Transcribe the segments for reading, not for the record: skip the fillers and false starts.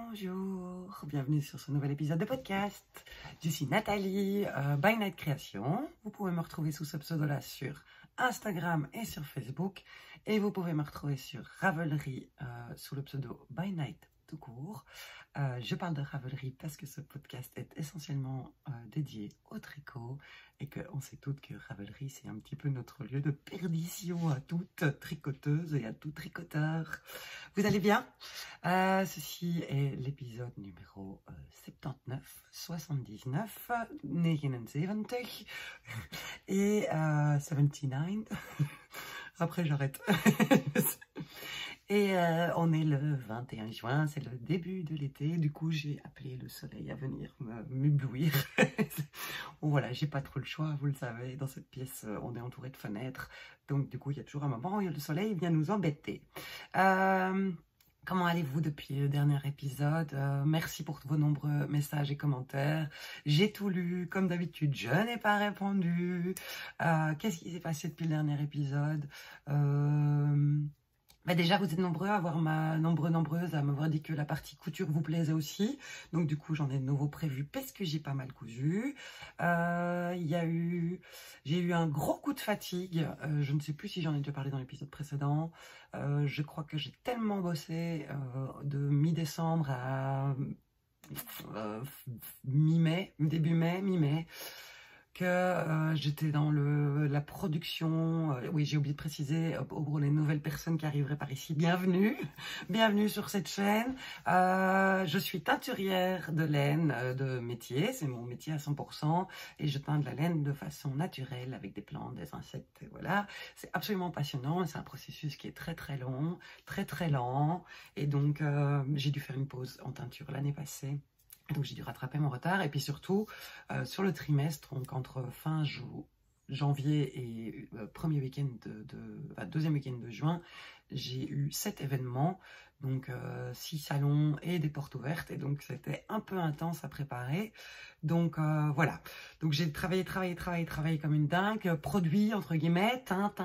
Bonjour, bienvenue sur ce nouvel épisode de podcast. Je suis Nathalie, By Night Création. Vous pouvez me retrouver sous ce pseudo-là sur Instagram et sur Facebook. Et vous pouvez me retrouver sur Ravelry sous le pseudo By Night tout court. Je parle de Ravelry parce que ce podcast est essentiellement dédié au tricot et qu'on sait toutes que Ravelry c'est un petit peu notre lieu de perdition à toutes tricoteuses et à tout tricoteur. Vous allez bien? Ceci est l'épisode numéro 79, 79 et 79. Après j'arrête. Et on est le 21 juin, c'est le début de l'été, du coup j'ai appelé le soleil à venir m'éblouir. Bon voilà, j'ai pas trop le choix, vous le savez, dans cette pièce on est entouré de fenêtres, donc du coup il y a toujours un moment où le soleil vient nous embêter. Comment allez-vous depuis le dernier épisode? Merci pour vos nombreux messages et commentaires. J'ai tout lu, comme d'habitude, je n'ai pas répondu. Qu'est-ce qui s'est passé depuis le dernier épisode? Déjà, vous êtes nombreuses à m'avoir dit que la partie couture vous plaisait aussi. Donc, du coup, j'en ai de nouveau prévu parce que j'ai pas mal cousu. J'ai eu un gros coup de fatigue. Je ne sais plus si j'en ai déjà parlé dans l'épisode précédent. Je crois que j'ai tellement bossé de mi-décembre à mi-mai, début mai, mi-mai, que j'étais dans la production. Oui, j'ai oublié de préciser pour les nouvelles personnes qui arriveraient par ici, bienvenue sur cette chaîne. Je suis teinturière de laine de métier, c'est mon métier à 100%, et je teins de la laine de façon naturelle avec des plantes, des insectes, et voilà. C'est absolument passionnant, c'est un processus qui est très très long, très très lent, et donc j'ai dû faire une pause en teinture l'année passée. Donc j'ai dû rattraper mon retard, et puis surtout sur le trimestre, donc entre fin janvier et premier week-end deuxième week-end de juin, j'ai eu 7 événements, donc 6 salons et des portes ouvertes, et donc c'était un peu intense à préparer. Donc voilà, donc j'ai travaillé comme une dingue, produit entre guillemets,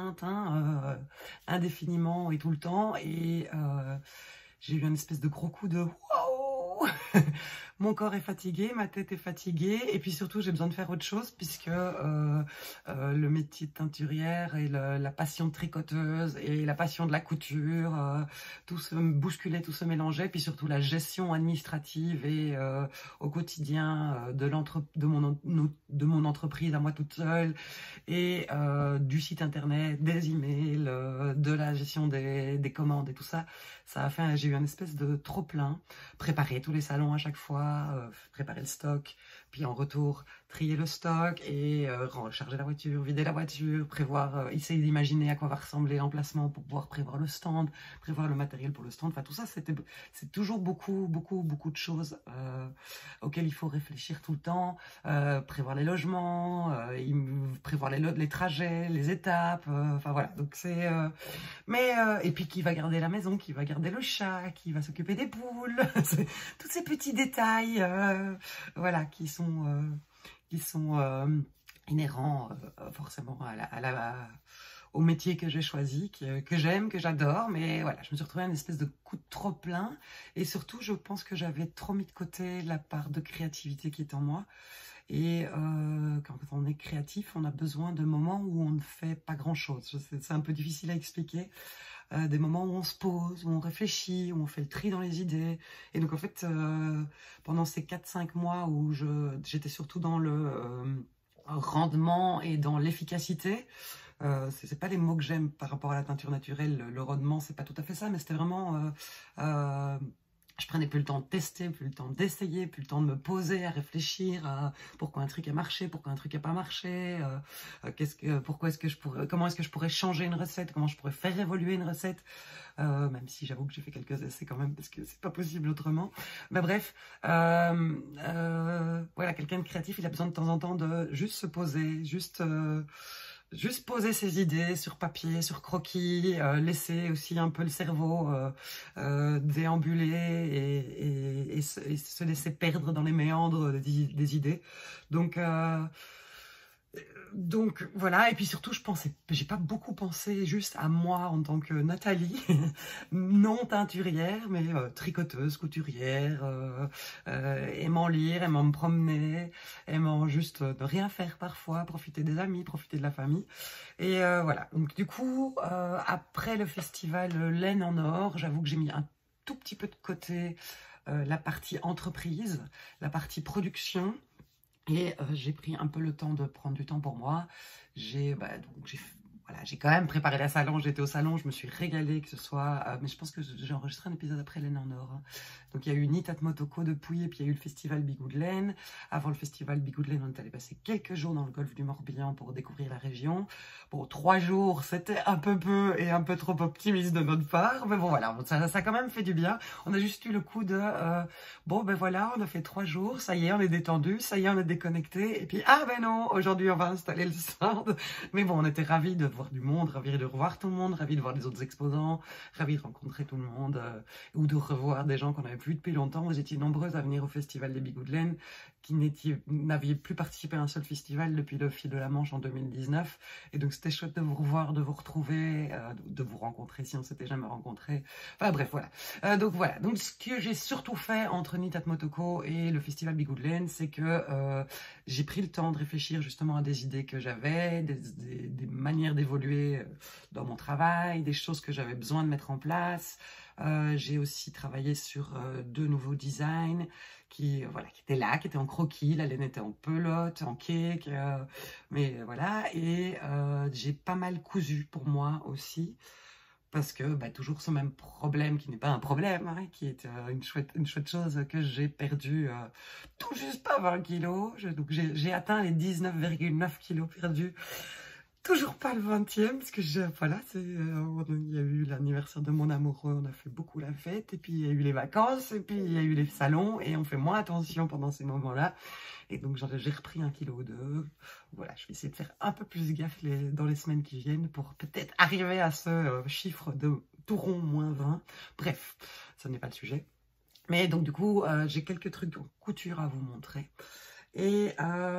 indéfiniment et tout le temps, et j'ai eu une espèce de gros coup de wow. Mon corps est fatigué, ma tête est fatiguée, et puis surtout j'ai besoin de faire autre chose puisque le métier de teinturière et la passion de tricoteuse et la passion de la couture, tout se bousculait, tout se mélangeait, puis surtout la gestion administrative et au quotidien de mon entreprise à moi toute seule, et du site internet, des emails, de la gestion des commandes et tout ça, ça a fait, j'ai eu une espèce de trop plein, préparer tous les salons à chaque fois, préparer le stock, puis en retour trier le stock et recharger la voiture, vider la voiture, prévoir, essayer d'imaginer à quoi va ressembler l'emplacement pour pouvoir prévoir le stand, prévoir le matériel pour le stand. Enfin tout ça c'est toujours beaucoup de choses auxquelles il faut réfléchir tout le temps, prévoir les logements, prévoir les trajets, les étapes, enfin voilà, donc c'est et puis qui va garder la maison, qui va garder le chat, qui va s'occuper des poules, tous ces petits détails voilà qui sont inhérents forcément au métier que j'ai choisi, que j'aime, que j'adore, mais voilà, je me suis retrouvée à une espèce de coup de trop plein, et surtout je pense que j'avais trop mis de côté la part de créativité qui est en moi. Et quand on est créatif, on a besoin de moments où on ne fait pas grand-chose. C'est un peu difficile à expliquer. Des moments où on se pose, où on réfléchit, où on fait le tri dans les idées. Et donc en fait, pendant ces 4-5 mois où j'étais surtout dans le rendement et dans l'efficacité, c'est pas les mots que j'aime par rapport à la teinture naturelle, le rendement, c'est pas tout à fait ça, mais c'était vraiment... je prenais plus le temps de tester, plus le temps d'essayer, plus le temps de me poser, à réfléchir à pourquoi un truc a marché, pourquoi un truc n'a pas marché, comment est-ce que je pourrais changer une recette, comment je pourrais faire évoluer une recette, même si j'avoue que j'ai fait quelques essais quand même parce que c'est pas possible autrement. Mais bref, voilà, quelqu'un de créatif, il a besoin de temps en temps de juste se poser, juste poser ses idées sur papier, sur croquis, laisser aussi un peu le cerveau déambuler et se laisser perdre dans les méandres des idées. Donc Donc voilà, et puis surtout j'ai pas beaucoup pensé juste à moi en tant que Nathalie, non teinturière, mais tricoteuse, couturière, aimant lire, aimant me promener, aimant juste ne rien faire parfois, profiter des amis, profiter de la famille. Et voilà, donc du coup, après le festival Laine en Or, j'avoue que j'ai mis un tout petit peu de côté la partie entreprise, la partie production. Et j'ai pris un peu le temps de prendre du temps pour moi. J'ai quand même préparé la salon, j'étais au salon, je me suis régalée, que ce soit... mais je pense que j'ai enregistré un épisode après Laine en Or. Hein. Donc il y a eu Nitat Motoko depuis, et puis il y a eu le festival Bigou de Laine. Avant le festival Bigou de Laine, on est allé passer quelques jours dans le golfe du Morbihan pour découvrir la région. Bon, 3 jours, c'était un peu et un peu trop optimiste de notre part. Mais bon, voilà, ça a quand même fait du bien. On a juste eu le coup de... bon, ben voilà, on a fait 3 jours, ça y est, on est détendu, ça y est, on est déconnecté. Et puis, ah ben non, aujourd'hui, on va installer le stand. Mais bon, on était ravis de voir du monde, ravis de revoir tout le monde, ravis de voir les autres exposants, ravis de rencontrer tout le monde, ou de revoir des gens qu'on n'avait plus depuis longtemps. Vous étiez nombreuses à venir au Festival des Bigou de Laine, qui n'aviez plus participé à un seul festival depuis le Fil de la Manche en 2019. Et donc, c'était chouette de vous revoir, de vous retrouver, de vous rencontrer si on s'était jamais rencontrés. Enfin bref, voilà. Donc voilà. Donc ce que j'ai surtout fait entre Nitat Motoko et le Festival Bigou de Laine, c'est que j'ai pris le temps de réfléchir justement à des idées que j'avais, des manières d'évoluer dans mon travail, des choses que j'avais besoin de mettre en place. J'ai aussi travaillé sur 2 nouveaux designs qui étaient là, qui étaient en croquis. La laine était en pelote, en cake, mais voilà. Et j'ai pas mal cousu pour moi aussi. Parce que toujours ce même problème, qui n'est pas un problème, hein, qui est une chouette chose, que j'ai perdu tout juste pas 20 kilos. Donc j'ai atteint les 19,9 kilos perdus. Toujours pas le 20e, parce que voilà, il y a eu l'anniversaire de mon amoureux, on a fait beaucoup la fête, et puis il y a eu les vacances, et puis il y a eu les salons, et on fait moins attention pendant ces moments-là. Et donc j'ai repris 1,2 kg. Voilà, je vais essayer de faire un peu plus gaffe dans les semaines qui viennent pour peut-être arriver à ce chiffre de tout rond moins 20. Bref, ce n'est pas le sujet. Mais donc du coup, j'ai quelques trucs de couture à vous montrer. Et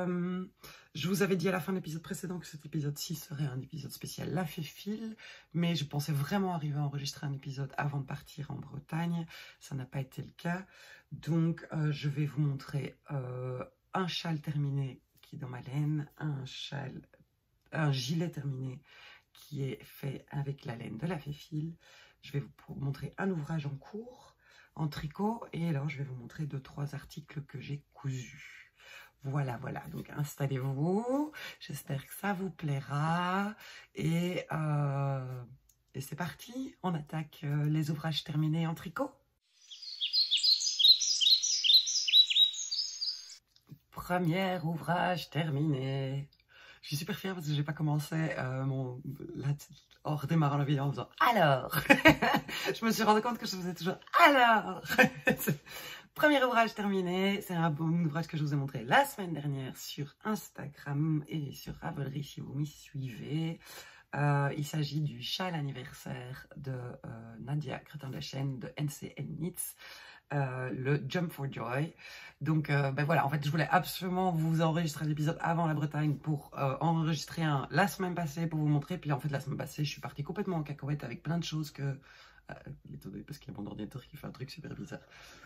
je vous avais dit à la fin de l'épisode précédent que cet épisode-ci serait un épisode spécial La Féfile, mais je pensais vraiment arriver à enregistrer un épisode avant de partir en Bretagne. Ça n'a pas été le cas. Donc je vais vous montrer un châle terminé qui est dans ma laine, un gilet terminé qui est fait avec la laine de La Féfile. Je vais vous montrer un ouvrage en cours, en tricot, et alors je vais vous montrer 2-3 articles que j'ai cousus. Voilà, donc installez-vous, j'espère que ça vous plaira, et c'est parti, on attaque les ouvrages terminés en tricot. Premier ouvrage terminé. Je suis super fière parce que j'ai pas commencé en redémarrant la vidéo en faisant alors. Je me suis rendu compte que je faisais toujours alors. Premier ouvrage terminé, c'est un bon ouvrage que je vous ai montré la semaine dernière sur Instagram et sur Ravelry si vous m'y suivez. Il s'agit du châle anniversaire de Nadia Crétin-Dechaine de NCL Knits, le Jump for Joy. Donc voilà, en fait je voulais absolument vous enregistrer l'épisode avant la Bretagne pour enregistrer un la semaine passée pour vous montrer. Puis en fait la semaine passée je suis partie complètement en cacahuète avec plein de choses que... attendez, parce qu'il y a mon ordinateur qui fait un truc super bizarre.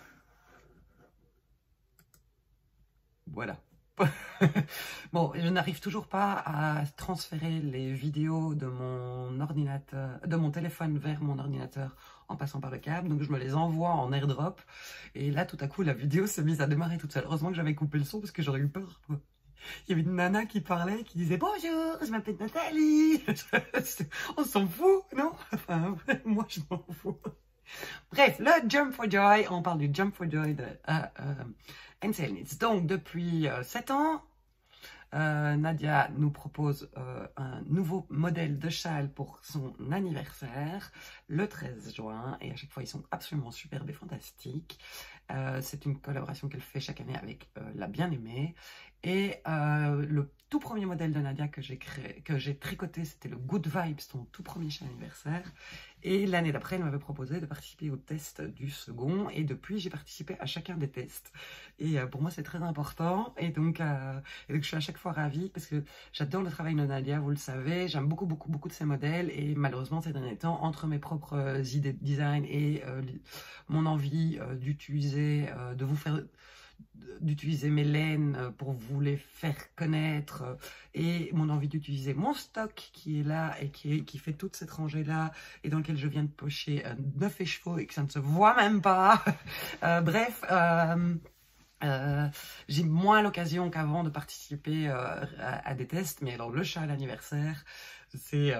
Voilà. Bon, je n'arrive toujours pas à transférer les vidéos de mon ordinateur, de mon téléphone vers mon ordinateur en passant par le câble, donc je me les envoie en airdrop. Et là, tout à coup, la vidéo s'est mise à démarrer toute seule. Heureusement que j'avais coupé le son parce que j'aurais eu peur. Il y avait une nana qui parlait, qui disait « Bonjour, je m'appelle Nathalie !» On s'en fout, non? Enfin, moi, je m'en fous. Bref, le Jump for Joy, on parle du Jump for Joy de NCL Knits. Donc, depuis 7 ans, Nadia nous propose un nouveau modèle de châle pour son anniversaire, le 13 juin. Et à chaque fois, ils sont absolument superbes et fantastiques. C'est une collaboration qu'elle fait chaque année avec La Bien-Aimée. Et le tout premier modèle de Nadia que j'ai tricoté, c'était le Good Vibes, son tout premier chien anniversaire. Et l'année d'après, elle m'avait proposé de participer au test du second. Et depuis, j'ai participé à chacun des tests. Et pour moi, c'est très important. Et donc, je suis à chaque fois ravie parce que j'adore le travail de Nadia, vous le savez. J'aime beaucoup, beaucoup, beaucoup de ses modèles. Et malheureusement, ces derniers temps, entre mes propres idées de design et mon envie d'utiliser mes laines pour vous les faire connaître et mon envie d'utiliser mon stock qui est là et qui fait toute cette rangée là et dans lequel je viens de pocher 9 chevaux et que ça ne se voit même pas. Bref, j'ai moins l'occasion qu'avant de participer à des tests, mais alors le chat à l'anniversaire, c'est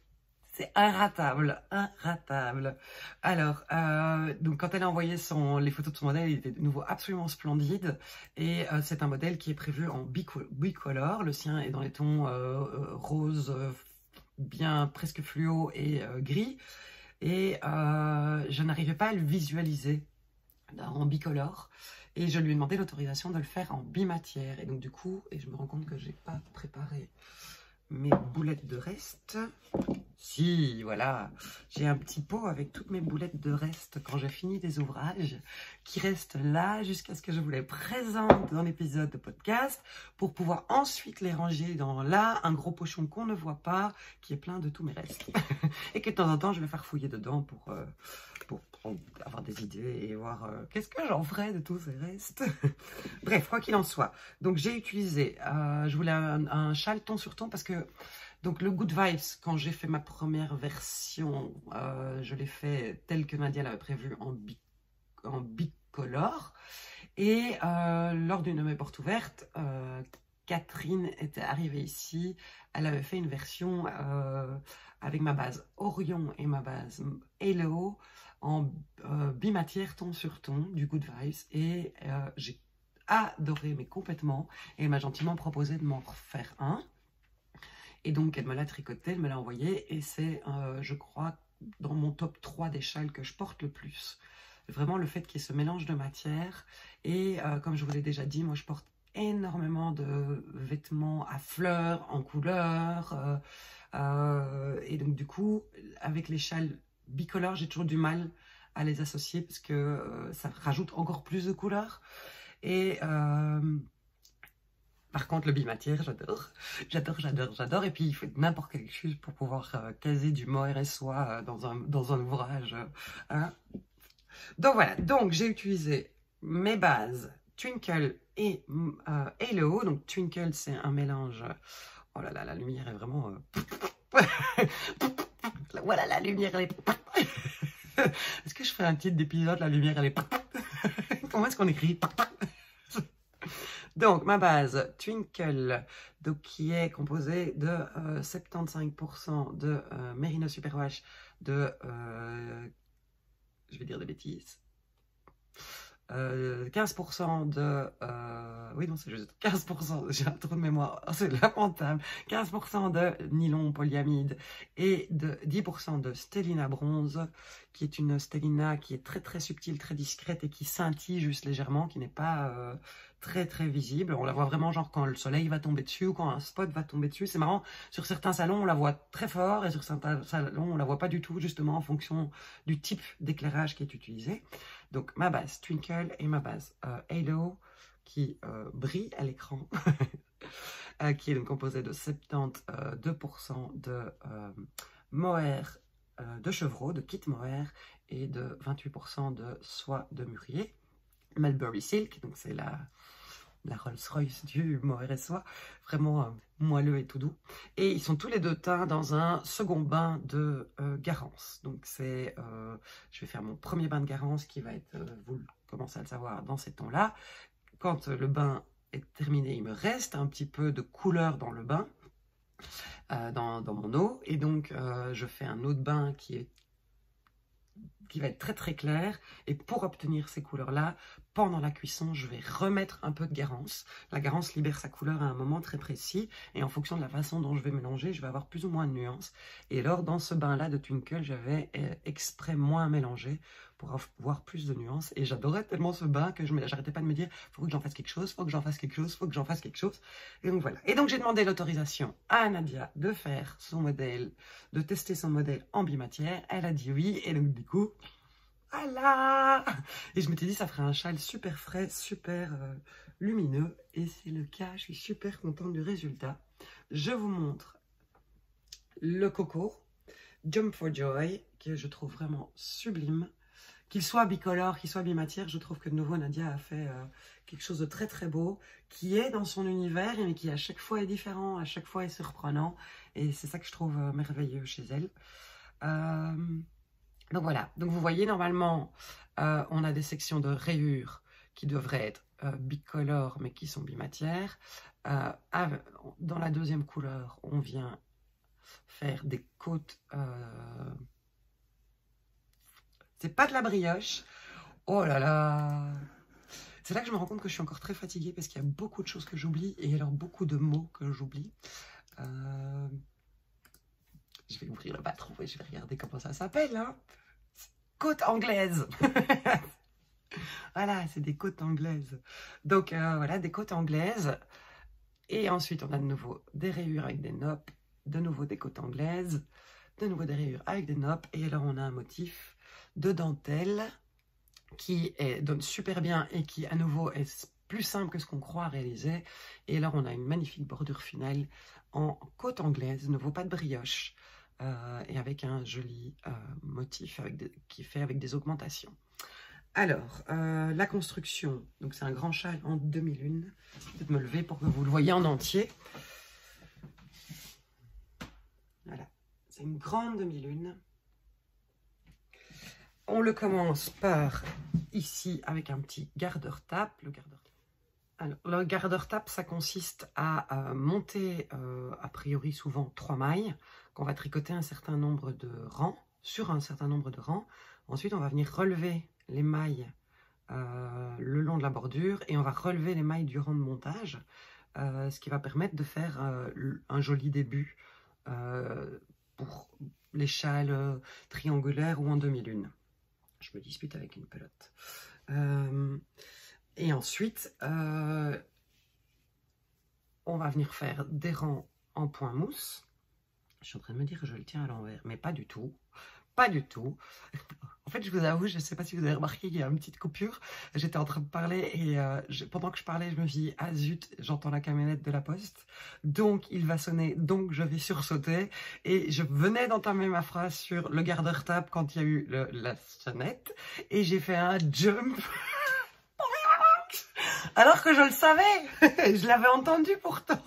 inratable, inratable. Alors, donc quand elle a envoyé les photos de son modèle, il était de nouveau absolument splendide. Et c'est un modèle qui est prévu en bicolore. Le sien est dans les tons rose, bien presque fluo et gris. Et je n'arrivais pas à le visualiser en bicolore. Et je lui ai demandé l'autorisation de le faire en bimatière. Et donc du coup, et je me rends compte que j'ai pas préparé mes boulettes de reste. Si, voilà, j'ai un petit pot avec toutes mes boulettes de reste quand j'ai fini des ouvrages qui restent là jusqu'à ce que je vous les présente dans l'épisode de podcast pour pouvoir ensuite les ranger dans là, un gros pochon qu'on ne voit pas qui est plein de tous mes restes et que de temps en temps je vais faire fouiller dedans pour avoir des idées et voir qu'est-ce que j'en ferai de tous ces restes. Bref, quoi qu'il en soit, donc j'ai utilisé, je voulais un châle ton sur ton parce que donc le Good Vibes, quand j'ai fait ma première version, je l'ai fait tel que Nadia l'avait prévu en bicolore. Et lors d'une de mes portes ouvertes, Catherine était arrivée ici. Elle avait fait une version avec ma base Orion et ma base Hello en bimatière ton sur ton du Good Vibes. Et j'ai adoré, mais complètement. Et elle m'a gentiment proposé de m'en refaire un. Et donc, elle me l'a tricoté, elle me l'a envoyé. Et c'est, je crois, dans mon top 3 des châles que je porte le plus. Vraiment, le fait qu'il y ait ce mélange de matière. Et comme je vous l'ai déjà dit, moi, je porte énormément de vêtements à fleurs, en couleurs. Et donc, du coup, avec les châles bicolores, j'ai toujours du mal à les associer parce que ça rajoute encore plus de couleurs. Et... par contre, le bimatière, j'adore. J'adore, j'adore, j'adore. Et puis, il faut n'importe quelle excuse pour pouvoir caser du mohair et soie dans un ouvrage. Hein. Donc, voilà. Donc, j'ai utilisé mes bases Twinkle et Hello. Donc, Twinkle, c'est un mélange... Oh là là, la lumière est vraiment... Voilà, la lumière, elle est... Est-ce que je ferai un titre d'épisode, la lumière, elle est... Comment est-ce qu'on écrit Donc, ma base Twinkle, donc, qui est composée de 75% de Merino Superwash, de, je vais dire des bêtises, 15% de, oui non c'est juste 15%, j'ai un trou de mémoire, c'est lamentable, 15% de nylon polyamide et de 10% de stellina bronze, qui est une stellina qui est très très subtile, très discrète et qui scintille juste légèrement, qui n'est pas très très visible. On la voit vraiment genre quand le soleil va tomber dessus ou quand un spot va tomber dessus. C'est marrant, sur certains salons on la voit très fort et sur certains salons on la voit pas du tout, justement en fonction du type d'éclairage qui est utilisé. Donc ma base Twinkle et ma base Halo qui brille à l'écran, qui est donc composée de 72% de mohair de chevreau, de kit mohair et de 28% de soie de mûrier. Mulberry Silk, donc c'est la Rolls-Royce du mohair et soie, vraiment moelleux et tout doux. Et ils sont tous les deux teints dans un second bain de Garance. Donc c'est, je vais faire mon premier bain de Garance qui va être, vous commencez à le savoir, dans ces tons-là. Quand le bain est terminé, il me reste un petit peu de couleur dans le bain, dans mon eau. Et donc je fais un eau de bain qui va être très très clair, et pour obtenir ces couleurs-là, pendant la cuisson, je vais remettre un peu de garance. La garance libère sa couleur à un moment très précis et en fonction de la façon dont je vais mélanger, je vais avoir plus ou moins de nuances. Et alors, dans ce bain-là de Twinkle, j'avais exprès moins mélangé pour avoir plus de nuances. Et j'adorais tellement ce bain que j'arrêtais pas de me dire « faut que j'en fasse quelque chose, faut que j'en fasse quelque chose, faut que j'en fasse quelque chose ». Et donc voilà. Et donc j'ai demandé l'autorisation à Nadia de faire son modèle, de tester son modèle en bimatière. Elle a dit oui. Et donc du coup... voilà. Et je m'étais dit, ça ferait un châle super frais, super lumineux. Et c'est le cas, je suis super contente du résultat. Je vous montre le Coco Jump for Joy, que je trouve vraiment sublime. Qu'il soit bicolore, qu'il soit bimatière, je trouve que de nouveau Nadia a fait quelque chose de très très beau, qui est dans son univers, mais qui à chaque fois est différent, à chaque fois est surprenant. Et c'est ça que je trouve merveilleux chez elle. Donc voilà, donc vous voyez normalement on a des sections de rayures qui devraient être bicolores mais qui sont bimatières. Dans la deuxième couleur, on vient faire des côtes, c'est pas de la brioche, oh là là, c'est là que je me rends compte que je suis encore très fatiguée parce qu'il y a beaucoup de choses que j'oublie et alors beaucoup de mots que j'oublie. Je vais ouvrir le patron et je vais regarder comment ça s'appelle, hein. Côte anglaise. Voilà, c'est des côtes anglaises. Donc voilà, des côtes anglaises. Et ensuite, on a de nouveau des rayures avec des noppes, de nouveau des côtes anglaises, de nouveau des rayures avec des noppes. Et alors, on a un motif de dentelle qui donne super bien et qui, à nouveau, est plus simple que ce qu'on croit réaliser. Et alors, on a une magnifique bordure finale en côte anglaise, de nouveau pas de brioche. Et avec un joli motif qui fait avec des augmentations. Alors, la construction, donc c'est un grand châle en demi-lune. Je vais peut-être me lever pour que vous le voyez en entier. Voilà, c'est une grande demi-lune. On le commence par ici avec un petit gardeur-tape. Le gardeur-tape, ça consiste à monter a priori souvent 3 mailles qu'on va tricoter un certain nombre de rangs, sur un certain nombre de rangs. Ensuite, on va venir relever les mailles le long de la bordure et on va relever les mailles du rang de montage, ce qui va permettre de faire un joli début pour les châles triangulaires ou en demi-lune. Je me dispute avec une pelote. Et ensuite, on va venir faire des rangs en point mousse. Je suis en train de me dire que je le tiens à l'envers, mais pas du tout. Pas du tout. En fait, je vous avoue, je ne sais pas si vous avez remarqué qu'il y a une petite coupure. J'étais en train de parler et pendant que je parlais, je me suis dit, ah zut, j'entends la camionnette de la poste. Donc, il va sonner, donc je vais sursauter. Et je venais d'entamer ma phrase sur le gardeur-tape quand il y a eu la sonnette. Et j'ai fait un jump. Alors que je le savais, je l'avais entendu pourtant.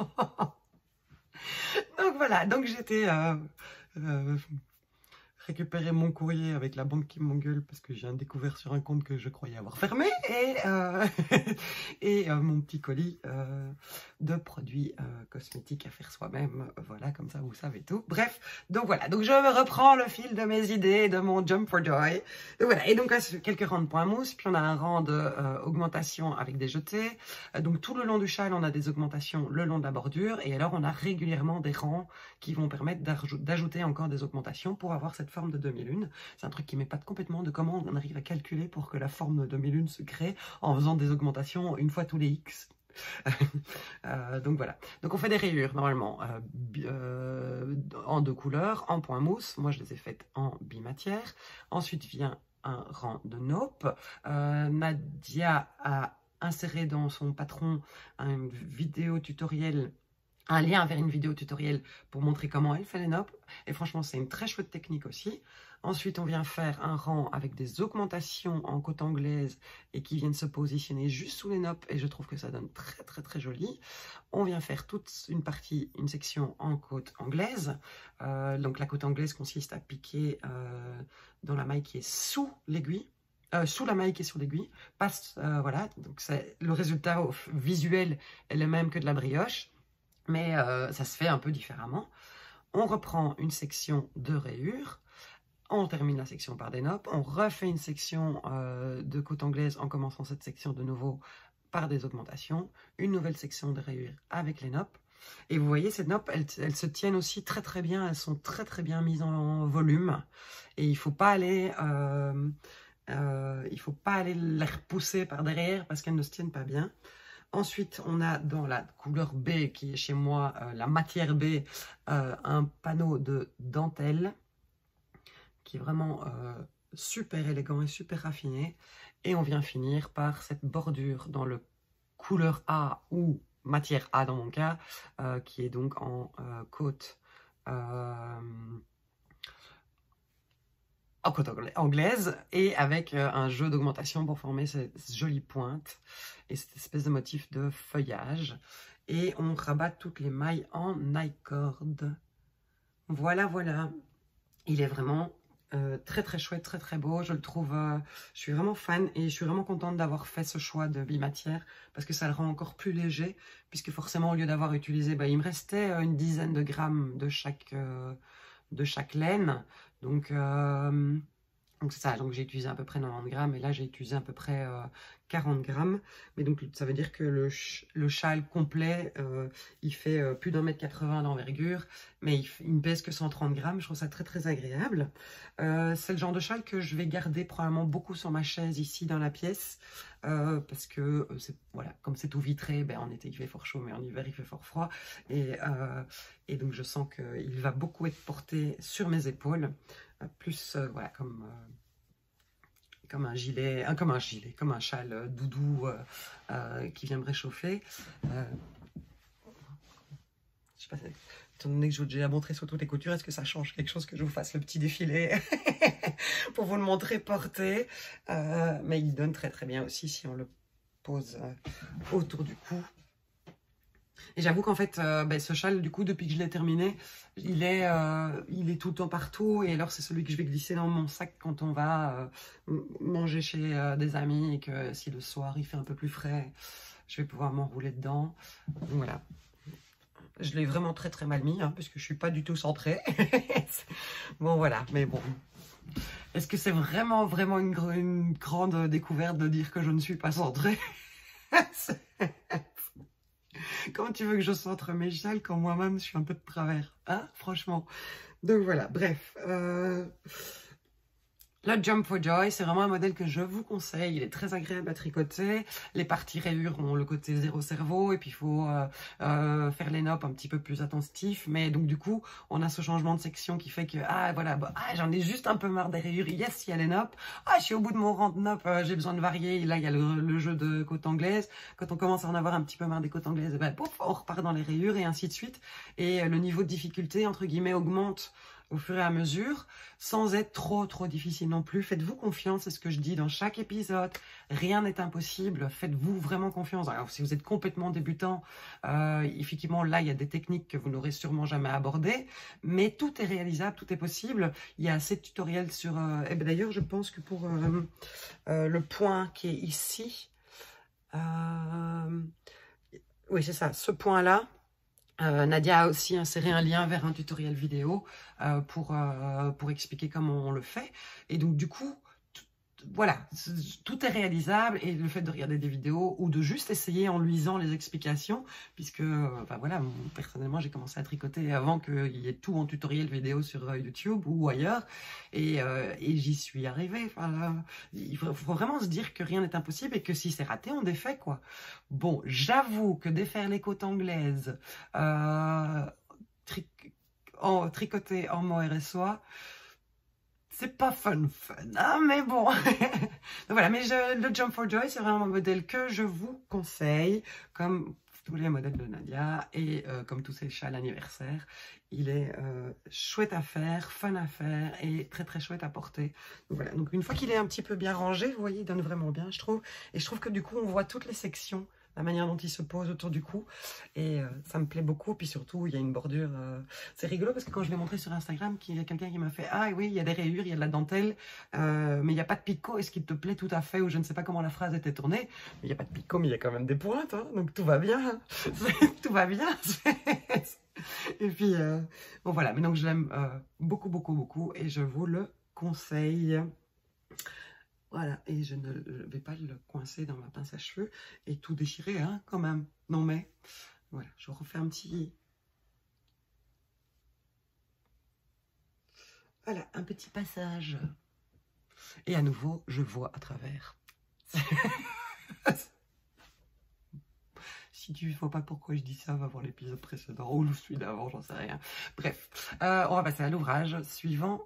Donc voilà, donc j'étais récupérer mon courrier avec la banque qui m'engueule parce que j'ai un découvert sur un compte que je croyais avoir fermé et mon petit colis de produits cosmétiques à faire soi-même. Voilà, comme ça vous savez tout. Bref, donc voilà, donc je me reprends le fil de mes idées, de mon Jump for Joy. Donc voilà, et donc quelques rangs de point mousse, puis on a un rang de augmentation avec des jetés. Donc tout le long du châle, on a des augmentations le long de la bordure et alors on a régulièrement des rangs qui vont permettre d'ajouter encore des augmentations pour avoir cette forme de demi-lune. C'est un truc qui m'épate complètement de comment on arrive à calculer pour que la forme de demi-lune se crée en faisant des augmentations une fois tous les X. Donc voilà. Donc on fait des rayures normalement en 2 couleurs, en point mousse. Moi je les ai faites en bimatière. Ensuite vient un rang de noppes. Nadia a inséré dans son patron un vidéo tutoriel, un lien vers une vidéo tutoriel pour montrer comment elle fait les noppes. Et franchement, c'est une très chouette technique aussi. Ensuite, on vient faire un rang avec des augmentations en côte anglaise et qui viennent se positionner juste sous les noppes. Et je trouve que ça donne très, très, très joli. On vient faire toute une section en côte anglaise. Donc, la côte anglaise consiste à piquer dans la maille qui est sous l'aiguille. Sous la maille qui est sur l'aiguille. Voilà, donc le résultat visuel est le même que de la brioche. Mais ça se fait un peu différemment. On reprend une section de rayures. on termine la section par des noppes, on refait une section de côte anglaise en commençant cette section de nouveau par des augmentations, une nouvelle section de rayures avec les noppes. Et vous voyez, ces noppes, elles se tiennent aussi très très bien, elles sont très très bien mises en volume. Et il ne faut pas aller les repousser par derrière parce qu'elles ne se tiennent pas bien. Ensuite, on a dans la couleur B, qui est chez moi la matière B, un panneau de dentelle qui est vraiment super élégant et super raffiné. Et on vient finir par cette bordure dans le couleur A ou matière A dans mon cas, qui est donc en côte anglaise et avec un jeu d'augmentation pour former cette jolie pointe et cette espèce de motif de feuillage. Et on rabat toutes les mailles en I-cord. Voilà, voilà. Il est vraiment très très chouette, très très beau. Je le trouve, je suis vraiment fan et je suis vraiment contente d'avoir fait ce choix de bimatière parce que ça le rend encore plus léger, puisque forcément au lieu d'avoir utilisé, il me restait une dizaine de grammes de chaque laine. Donc c'est ça, donc j'ai utilisé à peu près 90 grammes et là j'ai utilisé à peu près 40 grammes. Mais donc ça veut dire que le châle complet, il fait plus d'1,80 m d'envergure, mais il ne pèse que 130 grammes. Je trouve ça très très agréable. C'est le genre de châle que je vais garder probablement beaucoup sur ma chaise ici dans la pièce. Parce que voilà, comme c'est tout vitré, en été il fait fort chaud, mais en hiver il fait fort froid. Et donc je sens qu'il va beaucoup être porté sur mes épaules. Plus voilà, comme un gilet, comme un châle doudou qui vient me réchauffer. Je sais pas, étant donné que j'ai déjà montré sur toutes les coutures, est-ce que ça change quelque chose que je vous fasse le petit défilé pour vous le montrer porté? Mais il donne très très bien aussi si on le pose autour du cou. Et j'avoue qu'en fait, ce châle, du coup, depuis que je l'ai terminé, il est tout le temps partout. Et alors, c'est celui que je vais glisser dans mon sac quand on va manger chez des amis. Et que si le soir, il fait un peu plus frais, je vais pouvoir m'enrouler dedans. Donc voilà. Je l'ai vraiment très très mal mis, parce que je suis pas du tout centrée. Bon, voilà. Mais bon. Est-ce que c'est vraiment, vraiment une grande découverte de dire que je ne suis pas centrée? Comment tu veux que je centre mes châles quand moi-même je suis un peu de travers, hein, franchement. Donc voilà, bref. Le Jump for Joy, c'est vraiment un modèle que je vous conseille. Il est très agréable à tricoter. Les parties rayures ont le côté zéro cerveau. Et puis, il faut faire les noppes un petit peu plus attentifs. Mais donc, du coup, on a ce changement de section qui fait que, voilà, j'en ai juste un peu marre des rayures. Yes, il y a les noppes. Je suis au bout de mon rang de noppes. J'ai besoin de varier. Et là, il y a le jeu de côte anglaise. Quand on commence à en avoir un petit peu marre des côtes anglaises, pouf, on repart dans les rayures et ainsi de suite. Et le niveau de difficulté, entre guillemets, augmente au fur et à mesure, sans être trop difficile non plus. Faites-vous confiance, c'est ce que je dis dans chaque épisode. Rien n'est impossible, faites-vous vraiment confiance. Alors, si vous êtes complètement débutant, effectivement, là, il y a des techniques que vous n'aurez sûrement jamais abordées, mais tout est réalisable, tout est possible. Il y a assez de tutoriels sur... d'ailleurs, je pense que pour le point qui est ici, oui, c'est ça, ce point-là, Nadia a aussi inséré un lien vers un tutoriel vidéo pour expliquer comment on le fait. Et donc, du coup, voilà, tout est réalisable. Et le fait de regarder des vidéos ou de juste essayer en lisant les explications, puisque, voilà, personnellement, j'ai commencé à tricoter avant qu'il y ait tout en tutoriel vidéo sur YouTube ou ailleurs. Et j'y suis arrivée. Il faut vraiment se dire que rien n'est impossible et que si c'est raté, on défait, quoi. Bon, j'avoue que défaire les côtes anglaises tricotées en mot RSOA, c'est pas fun, mais bon. Donc voilà, mais le Jump for Joy, c'est vraiment un modèle que je vous conseille, comme tous les modèles de Nadia et comme tous ces châles anniversaires. Il est chouette à faire, fun à faire et très très chouette à porter. Donc voilà, donc une fois qu'il est un petit peu bien rangé, vous voyez, il donne vraiment bien, je trouve. Et je trouve que du coup, on voit toutes les sections, la manière dont il se pose autour du cou. Et ça me plaît beaucoup. Puis surtout, il y a une bordure. C'est rigolo parce que quand je l'ai montré sur Instagram, il y a quelqu'un qui m'a fait « Ah oui, il y a des rayures, il y a de la dentelle, mais il n'y a pas de picot. Est-ce qu'il te plaît tout à fait ?» Ou je ne sais pas comment la phrase était tournée. Mais il n'y a pas de picot, mais il y a quand même des pointes. Hein, donc tout va bien. Tout va bien. Et puis, bon voilà. Mais donc je l'aime beaucoup, beaucoup, beaucoup. Et je vous le conseille. conseils. Voilà, et je ne vais pas le coincer dans ma pince à cheveux et tout déchirer, hein, quand même. Non mais, voilà, je refais un petit... Voilà, un petit passage. Et à nouveau, je vois à travers. Si tu ne vois pas pourquoi je dis ça, va voir l'épisode précédent ou celui d'avant, j'en sais rien. Bref, on va passer à l'ouvrage suivant.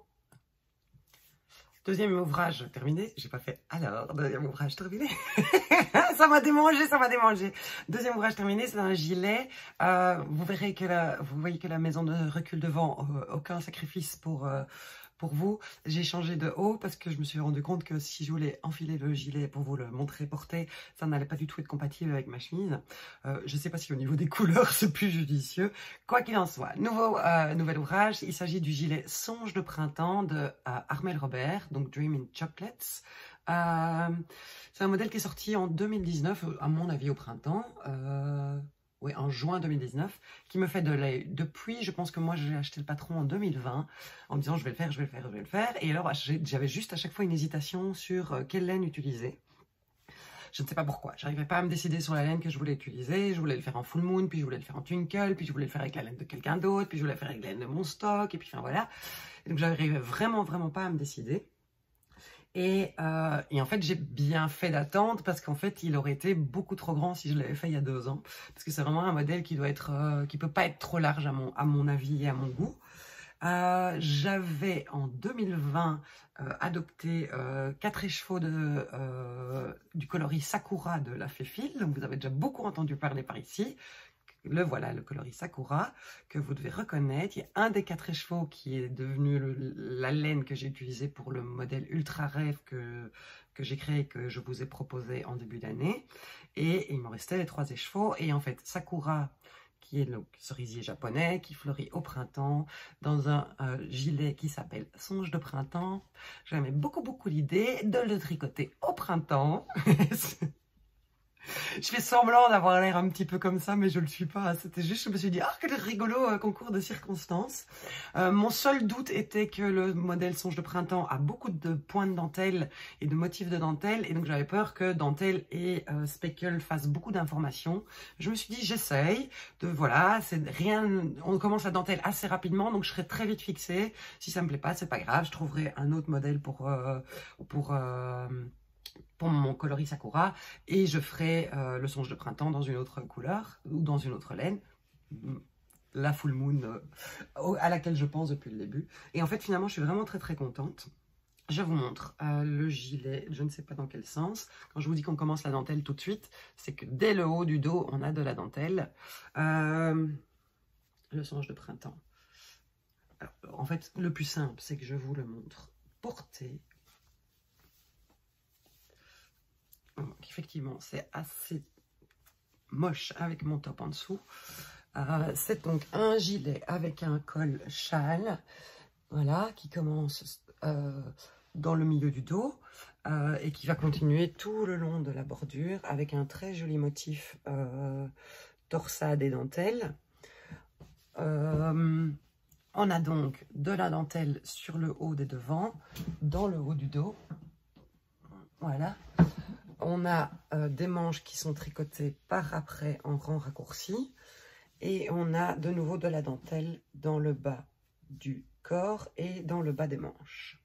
Deuxième ouvrage terminé. J'ai pas fait alors. Deuxième ouvrage terminé. Ça m'a démangé, ça m'a démangé. Deuxième ouvrage terminé, c'est un gilet. Vous verrez que vous voyez que la maison de recul devant, aucun sacrifice pour vous. J'ai changé de haut parce que je me suis rendu compte que si je voulais enfiler le gilet pour vous le montrer porté, ça n'allait pas du tout être compatible avec ma chemise. Je ne sais pas si au niveau des couleurs c'est plus judicieux. Quoi qu'il en soit, nouvel ouvrage. Il s'agit du gilet Songe de printemps de Armelle Robert, donc Dream in Chocolates. C'est un modèle qui est sorti en 2019, à mon avis au printemps. Oui, en juin 2019, qui me fait de l'œil. Depuis, je pense que moi, j'ai acheté le patron en 2020, en me disant, je vais le faire, je vais le faire, je vais le faire. Et alors, j'avais juste à chaque fois une hésitation sur quelle laine utiliser. Je ne sais pas pourquoi. J'arrivais pas à me décider sur la laine que je voulais utiliser. Je voulais le faire en full moon, puis je voulais le faire en twinkle, puis je voulais le faire avec la laine de quelqu'un d'autre, puis je voulais le faire avec la laine de mon stock, et puis enfin voilà. Et donc, j'arrivais vraiment pas à me décider. Et en fait, j'ai bien fait d'attendre parce qu'en fait, il aurait été beaucoup trop grand si je l'avais fait il y a 2 ans. Parce que c'est vraiment un modèle qui doit être, qui peut pas être trop large à mon avis et à mon goût. J'avais en 2020 adopté 4 écheveaux du coloris Sakura de la Féfil. Donc vous avez déjà beaucoup entendu parler par ici. Le voilà, le coloris Sakura, que vous devez reconnaître. Il y a un des 4 écheveaux qui est devenu la laine que j'ai utilisée pour le modèle Ultra Rêve que j'ai créé et que je vous ai proposé en début d'année. Et il me restait les 3 écheveaux. Et en fait, Sakura, qui est le cerisier japonais, qui fleurit au printemps, dans un gilet qui s'appelle Songe de printemps. J'aimais beaucoup l'idée de le tricoter au printemps. Je fais semblant d'avoir l'air un petit peu comme ça, mais je le suis pas. C'était juste, je me suis dit, ah, quel rigolo concours de circonstances. Mon seul doute était que le modèle Songe de printemps a beaucoup de points de dentelle et de motifs de dentelle. Et donc, j'avais peur que dentelle et speckle fassent beaucoup d'informations. Je me suis dit, j'essaye. Voilà, c'est rien. On commence la dentelle assez rapidement, donc je serai très vite fixée. Si ça me plaît pas, c'est pas grave. Je trouverai un autre modèle pour mon coloris Sakura et je ferai le Songe de printemps dans une autre couleur ou dans une autre laine, la full moon à laquelle je pense depuis le début. Et en fait finalement je suis vraiment très contente. Je vous montre le gilet, je ne sais pas dans quel sens. Quand je vous dis qu'on commence la dentelle tout de suite, c'est que dès le haut du dos on a de la dentelle. Le Songe de printemps. Alors, en fait le plus simple c'est que je vous le montre porté. Donc, effectivement, c'est assez moche avec mon top en dessous. C'est donc un gilet avec un col châle, voilà, qui commence dans le milieu du dos et qui va continuer tout le long de la bordure avec un très joli motif torsade et dentelle. On a donc de la dentelle sur le haut des devants, dans le haut du dos, voilà. On a des manches qui sont tricotées par après en rang raccourci. Et on a de nouveau de la dentelle dans le bas du corps et dans le bas des manches.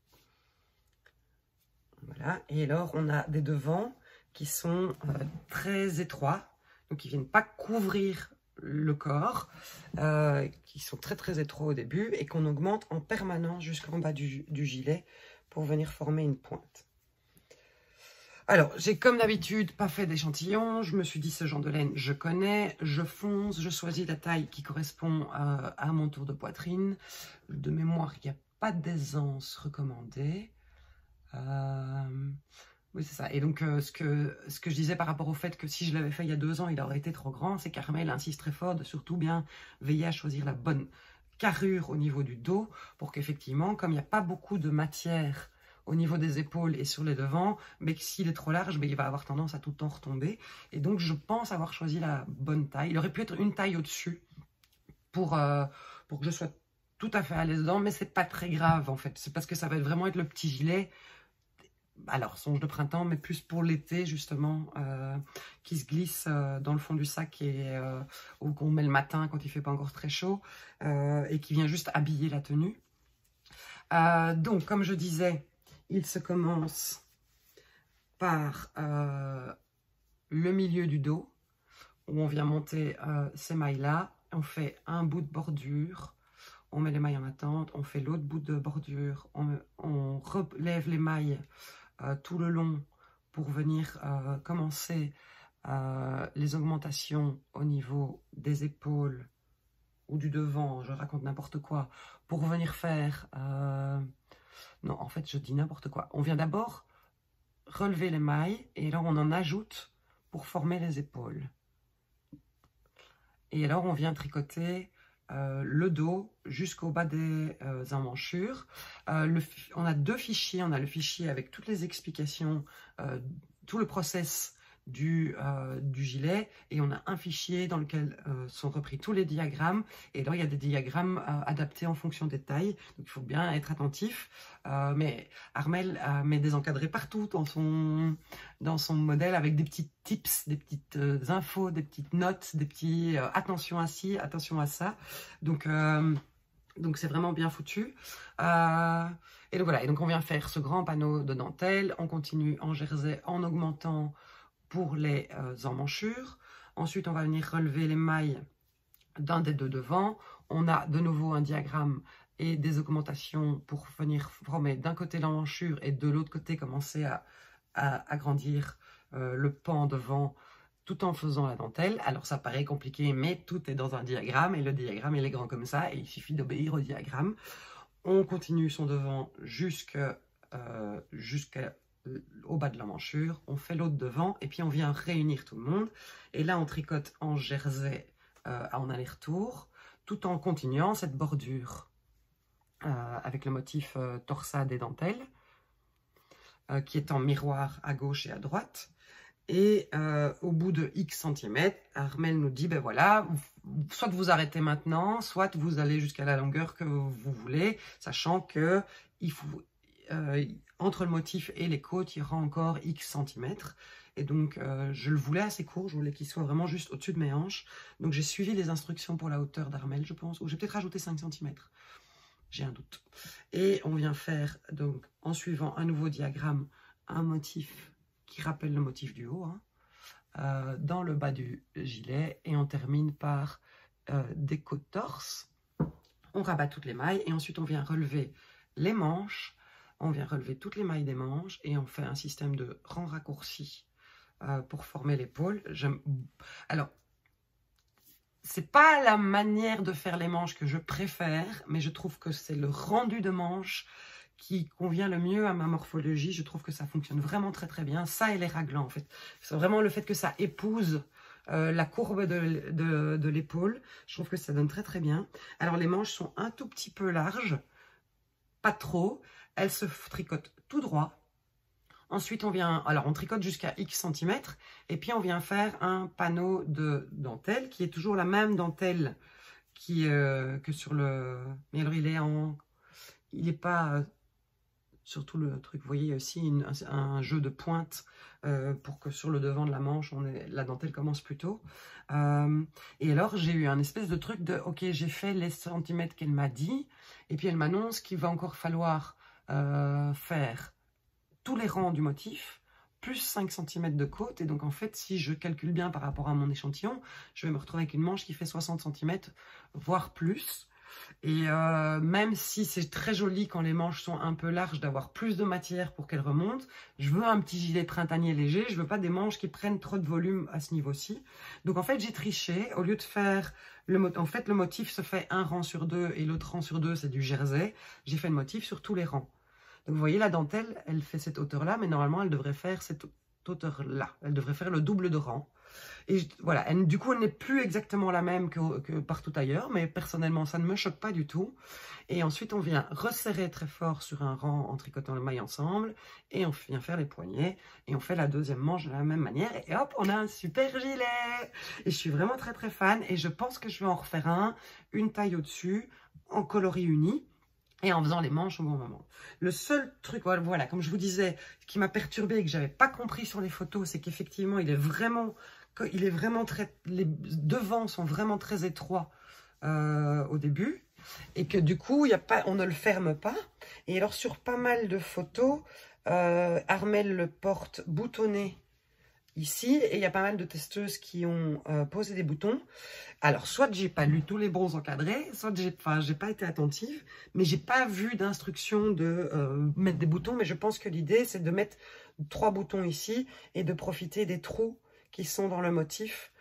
Voilà. Et alors, on a des devants qui sont très étroits. Donc, ils ne viennent pas couvrir le corps. Qui sont très étroits au début. Et qu'on augmente en permanence jusqu'en bas du gilet pour venir former une pointe. Alors, j'ai comme d'habitude pas fait d'échantillon. Je me suis dit, ce genre de laine, je connais. Je fonce, je choisis la taille qui correspond à mon tour de poitrine. De mémoire, il n'y a pas d'aisance recommandée. Oui, c'est ça. Et donc, ce que je disais par rapport au fait que si je l'avais fait il y a 2 ans, il aurait été trop grand, c'est qu'Armelle insiste très fort de surtout bien veiller à choisir la bonne carrure au niveau du dos pour qu'effectivement, comme il n'y a pas beaucoup de matière au niveau des épaules et sur les devants, mais que s'il est trop large, il va avoir tendance à tout le temps retomber. Et donc, je pense avoir choisi la bonne taille. Il aurait pu être une taille au-dessus pour que je sois tout à fait à l'aise dedans, mais c'est pas très grave en fait. C'est parce que ça va vraiment être le petit gilet, alors songe de printemps, mais plus pour l'été justement, qui se glisse dans le fond du sac et ou qu'on met le matin quand il fait pas encore très chaud, et qui vient juste habiller la tenue. Donc comme je disais, il se commence par le milieu du dos, où on vient monter ces mailles-là. On fait un bout de bordure, on met les mailles en attente, on fait l'autre bout de bordure, on relève les mailles tout le long pour venir commencer les augmentations au niveau des épaules ou du devant, je raconte n'importe quoi, pour venir faire... non, en fait, je dis n'importe quoi. On vient d'abord relever les mailles et alors on en ajoute pour former les épaules. Et alors on vient tricoter le dos jusqu'au bas des emmanchures. On a deux fichiers. On a le fichier avec toutes les explications, tout le process du gilet, et on a un fichier dans lequel sont repris tous les diagrammes, et là il y a des diagrammes adaptés en fonction des tailles, donc il faut bien être attentif. Mais Armelle met des encadrés partout dans son modèle, avec des petits tips, des petites infos, des petites notes, des petits attention à ci, attention à ça, donc c'est vraiment bien foutu. Et donc voilà, et donc on vient faire ce grand panneau de dentelle, on continue en jersey en augmentant pour les emmanchures. Ensuite, on va venir relever les mailles d'un des deux devants. On a de nouveau un diagramme et des augmentations pour venir former d'un côté l'emmanchure et de l'autre côté commencer à agrandir le pan devant tout en faisant la dentelle. Alors ça paraît compliqué, mais tout est dans un diagramme et le diagramme il est grand comme ça et il suffit d'obéir au diagramme. On continue son devant jusqu'au bas de l'emmanchure, on fait l'autre devant et puis on vient réunir tout le monde. Et là on tricote en jersey en aller-retour tout en continuant cette bordure avec le motif torsade et dentelle qui est en miroir à gauche et à droite. Et au bout de X centimètres, Armelle nous dit, ben voilà, soit vous arrêtez maintenant, soit vous allez jusqu'à la longueur que vous voulez, sachant que il faut, entre le motif et les côtes, il y aura encore X centimètres. Et donc, je le voulais assez court, je voulais qu'il soit vraiment juste au-dessus de mes hanches. Donc, j'ai suivi les instructions pour la hauteur d'Armelle, je pense, ou j'ai peut-être rajouté 5 centimètres. J'ai un doute. Et on vient faire, donc, en suivant un nouveau diagramme, un motif qui rappelle le motif du haut, hein, dans le bas du gilet, et on termine par des côtes torse. On rabat toutes les mailles, et ensuite on vient relever les manches, on vient relever toutes les mailles des manches, et on fait un système de rang raccourci pour former l'épaule. Alors, c'est pas la manière de faire les manches que je préfère, mais je trouve que c'est le rendu de manche qui convient le mieux à ma morphologie. Je trouve que ça fonctionne vraiment très très bien. Ça et les raglans en fait. C'est vraiment le fait que ça épouse la courbe de l'épaule. Je trouve que ça donne très très bien. Alors les manches sont un tout petit peu larges, pas trop. Elles se tricotent tout droit. Ensuite, on tricote jusqu'à X centimètres et puis on vient faire un panneau de dentelle qui est toujours la même dentelle que sur le... Mais alors, il n'est pas sur tout le truc. Vous voyez aussi un jeu de pointe pour que sur le devant de la manche, la dentelle commence plus tôt. Et alors, j'ai eu un espèce de truc de, ok, j'ai fait les centimètres qu'elle m'a dit et puis elle m'annonce qu'il va encore falloir faire tous les rangs du motif, plus 5 cm de côte. Et donc, en fait, si je calcule bien par rapport à mon échantillon, je vais me retrouver avec une manche qui fait 60 cm, voire plus. Et même si c'est très joli quand les manches sont un peu larges, d'avoir plus de matière pour qu'elles remontent, je veux un petit gilet printanier léger, je veux pas des manches qui prennent trop de volume à ce niveau-ci. Donc, en fait, j'ai triché. Au lieu de faire... En fait, le motif se fait un rang sur deux et l'autre rang sur deux, c'est du jersey. J'ai fait le motif sur tous les rangs. Donc, vous voyez, la dentelle, elle fait cette hauteur-là, mais normalement, elle devrait faire cette hauteur-là. Elle devrait faire le double de rang. Et voilà, du coup, elle n'est plus exactement la même que partout ailleurs, mais personnellement, ça ne me choque pas du tout. Et ensuite, on vient resserrer très fort sur un rang en tricotant les mailles ensemble, et on vient faire les poignets, et on fait la deuxième manche de la même manière, et hop, on a un super gilet. Et je suis vraiment très très fan, et je pense que je vais en refaire une taille au-dessus, en coloris uni et en faisant les manches au bon moment. Le seul truc, voilà, comme je vous disais, qui m'a perturbée et que j'avais pas compris sur les photos, c'est qu'effectivement, il est vraiment très, les devants sont vraiment très étroits au début, et que du coup, on ne le ferme pas. Et alors, sur pas mal de photos, Armelle le porte boutonné ici, et il y a pas mal de testeuses qui ont posé des boutons. Alors, soit j'ai pas lu tous les bons encadrés, soit j'ai pas été attentive, mais j'ai pas vu d'instruction de mettre des boutons. Mais je pense que l'idée, c'est de mettre 3 boutons ici et de profiter des trous qui sont dans le motif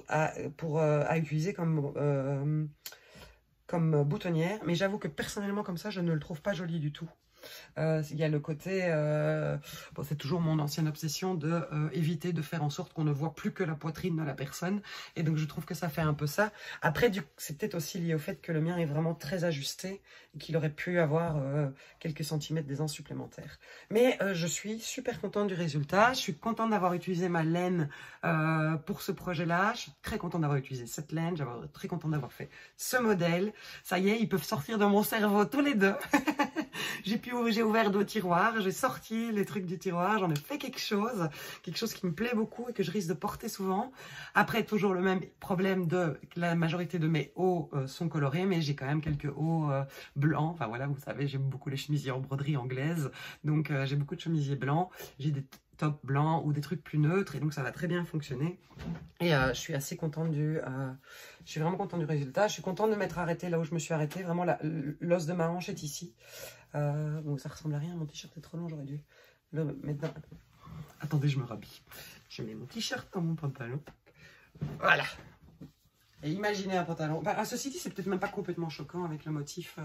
à utiliser comme boutonnière. Mais j'avoue que personnellement, comme ça, je ne le trouve pas joli du tout. Il y a le côté, bon, c'est toujours mon ancienne obsession de éviter de faire en sorte qu'on ne voit plus que la poitrine de la personne, et donc je trouve que ça fait un peu ça. Après, c'est peut-être aussi lié au fait que le mien est vraiment très ajusté et qu'il aurait pu avoir quelques centimètres d'aisance supplémentaires. Mais je suis super contente du résultat. Je suis contente d'avoir utilisé ma laine pour ce projet-là. Je suis très contente d'avoir utilisé cette laine. Très contente d'avoir fait ce modèle. Ça y est, ils peuvent sortir de mon cerveau tous les deux. J'ai ouvert 2 tiroirs, j'ai sorti les trucs du tiroir, j'en ai fait quelque chose qui me plaît beaucoup et que je risque de porter souvent. Après, toujours le même problème de la majorité de mes hauts sont colorés, mais j'ai quand même quelques hauts blancs. Enfin voilà, vous savez, j'aime beaucoup les chemisiers en broderie anglaise, donc j'ai beaucoup de chemisiers blancs. J'ai des tops blancs ou des trucs plus neutres, et donc ça va très bien fonctionner. Et je suis assez contente je suis vraiment contente du résultat. Je suis contente de m'être arrêtée là où je me suis arrêtée. Vraiment, l'os de ma hanche est ici. Bon, ça ressemble à rien, mon t-shirt est trop long, j'aurais dû le mettre dans... Attendez, je me rhabille. Je mets mon t-shirt dans mon pantalon. Voilà. Et imaginez un pantalon. Bah, ceci dit, c'est peut-être même pas complètement choquant avec le motif.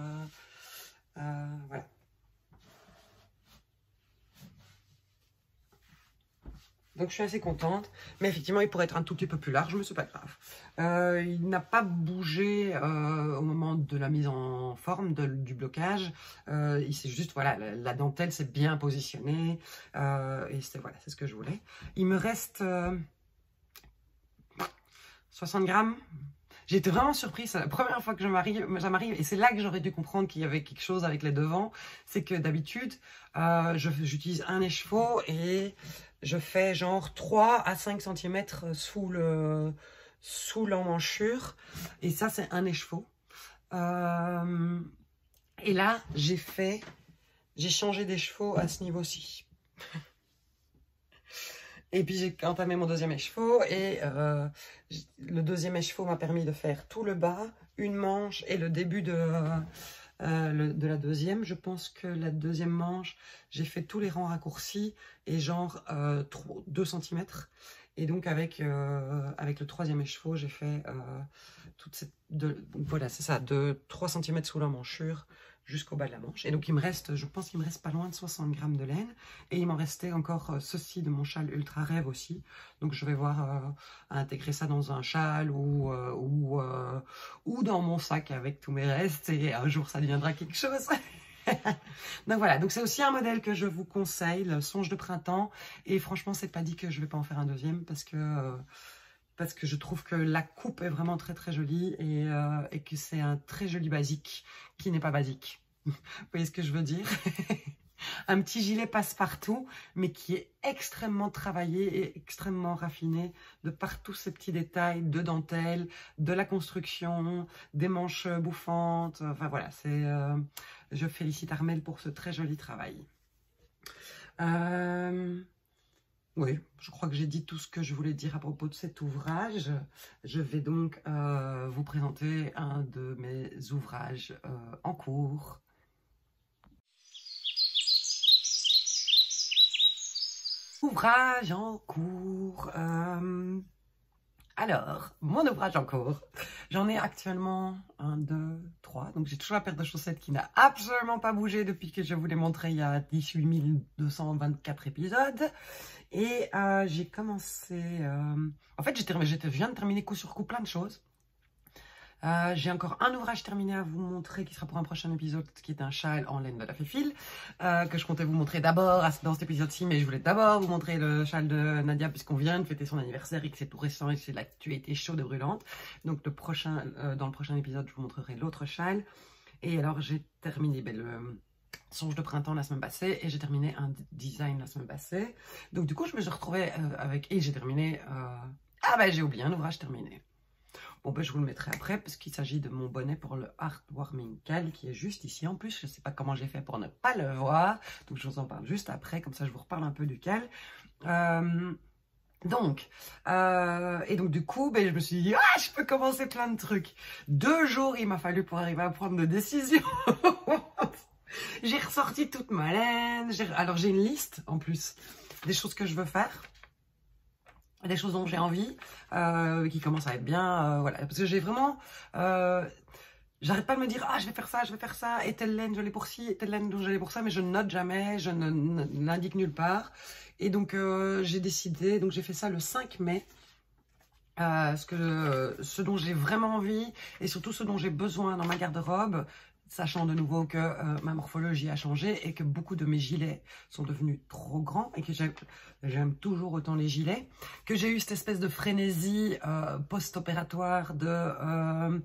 Voilà. Donc je suis assez contente, mais effectivement il pourrait être un tout petit peu plus large, mais c'est pas grave. Il n'a pas bougé au moment de la mise en forme du blocage. Il s'est juste, voilà, la dentelle s'est bien positionnée, et voilà, c'est ce que je voulais. Il me reste 60 grammes. J'ai été vraiment surprise, c'est la première fois que ça m'arrive, et c'est là que j'aurais dû comprendre qu'il y avait quelque chose avec les devants. C'est que d'habitude, j'utilise un écheveau et je fais genre 3 à 5 cm sous l'emmanchure, et ça c'est un écheveau. Et là, j'ai changé d'écheveau à ce niveau-ci. Et puis j'ai entamé mon 2e écheveau, et le 2e écheveau m'a permis de faire tout le bas, une manche et le début de la 2e. Je pense que la 2e manche, j'ai fait tous les rangs raccourcis et genre 2 cm. Et donc avec le 3e écheveau, j'ai fait voilà, c'est ça, de 3 cm sous l'emmanchure jusqu'au bas de la manche. Et donc il me reste, je pense qu'il me reste pas loin de 60 grammes de laine, et il m'en restait encore ceci de mon châle Ultra Rêve aussi. Donc je vais voir à intégrer ça dans un châle ou dans mon sac avec tous mes restes, et un jour ça deviendra quelque chose. Donc voilà, donc c'est aussi un modèle que je vous conseille, le Songe de printemps, et franchement c'est pas dit que je vais pas en faire un 2e, parce que je trouve que la coupe est vraiment très très jolie, et que c'est un très joli basique qui n'est pas basique. Vous voyez ce que je veux dire? Un petit gilet passe-partout, mais qui est extrêmement travaillé et extrêmement raffiné de par tous ces petits détails de dentelle, de la construction, des manches bouffantes. Enfin voilà, je félicite Armelle pour ce très joli travail. Oui, je crois que j'ai dit tout ce que je voulais dire à propos de cet ouvrage. Je vais donc vous présenter un de mes ouvrages en cours. Ouvrage en cours. Alors, mon ouvrage en cours, j'en ai actuellement 1, 2, 3. Donc j'ai toujours la paire de chaussettes qui n'a absolument pas bougé depuis que je vous l'ai montré il y a 18 224 épisodes. Et j'ai commencé... En fait, je viens de terminer coup sur coup plein de choses. J'ai encore un ouvrage terminé à vous montrer qui sera pour un prochain épisode, qui est un châle en laine de la Féfile, que je comptais vous montrer d'abord dans cet épisode-ci, mais je voulais d'abord vous montrer le châle de Nadia puisqu'on vient de fêter son anniversaire et que c'est tout récent et que l'actualité chaude et brûlante. Donc dans le prochain épisode, je vous montrerai l'autre châle. Et alors, j'ai terminé le songe de printemps la semaine passée et j'ai terminé un design la semaine passée. Donc, du coup, je me suis retrouvée avec... Et j'ai terminé... Ah ben, j'ai oublié un ouvrage terminé. Bon, ben, je vous le mettrai après parce qu'il s'agit de mon bonnet pour le Heartwarming Cal qui est juste ici. En plus, je ne sais pas comment j'ai fait pour ne pas le voir. Donc, je vous en parle juste après. Comme ça, je vous reparle un peu du cal. Donc, du coup, ben, je me suis dit, ah, je peux commencer plein de trucs. 2 jours, il m'a fallu pour arriver à prendre des décisions. J'ai ressorti toute ma laine. Alors, j'ai une liste, en plus, des choses que je veux faire. Des choses dont j'ai envie, qui commencent à être bien, voilà. Parce que j'ai vraiment... j'arrête pas de me dire, ah, je vais faire ça, et telle laine, je l'ai pour ci, et telle laine, je l'ai pour ça, mais je ne note jamais, je ne l'indique nulle part. Et donc, j'ai décidé, donc j'ai fait ça le 5 mai, ce dont j'ai vraiment envie, et surtout ce dont j'ai besoin dans ma garde-robe, sachant de nouveau que ma morphologie a changé et que beaucoup de mes gilets sont devenus trop grands et que j'aime toujours autant les gilets, que j'ai eu cette espèce de frénésie post-opératoire de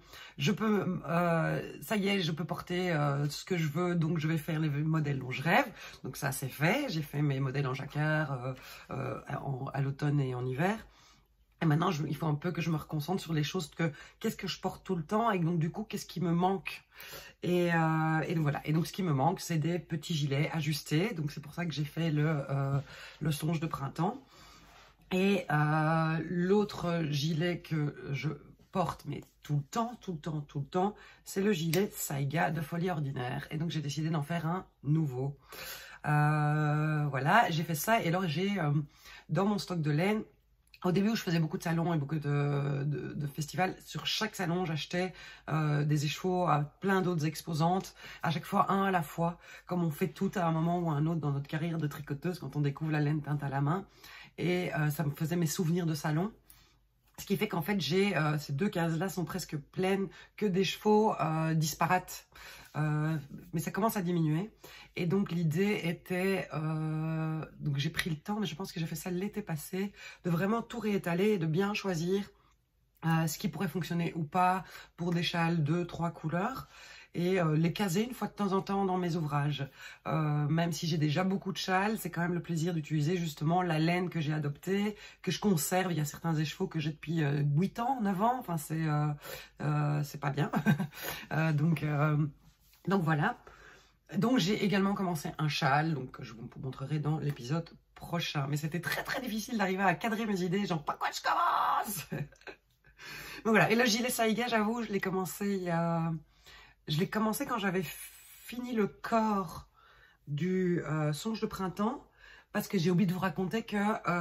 ça y est, je peux porter ce que je veux, donc je vais faire les modèles dont je rêve. Donc ça c'est fait, j'ai fait mes modèles en jacquard à l'automne et en hiver. Et maintenant, il faut un peu que je me reconcentre sur les choses qu'est-ce que je porte tout le temps et donc du coup, qu'est-ce qui me manque. Et donc voilà. Et donc ce qui me manque, c'est des petits gilets ajustés. Donc c'est pour ça que j'ai fait le songe de printemps. Et l'autre gilet que je porte, mais tout le temps, c'est le gilet Saiga de Folie Ordinaire. Et donc j'ai décidé d'en faire un nouveau. Voilà, j'ai fait ça. Et alors j'ai dans mon stock de laine, au début où je faisais beaucoup de salons et beaucoup de festivals, sur chaque salon j'achetais des écheveaux à plein d'autres exposantes, à chaque fois un à la fois, comme on fait tout à un moment ou à un autre dans notre carrière de tricoteuse quand on découvre la laine teinte à la main. Et ça me faisait mes souvenirs de salon. Ce qui fait qu'en fait, ces 2 cases-là sont presque pleines que d'écheveaux disparates. Mais ça commence à diminuer. Et donc, l'idée était... donc, j'ai pris le temps, mais je pense que j'ai fait ça l'été passé, de vraiment tout réétaler et de bien choisir ce qui pourrait fonctionner ou pas pour des châles 2-3 couleurs. Et les caser une fois de temps en temps dans mes ouvrages. Même si j'ai déjà beaucoup de châles, c'est quand même le plaisir d'utiliser justement la laine que j'ai adoptée, que je conserve. Il y a certains écheveaux que j'ai depuis 8 ans, 9 ans, enfin c'est pas bien. Donc voilà. Donc j'ai également commencé un châle, donc je vous montrerai dans l'épisode prochain. Mais c'était très très difficile d'arriver à cadrer mes idées, genre par quoi je commence. Donc voilà, et le gilet Saiga, j'avoue, je l'ai commencé quand j'avais fini le corps du songe de printemps, parce que j'ai oublié de vous raconter que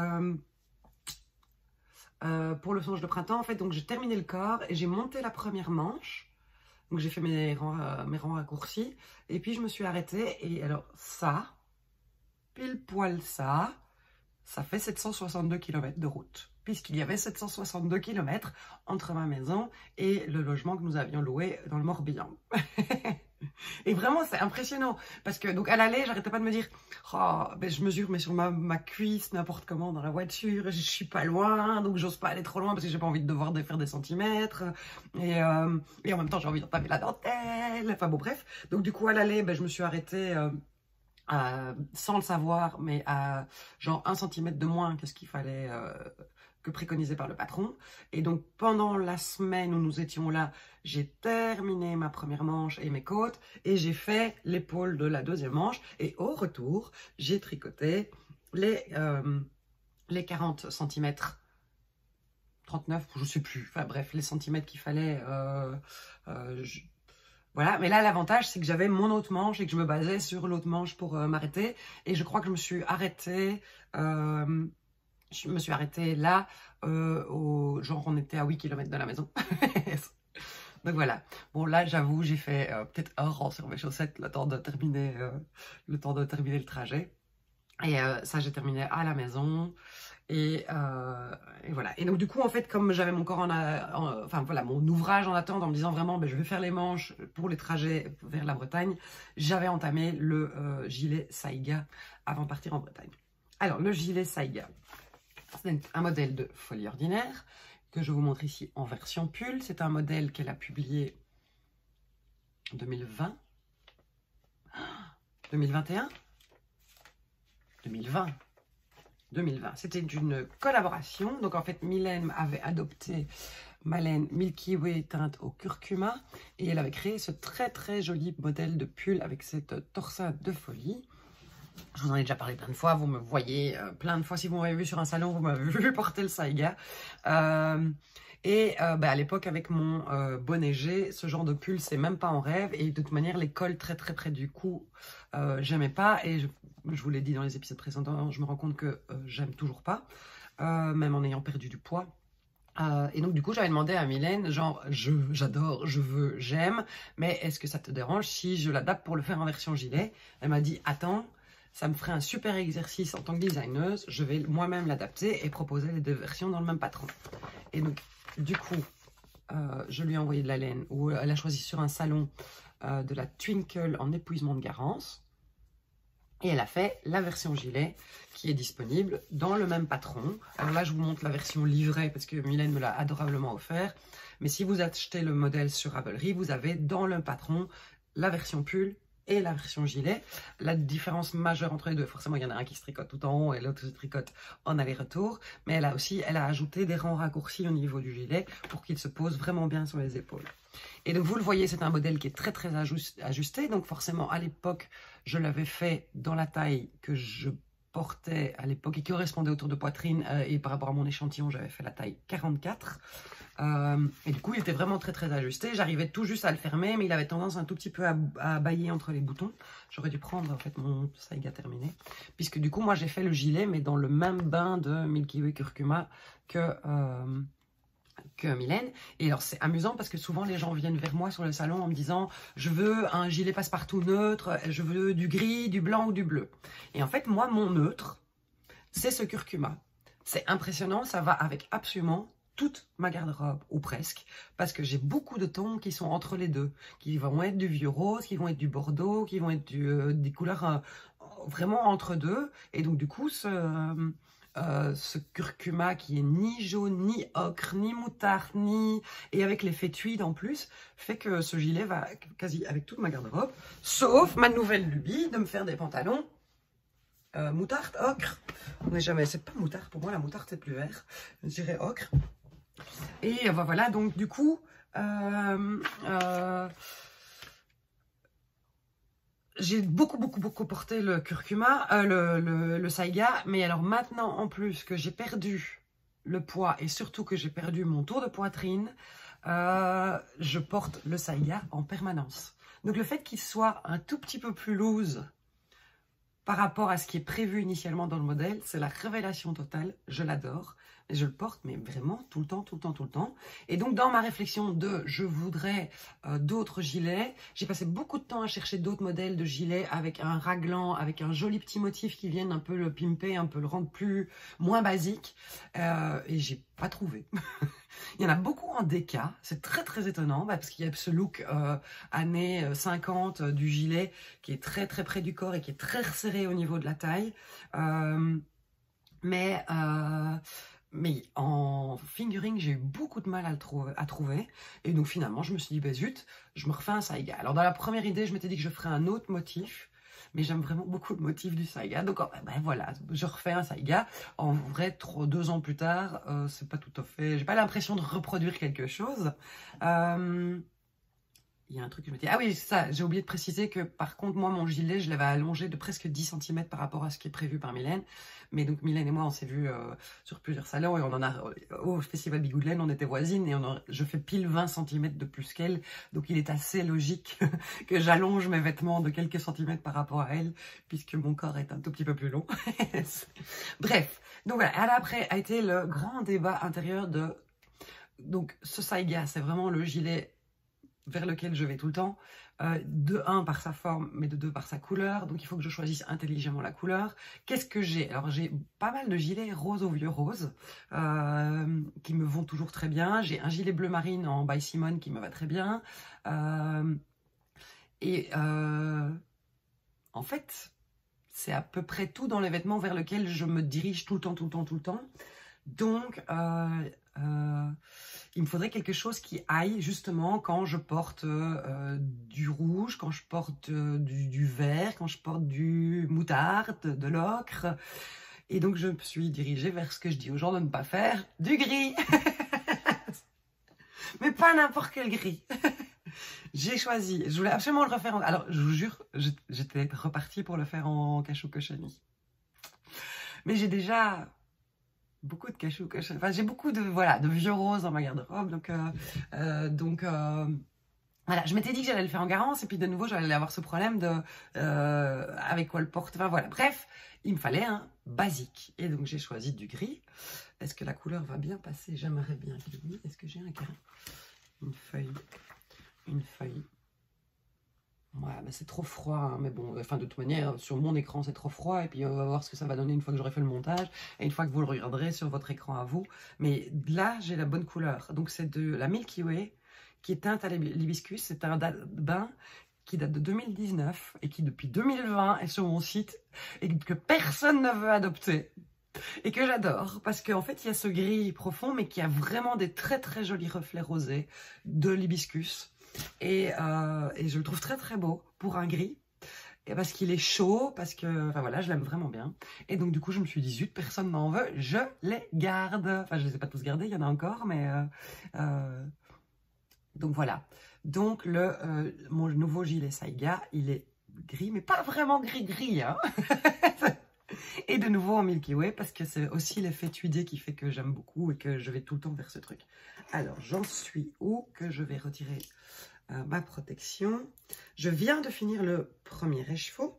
pour le songe de printemps, en fait, donc j'ai terminé le corps et j'ai monté la première manche. Donc j'ai fait mes rangs raccourcis et puis je me suis arrêtée et alors ça, pile poil ça fait 762 km de route. Puisqu'il y avait 762 km entre ma maison et le logement que nous avions loué dans le Morbihan. Et vraiment, c'est impressionnant. Parce que, donc, à l'aller, j'arrêtais pas de me dire, oh, ben, je mesure, mais sur ma cuisse, n'importe comment dans la voiture, je suis pas loin, donc j'ose pas aller trop loin parce que j'ai pas envie de devoir faire des centimètres. Et en même temps, j'ai envie d'entamer la dentelle. Enfin, bon, bref. Donc, du coup, à l'aller, ben, je me suis arrêtée, sans le savoir, mais à genre 1 centimètre de moins que ce qu'il fallait, que préconisé par le patron. Et donc, pendant la semaine où nous étions là, j'ai terminé ma première manche et mes côtes et j'ai fait l'épaule de la deuxième manche. Et au retour, j'ai tricoté les 40 cm, 39, je sais plus, enfin bref, les centimètres qu'il fallait. Voilà, mais là, l'avantage, c'est que j'avais mon autre manche et que je me basais sur l'autre manche pour m'arrêter. Et je crois que je me suis arrêtée... là, genre on était à 8 km de la maison. Donc voilà. Bon là, j'avoue, j'ai fait peut-être un rang sur mes chaussettes le temps de terminer le trajet. Et ça, j'ai terminé à la maison. Et voilà. Et donc du coup, en fait, comme j'avais mon corps enfin voilà, mon ouvrage en attente, en me disant vraiment, ben, je vais faire les manches pour les trajets vers la Bretagne, j'avais entamé le gilet Saiga avant de partir en Bretagne. Alors, le gilet Saiga, c'est un modèle de Folie Ordinaire que je vous montre ici en version pull. C'est un modèle qu'elle a publié 2020, 2021, 2020. 2020. C'était une collaboration. Donc en fait, Mylène avait adopté ma laine Milky Way teinte au curcuma et elle avait créé ce très très joli modèle de pull avec cette torsade de folie. Je vous en ai déjà parlé plein de fois, vous me voyez plein de fois. Si vous m'avez vu sur un salon, vous m'avez vu porter le Saiga. À l'époque, avec mon bonnet G, ce genre de pull, c'est même pas en rêve. Et de toute manière, les cols très très près du cou, j'aimais pas. Et je vous l'ai dit dans les épisodes précédents, je me rends compte que j'aime toujours pas, même en ayant perdu du poids. Et donc du coup j'avais demandé à Mylène, genre j'adore, je veux, j'aime, mais est-ce que ça te dérange si je l'adapte pour le faire en version gilet? Elle m'a dit attends, ça me ferait un super exercice en tant que designeuse, je vais moi-même l'adapter et proposer les deux versions dans le même patron. Et donc du coup je lui ai envoyé de la laine où elle a choisi sur un salon de la Twinkle en épuisement de garance. Et elle a fait la version gilet qui est disponible dans le même patron. Alors là, je vous montre la version livrée parce que Mylène me l'a adorablement offert. Mais si vous achetez le modèle sur Ravelry, vous avez dans le patron la version pull et la version gilet. La différence majeure entre les deux, forcément, il y en a un qui se tricote tout en haut et l'autre se tricote en aller-retour. Mais elle a ajouté des rangs raccourcis au niveau du gilet pour qu'il se pose vraiment bien sur les épaules. Et donc, vous le voyez, c'est un modèle qui est très, très ajusté. Donc, forcément, à l'époque, je l'avais fait dans la taille que je portais à l'époque et qui correspondait autour de poitrine. Et par rapport à mon échantillon, j'avais fait la taille 44. Et du coup, il était vraiment très, très ajusté. J'arrivais tout juste à le fermer, mais il avait tendance un tout petit peu à bailler entre les boutons. J'aurais dû prendre, en fait, mon Saiga terminé. Puisque du coup, moi, j'ai fait le gilet, mais dans le même bain de Milky Way Curcuma que Mylène. Et alors c'est amusant parce que souvent les gens viennent vers moi sur le salon en me disant je veux un gilet passe-partout neutre, je veux du gris, du blanc ou du bleu. Et en fait moi mon neutre c'est ce curcuma. C'est impressionnant, ça va avec absolument toute ma garde-robe, ou presque, parce que j'ai beaucoup de tons qui sont entre les deux, qui vont être du vieux rose, qui vont être du bordeaux, qui vont être des couleurs vraiment entre deux. Et donc du coup ce curcuma qui est ni jaune, ni ocre, ni moutarde, et avec l'effet tweed en plus, fait que ce gilet va quasi avec toute ma garde-robe, sauf ma nouvelle lubie de me faire des pantalons moutarde, ocre. On n'est jamais, c'est pas moutarde, pour moi la moutarde c'est plus vert, je dirais ocre. Et voilà, donc du coup, j'ai beaucoup porté le curcuma, le Saiga, mais alors maintenant en plus que j'ai perdu le poids et surtout que j'ai perdu mon tour de poitrine, je porte le Saiga en permanence. Donc le fait qu'il soit un tout petit peu plus loose par rapport à ce qui est prévu initialement dans le modèle, c'est la révélation totale, je l'adore. Et je le porte, mais vraiment tout le temps. Et donc, dans ma réflexion de « je voudrais d'autres gilets », j'ai passé beaucoup de temps à chercher d'autres modèles de gilets avec un raglan, avec un joli petit motif qui vienne un peu le pimper, un peu le rendre moins basique. Et j'ai pas trouvé. Il y en a beaucoup en déca, c'est très très étonnant parce qu'il y a ce look années 50 du gilet qui est très très près du corps et qui est très resserré au niveau de la taille. Mais en fingering, j'ai eu beaucoup de mal à trouver. Et donc finalement, je me suis dit, bah zut, je me refais un Saiga. Alors dans la première idée, je m'étais dit que je ferais un autre motif. Mais j'aime vraiment beaucoup le motif du Saiga. Donc voilà, je refais un Saiga. En vrai, 2 ans plus tard, c'est pas tout à fait... J'ai pas l'impression de reproduire quelque chose. Il y a un truc que je me dis... Ah oui, ça, j'ai oublié de préciser que par contre, moi, mon gilet, je l'avais allongé de presque 10 cm par rapport à ce qui est prévu par Mylène. Mais donc, Mylène et moi, on s'est vus sur plusieurs salons et on en a... Au Festival Bigoudelaine, on était voisines et je fais pile 20 cm de plus qu'elle. Donc, il est assez logique que j'allonge mes vêtements de quelques centimètres par rapport à elle, puisque mon corps est un tout petit peu plus long. Bref, donc voilà, après a été le grand débat intérieur de... Donc, ce Saiga, c'est vraiment le gilet vers lequel je vais tout le temps, de 1 par sa forme, mais de 2 par sa couleur, donc il faut que je choisisse intelligemment la couleur. Qu'est-ce que j'ai? Alors j'ai pas mal de gilets rose au vieux rose, qui me vont toujours très bien. J'ai un gilet bleu marine en by Simone qui me va très bien. En fait, c'est à peu près tout dans les vêtements vers lesquels je me dirige tout le temps. Donc, il me faudrait quelque chose qui aille justement quand je porte du rouge, quand je porte du vert, quand je porte du moutarde, de l'ocre. Et donc je me suis dirigée vers ce que je dis aux gens de ne pas faire, du gris. Mais pas n'importe quel gris. J'ai choisi, je voulais absolument le refaire alors je vous jure, j'étais repartie pour le faire en cachou cochonnerie. Mais j'ai déjà beaucoup de cachou cochonnerie, enfin j'ai beaucoup de, voilà, de vieux roses dans ma garde-robe, donc voilà, je m'étais dit que j'allais le faire en Garance, et puis de nouveau j'allais avoir ce problème de avec quoi le porte, enfin voilà, bref, il me fallait un basique, et donc j'ai choisi du gris. Est-ce que la couleur va bien passer? J'aimerais bien que oui. Est-ce que j'ai un carré? Une feuille. Ouais, bah c'est trop froid, hein, mais bon, enfin de toute manière, sur mon écran c'est trop froid, et puis on va voir ce que ça va donner une fois que j'aurai fait le montage, et une fois que vous le regarderez sur votre écran à vous. Mais là, j'ai la bonne couleur. Donc c'est de la Milky Way, qui est teinte à l'hibiscus. C'est un bain qui date de 2019, et qui depuis 2020 est sur mon site, et que personne ne veut adopter. Et que j'adore, parce qu'en fait, il y a ce gris profond, mais qui a vraiment des très très jolis reflets rosés de l'hibiscus. Et je le trouve très très beau pour un gris, et parce qu'il est chaud, parce que, enfin voilà, je l'aime vraiment bien. Et donc du coup, je me suis dit, zut, personne n'en veut, je les garde. Enfin, je les ai pas tous gardés, il y en a encore, mais... donc voilà. Donc mon nouveau gilet Saiga, il est gris, mais pas vraiment gris-gris, hein. Et de nouveau en Milky Way, parce que c'est aussi l'effet tuilé qui fait que j'aime beaucoup et que je vais tout le temps vers ce truc. Alors, j'en suis où que je vais retirer ma protection. Je viens de finir le premier écheveau.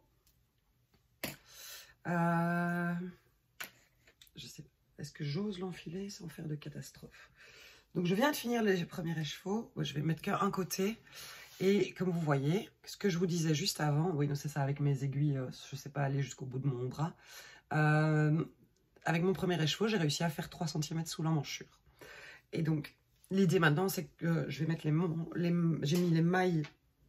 Je sais pas, est-ce que j'ose l'enfiler sans faire de catastrophe? Donc, je viens de finir le premier écheveau. Je vais mettre qu'un côté. Et comme vous voyez, ce que je vous disais juste avant, oui, non, c'est ça, avec mes aiguilles, je ne sais pas aller jusqu'au bout de mon bras. Avec mon premier écheveau, j'ai réussi à faire 3 cm sous l'emmanchure. Et donc, l'idée maintenant, c'est que je vais mettre j'ai mis les mailles,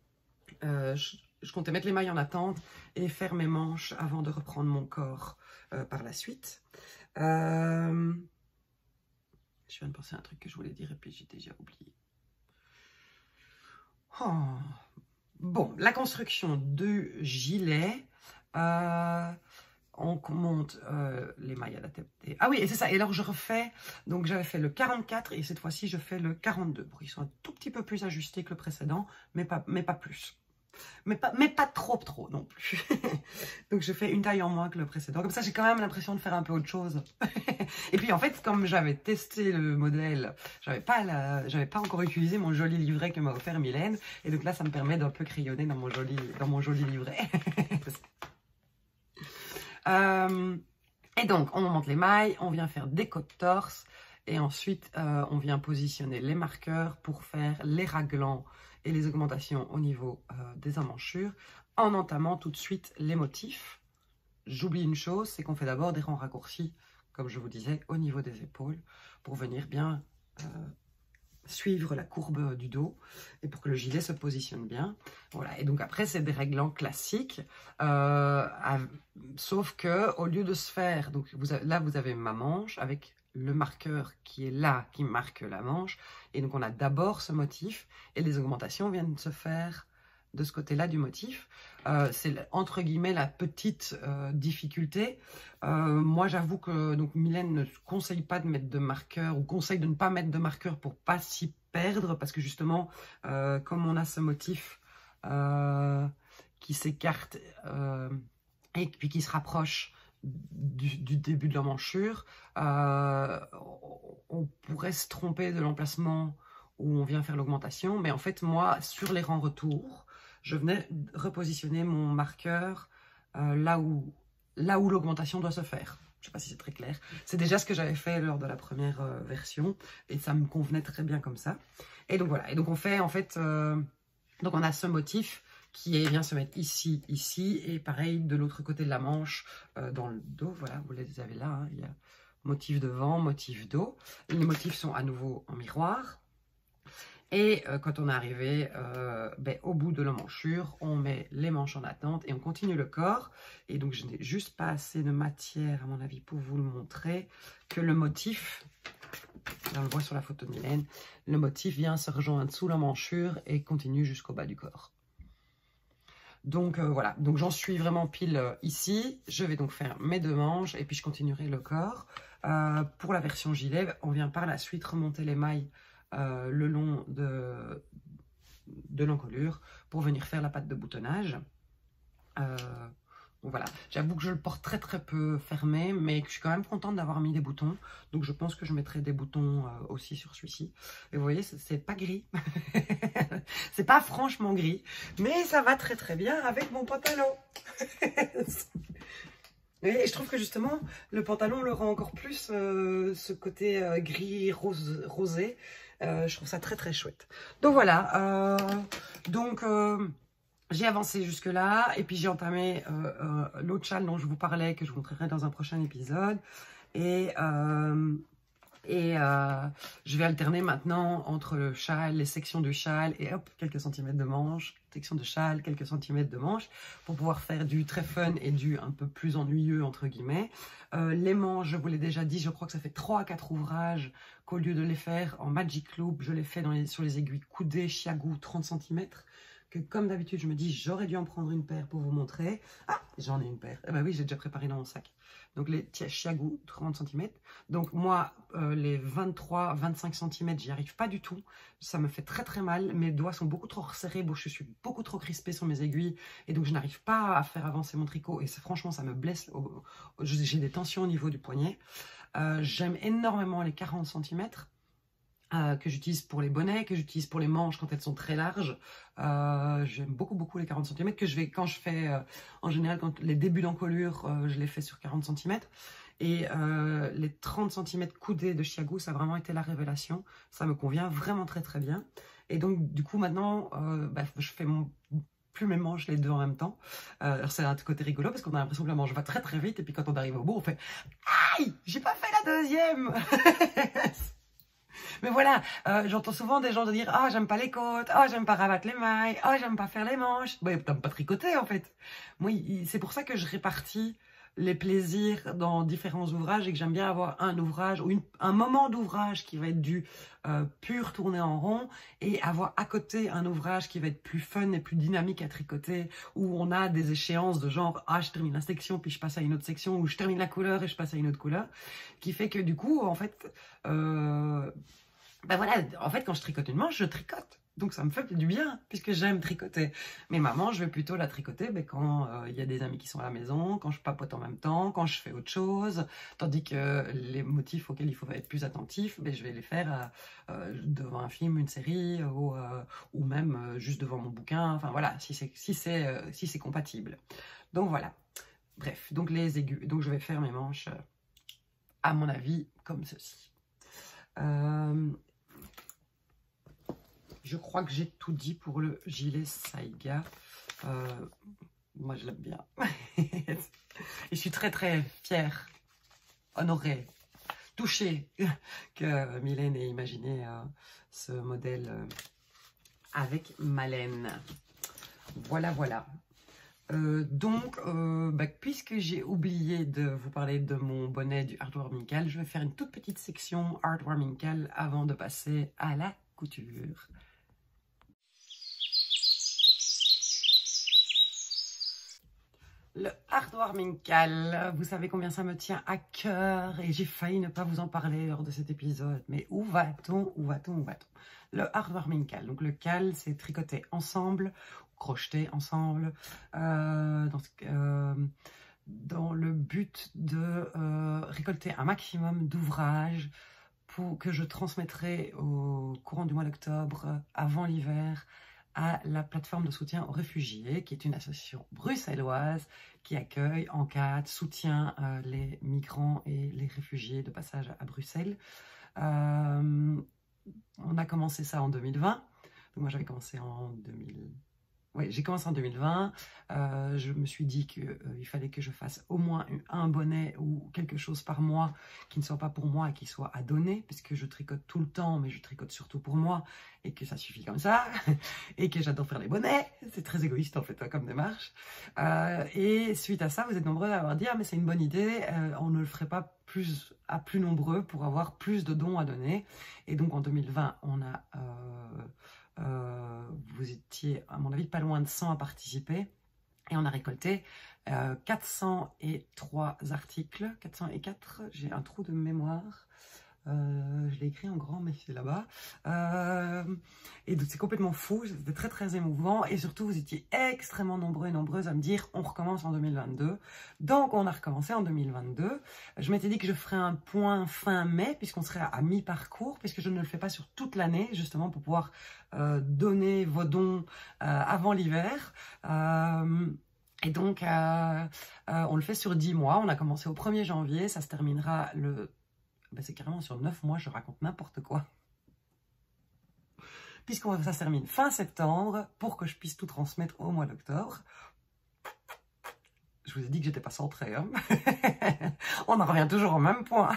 je comptais mettre les mailles en attente et faire mes manches avant de reprendre mon corps par la suite. Je viens de penser à un truc que je voulais dire et puis j'ai déjà oublié. Oh. Bon, la construction du gilet, on monte les mailles à la tête. Ah oui, et c'est ça, et alors je refais, donc j'avais fait le 44 et cette fois-ci je fais le 42, pour qu'ils soient un tout petit peu plus ajustés que le précédent, mais pas plus. Mais pas trop non plus. Donc je fais une taille en moins que le précédent. Comme ça, j'ai quand même l'impression de faire un peu autre chose. Et puis en fait, comme j'avais testé le modèle, j'avais pas encore utilisé mon joli livret que m'a offert Mylène. Et donc là, ça me permet d'un peu crayonner dans mon joli livret. Et donc, on monte les mailles, on vient faire des côtes torse. Et ensuite, on vient positionner les marqueurs pour faire les raglans et les augmentations au niveau des emmanchures, en entamant tout de suite les motifs. J'oublie une chose, c'est qu'on fait d'abord des rangs raccourcis, comme je vous disais, au niveau des épaules, pour venir bien suivre la courbe du dos, et pour que le gilet se positionne bien. Voilà, et donc après, c'est des réglants classiques, sauf que au lieu de se faire, donc là, vous avez ma manche, avec le marqueur qui est là, qui marque la manche, et donc on a d'abord ce motif, et les augmentations viennent se faire de ce côté-là du motif. C'est entre guillemets la petite difficulté. Moi j'avoue que donc Mylène ne conseille pas de mettre de marqueur, ou conseille de ne pas mettre de marqueur pour pas s'y perdre, parce que justement comme on a ce motif qui s'écarte et puis qui se rapproche du début de l'emmanchure, on pourrait se tromper de l'emplacement où on vient faire l'augmentation, mais en fait moi sur les rangs retour, je venais repositionner mon marqueur là où l'augmentation doit se faire. Je ne sais pas si c'est très clair. C'est déjà ce que j'avais fait lors de la première version, et ça me convenait très bien comme ça. Et donc voilà, et donc on fait en fait, donc on a ce motif qui vient se mettre ici, ici, et pareil de l'autre côté de la manche, dans le dos, voilà, vous les avez là, hein, il y a motif devant, motif dos. Les motifs sont à nouveau en miroir. Et quand on est arrivé au bout de l'emmanchure, on met les manches en attente et on continue le corps. Et donc je n'ai juste pas assez de matière, à mon avis, pour vous le montrer, que le motif on le voit sur la photo de Mylène, le motif vient se rejoindre sous la manchure et continue jusqu'au bas du corps. Donc voilà, donc j'en suis vraiment pile ici. Je vais donc faire mes 2 manches et puis je continuerai le corps. Pour la version gilet, on vient par la suite remonter les mailles le long de l'encolure pour venir faire la patte de boutonnage. Donc voilà, j'avoue que je le porte très très peu fermé, mais que je suis quand même contente d'avoir mis des boutons. Donc je pense que je mettrai des boutons aussi sur celui-ci. Et vous voyez, c'est pas gris. C'est pas franchement gris, mais ça va très très bien avec mon pantalon. Et je trouve que justement, le pantalon le rend encore plus ce côté gris rosé. Je trouve ça très très chouette. Donc voilà, j'ai avancé jusque là et puis j'ai entamé l'autre châle dont je vous parlais, que je vous montrerai dans un prochain épisode. Et je vais alterner maintenant entre le châle, les sections du châle et hop, quelques centimètres de manche, section de châle, quelques centimètres de manche pour pouvoir faire du très fun et du un peu plus ennuyeux entre guillemets. Les manches, je vous l'ai déjà dit, je crois que ça fait 3 à 4 ouvrages qu'au lieu de les faire en Magic Loop, je les fais sur les aiguilles coudées Chiagou 30 cm. Que comme d'habitude, je me dis, j'aurais dû en prendre une paire pour vous montrer. Ah, j'en ai une paire. Eh ben oui, j'ai déjà préparé dans mon sac. Donc, les Chiagou, 30 cm. Donc, moi, les 23-25 cm, j'y arrive pas du tout. Ça me fait très, très mal. Mes doigts sont beaucoup trop resserrés. Bon, je suis beaucoup trop crispée sur mes aiguilles. Et donc, je n'arrive pas à faire avancer mon tricot. Et franchement, ça me blesse. J'ai des tensions au niveau du poignet. J'aime énormément les 40 cm. Que j'utilise pour les bonnets, que j'utilise pour les manches quand elles sont très larges. J'aime beaucoup les 40 cm que je vais, quand je fais, en général, quand les débuts d'encolure, je les fais sur 40 cm. Et les 30 cm coudés de Chiagou, ça a vraiment été la révélation. Ça me convient vraiment très très bien. Et donc, du coup, maintenant, je fais plus mes manches les deux en même temps. Alors c'est un côté rigolo parce qu'on a l'impression que la manche va très très vite et puis quand on arrive au bout, on fait « Aïe, j'ai pas fait la deuxième !» Mais voilà, j'entends souvent des gens dire « Ah, j'aime pas les côtes, ah, j'aime pas rabattre les mailles, ah, j'aime pas faire les manches. » Ouais, t'aimes pas tricoter en fait. Moi, c'est pour ça que je répartis les plaisirs dans différents ouvrages et que j'aime bien avoir un ouvrage ou un moment d'ouvrage qui va être du pur tourner en rond et avoir à côté un ouvrage qui va être plus fun et plus dynamique à tricoter où on a des échéances de genre ah je termine la section puis je passe à une autre section ou je termine la couleur et je passe à une autre couleur qui fait que du coup en fait voilà, en fait quand je tricote une manche je tricote. Donc ça me fait du bien, puisque j'aime tricoter. Mais maman, je vais plutôt la tricoter quand il y a des amis qui sont à la maison, quand je papote en même temps, quand je fais autre chose. Tandis que les motifs auxquels il faut être plus attentif, je vais les faire devant un film, une série, ou même juste devant mon bouquin. Enfin voilà, si c'est compatible. Donc voilà. Bref, donc les aigus. Donc je vais faire mes manches, à mon avis, comme ceci. Je crois que j'ai tout dit pour le gilet Saiga. Moi, je l'aime bien. Et je suis très, très fière, honorée, touchée que Mylène ait imaginé ce modèle avec ma laine. Voilà, voilà. Puisque j'ai oublié de vous parler de mon bonnet du Heartwarming, je vais faire une toute petite section Heartwarming avant de passer à la couture. Le Heartwarming, vous savez combien ça me tient à cœur et j'ai failli ne pas vous en parler lors de cet épisode. Mais où va-t-on, où va-t-on, où va-t-on? Le Heartwarming, donc le cal, c'est tricoter ensemble, crocheter ensemble, dans le but de récolter un maximum d'ouvrages que je transmettrai au courant du mois d'octobre, avant l'hiver, à la plateforme de soutien aux réfugiés, qui est une association bruxelloise qui accueille, encadre, soutient les migrants et les réfugiés de passage à Bruxelles. On a commencé ça en 2020. Donc moi, j'avais commencé en 2000. Oui, j'ai commencé en 2020. Je me suis dit qu'il fallait que je fasse au moins un bonnet ou quelque chose par mois qui ne soit pas pour moi et qui soit à donner, puisque je tricote tout le temps, mais je tricote surtout pour moi et que ça suffit comme ça et que j'adore faire les bonnets. C'est très égoïste en fait comme démarche. Et suite à ça, vous êtes nombreux à avoir dit « Ah mais c'est une bonne idée, on ne le ferait pas plus nombreux pour avoir plus de dons à donner. Et donc en 2020, on a, vous étiez à mon avis pas loin de 100 à participer. Et on a récolté 403 articles, 404, j'ai un trou de mémoire. Je l'ai écrit en grand, mais c'est là-bas. Et donc c'est complètement fou, c'était très très émouvant. Et surtout, vous étiez extrêmement nombreux et nombreuses à me dire on recommence en 2022. Donc on a recommencé en 2022. Je m'étais dit que je ferais un point fin mai, puisqu'on serait à mi-parcours, puisque je ne le fais pas sur toute l'année, justement pour pouvoir donner vos dons avant l'hiver. Et donc, on le fait sur 10 mois. On a commencé au 1er janvier. Ça se terminera le... Ben, c'est carrément sur 9 mois, je raconte n'importe quoi. Puisque ça se termine fin septembre, pour que je puisse tout transmettre au mois d'octobre. Je vous ai dit que j'étais pas centrée. Hein. On en revient toujours au même point.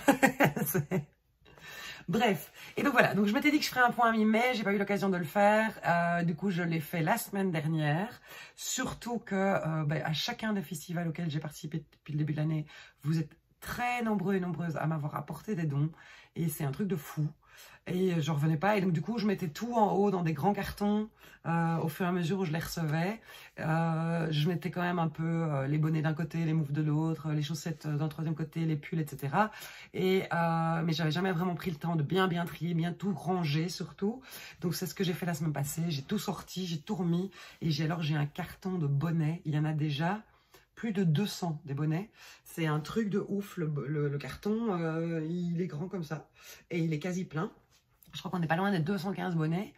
Bref, et donc voilà, donc je m'étais dit que je ferais un point à mi-mai, j'ai pas eu l'occasion de le faire, du coup je l'ai fait la semaine dernière, surtout que ben, à chacun des festivals auxquels j'ai participé depuis le début de l'année, vous êtes très nombreux et nombreuses à m'avoir apporté des dons, et c'est un truc de fou. Et je revenais pas, et donc du coup je mettais tout en haut dans des grands cartons au fur et à mesure où je les recevais. Je mettais quand même un peu les bonnets d'un côté, les moufles de l'autre, les chaussettes d'un troisième côté, les pulls, etc. Mais j'avais jamais vraiment pris le temps de bien trier, bien tout ranger surtout. Donc c'est ce que j'ai fait la semaine passée, j'ai tout sorti, j'ai tout remis, et j'ai un carton de bonnets, il y en a déjà plus de 200 des bonnets. C'est un truc de ouf, le carton, il est grand comme ça, et il est quasi plein. Je crois qu'on n'est pas loin des 215 bonnets.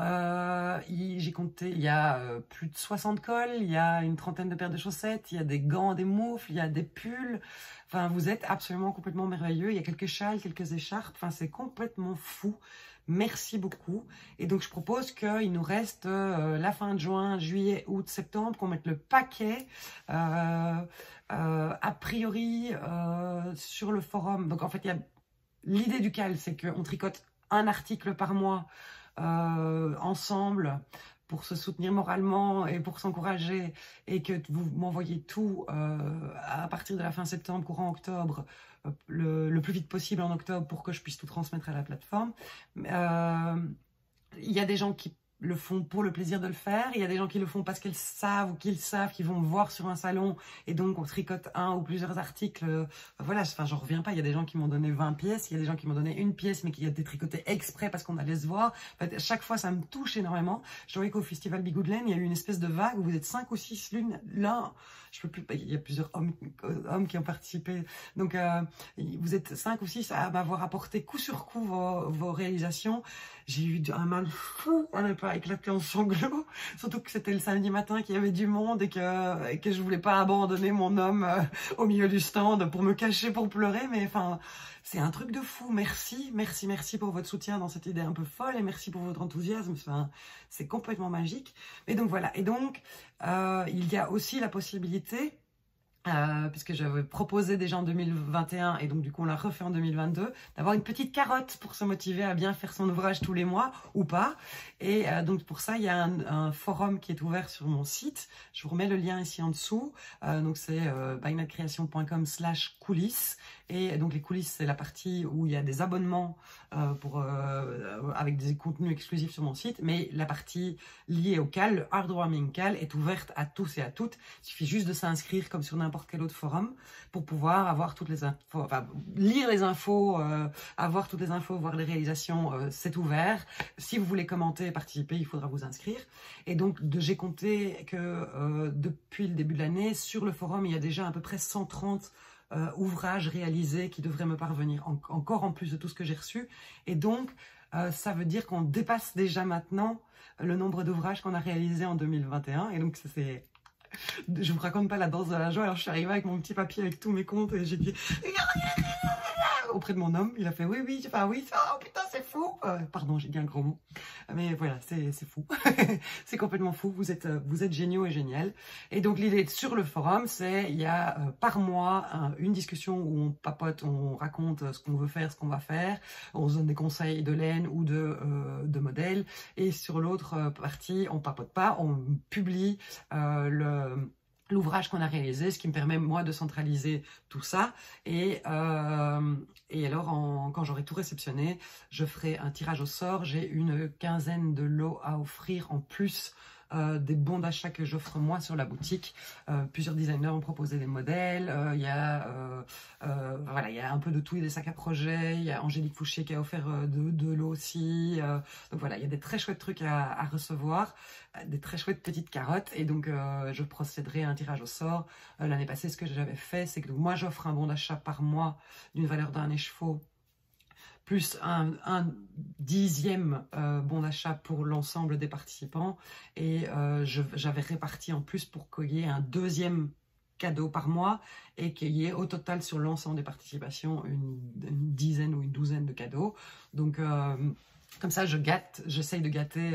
J'ai compté, il y a plus de 60 cols, il y a une trentaine de paires de chaussettes, il y a des gants, des moufles, il y a des pulls. Enfin, vous êtes absolument complètement merveilleux. Il y a quelques châles, quelques écharpes. Enfin, c'est complètement fou. Merci beaucoup. Et donc, je propose qu'il nous reste la fin de juin, juillet, août, septembre, qu'on mette le paquet. A priori, sur le forum. Donc, en fait, l'idée du CAL, c'est qu'on tricote un article par mois ensemble pour se soutenir moralement et pour s'encourager, et que vous m'envoyez tout à partir de la fin septembre, courant octobre, le plus vite possible en octobre, pour que je puisse tout transmettre à la plateforme. Il y a des gens qui le font pour le plaisir de le faire, il y a des gens qui le font parce qu'ils savent qu'ils vont me voir sur un salon, et donc on tricote un ou plusieurs articles. Voilà, enfin j'en reviens pas, il y a des gens qui m'ont donné 20 pièces, il y a des gens qui m'ont donné une pièce mais qui a été tricotée exprès parce qu'on allait se voir. En fait, chaque fois ça me touche énormément. Je voyais qu'au festival Bigoudelaine, il y a eu une espèce de vague où vous êtes 5 ou 6 l'un, je peux plus, il y a plusieurs hommes qui ont participé, donc vous êtes 5 ou 6 à m'avoir apporté coup sur coup vos réalisations. J'ai eu un mal fou à ne pas éclater en sanglots, surtout que c'était le samedi matin, qu'il y avait du monde, et que je voulais pas abandonner mon homme au milieu du stand pour me cacher pour pleurer. Mais enfin, c'est un truc de fou. Merci pour votre soutien dans cette idée un peu folle, et merci pour votre enthousiasme. Enfin, c'est complètement magique. Et donc voilà, et donc il y a aussi la possibilité, puisque j'avais proposé déjà en 2021, et donc du coup on l'a refait en 2022, d'avoir une petite carotte pour se motiver à bien faire son ouvrage tous les mois, ou pas. Et donc pour ça, il y a un forum qui est ouvert sur mon site. Je vous remets le lien ici en dessous. Donc c'est bagnatcreation.com/coulisses. Et donc les coulisses, c'est la partie où il y a des abonnements avec des contenus exclusifs sur mon site. Mais la partie liée au CAL, le Heartwarming CAL, est ouverte à tous et à toutes. Il suffit juste de s'inscrire comme sur n'importe quel autre forum pour pouvoir avoir toutes les infos, enfin lire les infos, avoir toutes les infos, voir les réalisations. C'est ouvert. Si vous voulez commenter et participer, il faudra vous inscrire. Et donc j'ai compté que depuis le début de l'année, sur le forum, il y a déjà à peu près 130 ouvrages réalisés qui devraient me parvenir encore en plus de tout ce que j'ai reçu. Et donc, ça veut dire qu'on dépasse déjà maintenant le nombre d'ouvrages qu'on a réalisés en 2021. Et donc, c'est... Je vous raconte pas la danse de la joie. Alors, je suis arrivée avec mon petit papier avec tous mes comptes, et j'ai dit... auprès de mon homme, il a fait oui, enfin oui, oh putain, c'est fou. Pardon, j'ai dit un gros mot. Mais voilà, c'est fou. C'est complètement fou. Vous êtes géniaux et génial. Et donc l'idée sur le forum, c'est il y a par mois une discussion où on papote, on raconte ce qu'on veut faire, ce qu'on va faire. On se donne des conseils de laine ou de modèles. Et sur l'autre partie, on papote pas, on publie l'ouvrage qu'on a réalisé, ce qui me permet moi de centraliser tout ça. Et alors, quand j'aurai tout réceptionné, je ferai un tirage au sort. J'ai une quinzaine de lots à offrir en plus des bons d'achat que j'offre moi sur la boutique. Plusieurs designers ont proposé des modèles. Il y a un peu de tout. Il y a des sacs à projet. Il y a Angélique Fouché qui a offert de l'eau aussi. Donc voilà, il y a des très chouettes trucs à recevoir, des très chouettes petites carottes. Et donc je procéderai à un tirage au sort. L'année passée, ce que j'avais fait, c'est que moi j'offre un bon d'achat par mois d'une valeur d'un écheveau, plus un dixième bon d'achat pour l'ensemble des participants. Et j'avais réparti en plus pour qu'il y ait un deuxième cadeau par mois et qu'il y ait au total sur l'ensemble des participations une dizaine ou une douzaine de cadeaux. Donc comme ça, j'essaye de gâter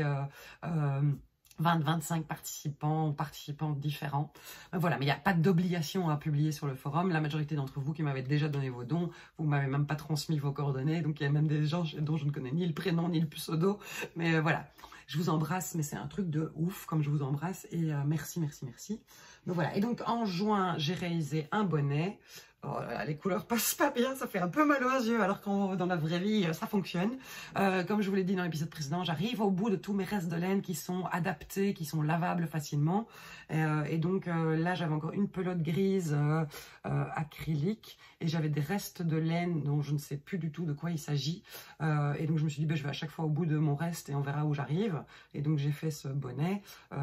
20-25 participants différents. Voilà, mais il n'y a pas d'obligation à publier sur le forum. La majorité d'entre vous qui m'avez déjà donné vos dons, vous ne m'avez même pas transmis vos coordonnées. Donc il y a même des gens dont je ne connais ni le prénom ni le pseudo. Mais voilà, je vous embrasse, mais c'est un truc de ouf comme je vous embrasse. Et merci, merci, merci. Donc voilà, et donc en juin, j'ai réalisé un bonnet. Oh là là, les couleurs passent pas bien, ça fait un peu mal aux yeux, alors que dans la vraie vie, ça fonctionne. Comme je vous l'ai dit dans l'épisode précédent, j'arrive au bout de tous mes restes de laine qui sont adaptés, qui sont lavables facilement. Et donc là, j'avais encore une pelote grise acrylique, et j'avais des restes de laine dont je ne sais plus du tout de quoi il s'agit. Et donc je me suis dit, je vais à chaque fois au bout de mon reste et on verra où j'arrive. Et donc j'ai fait ce bonnet.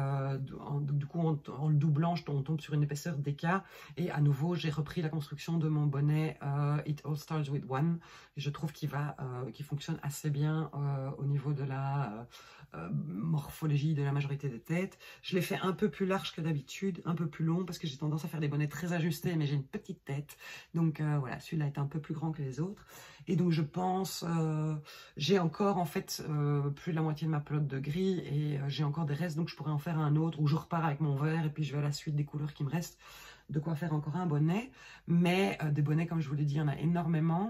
Du coup, en le doublant, on tombe sur une épaisseur d'K. Et à nouveau, j'ai repris la construction de mon bonnet It All Starts With One. Et je trouve qu'il fonctionne assez bien au niveau de la morphologie de la majorité des têtes. Je l'ai fait un peu plus large que d'habitude, un peu plus long, parce que j'ai tendance à faire des bonnets très ajustés, mais j'ai une petite tête. Donc voilà, celui-là est un peu plus grand que les autres. Et donc je pense, j'ai encore en fait plus de la moitié de ma pelote de gris, et j'ai encore des restes, donc je pourrais en faire un autre, où je repars avec mon vert, et puis je vais à la suite des couleurs qui me restent. De quoi faire encore un bonnet, mais des bonnets, comme je vous l'ai dit, il y en a énormément.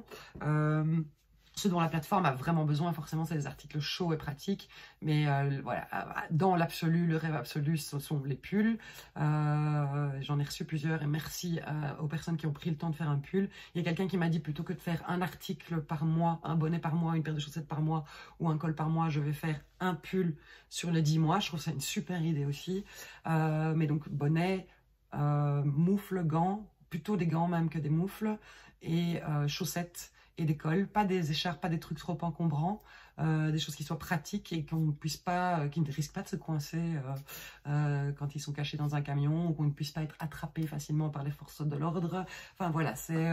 Ce dont la plateforme a vraiment besoin, forcément, c'est des articles chauds et pratiques. Mais voilà, dans l'absolu, le rêve absolu, ce sont les pulls. J'en ai reçu plusieurs, et merci aux personnes qui ont pris le temps de faire un pull. Il y a quelqu'un qui m'a dit, plutôt que de faire un article par mois, un bonnet par mois, une paire de chaussettes par mois ou un col par mois, je vais faire un pull sur les 10 mois. Je trouve ça une super idée aussi. Mais donc, bonnet, moufles, gants, plutôt des gants même que des moufles, et chaussettes et des cols, pas des écharpes, pas des trucs trop encombrants, des choses qui soient pratiques et qui ne risquent pas de se coincer quand ils sont cachés dans un camion, ou qu'on ne puisse pas être attrapés facilement par les forces de l'ordre. Enfin voilà, c'est...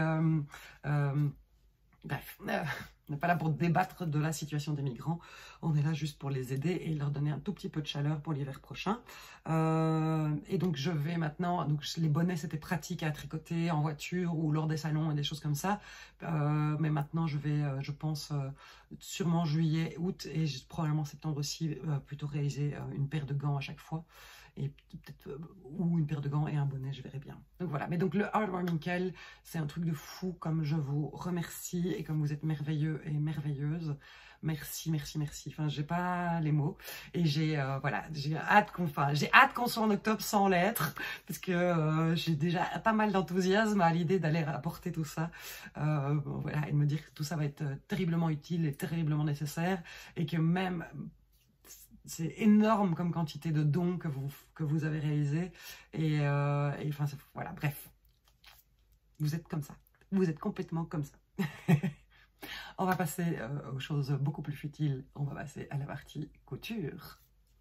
bref, on n'est pas là pour débattre de la situation des migrants, on est là juste pour les aider et leur donner un tout petit peu de chaleur pour l'hiver prochain. Et donc je vais maintenant, donc les bonnets c'était pratique à tricoter en voiture ou lors des salons et des choses comme ça, mais maintenant je vais, je pense, sûrement juillet, août et probablement septembre aussi, plutôt réaliser une paire de gants à chaque fois. Et peut-être ou une paire de gants et un bonnet, je verrai bien. Donc voilà, mais donc le Heartwarming Kel, c'est un truc de fou, comme je vous remercie et comme vous êtes merveilleux et merveilleuses. Merci, merci, merci. Enfin, j'ai pas les mots, et voilà, j'ai hâte qu'on soit en octobre sans l'être, parce que j'ai déjà pas mal d'enthousiasme à l'idée d'aller apporter tout ça, voilà, et de me dire que tout ça va être terriblement utile et terriblement nécessaire, et que même c'est énorme comme quantité de dons que vous avez réalisés, et enfin voilà, bref, vous êtes comme ça, vous êtes complètement comme ça. On va passer aux choses beaucoup plus futiles, on va passer à la partie couture.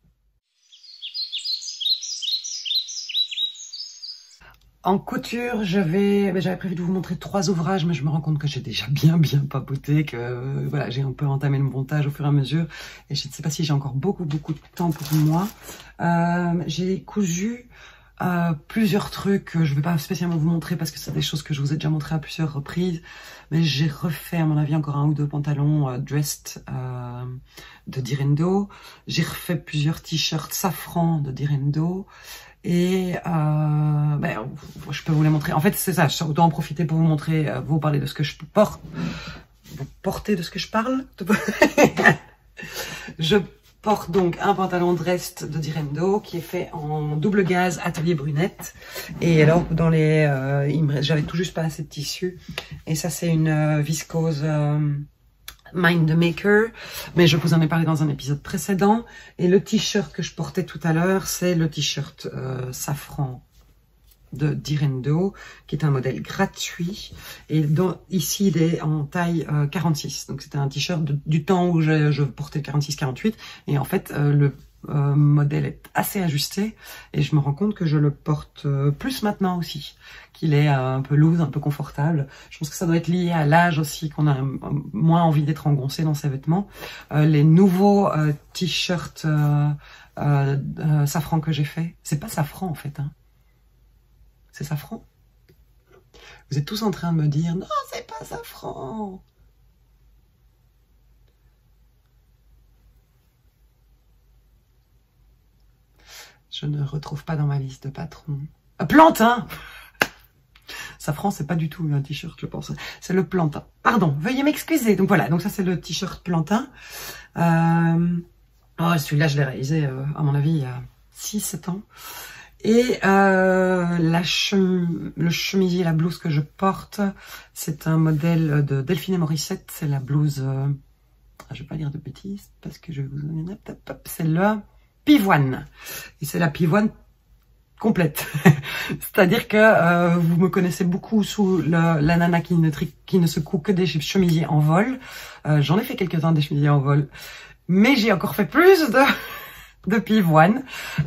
En couture, j'avais prévu de vous montrer 3 ouvrages, mais je me rends compte que j'ai déjà bien papoté, que voilà, j'ai un peu entamé le montage au fur et à mesure, et je ne sais pas si j'ai encore beaucoup de temps pour moi. J'ai cousu plusieurs trucs que je ne vais pas spécialement vous montrer parce que c'est des choses que je vous ai déjà montré à plusieurs reprises, mais j'ai refait à mon avis encore 1 ou 2 pantalons dressed de Direndo. J'ai refait plusieurs t-shirts safran de Direndo. Et je peux vous les montrer. En fait, c'est ça, je dois en profiter pour vous montrer, vous parler de ce que je porte. Vous portez de ce que je parle. porte donc un pantalon de reste de Direndo qui est fait en double gaze atelier brunette. Et alors dans les, j'avais tout juste pas assez de tissu. Et ça c'est une viscose Mind the Maker, mais je vous en ai parlé dans un épisode précédent. Et le t-shirt que je portais tout à l'heure, c'est le t-shirt safran de Direndo, qui est un modèle gratuit. Et ici, il est en taille 46. Donc, c'était un t-shirt du temps où je portais 46-48. Et en fait, le modèle est assez ajusté. Et je me rends compte que je le porte plus maintenant aussi. Qu'il est un peu loose, un peu confortable. Je pense que ça doit être lié à l'âge aussi, qu'on a moins envie d'être engoncé dans ses vêtements. Les nouveaux t-shirts safran que j'ai fait, c'est pas safran en fait, hein. C'est safran. Vous êtes tous en train de me dire, non, c'est pas safran. Je ne retrouve pas dans ma liste de patrons. Plantain. Safran, c'est pas du tout un t-shirt, je pense. C'est le plantain. Pardon, veuillez m'excuser. Donc voilà, donc ça c'est le t-shirt plantain. Oh, celui-là, je l'ai réalisé, à mon avis, il y a 6-7 ans. Et le chemisier, la blouse que je porte, c'est un modèle de Delphine et Morissette. C'est la blouse, je vais pas dire de bêtises parce que je vais vous donner, c'est le pivoine. Et c'est la pivoine complète. C'est-à-dire que vous me connaissez beaucoup sous la nana qui ne secoue que des chemisiers en vol. J'en ai fait quelques-uns des chemisiers en vol, mais j'ai encore fait plus de pivoine.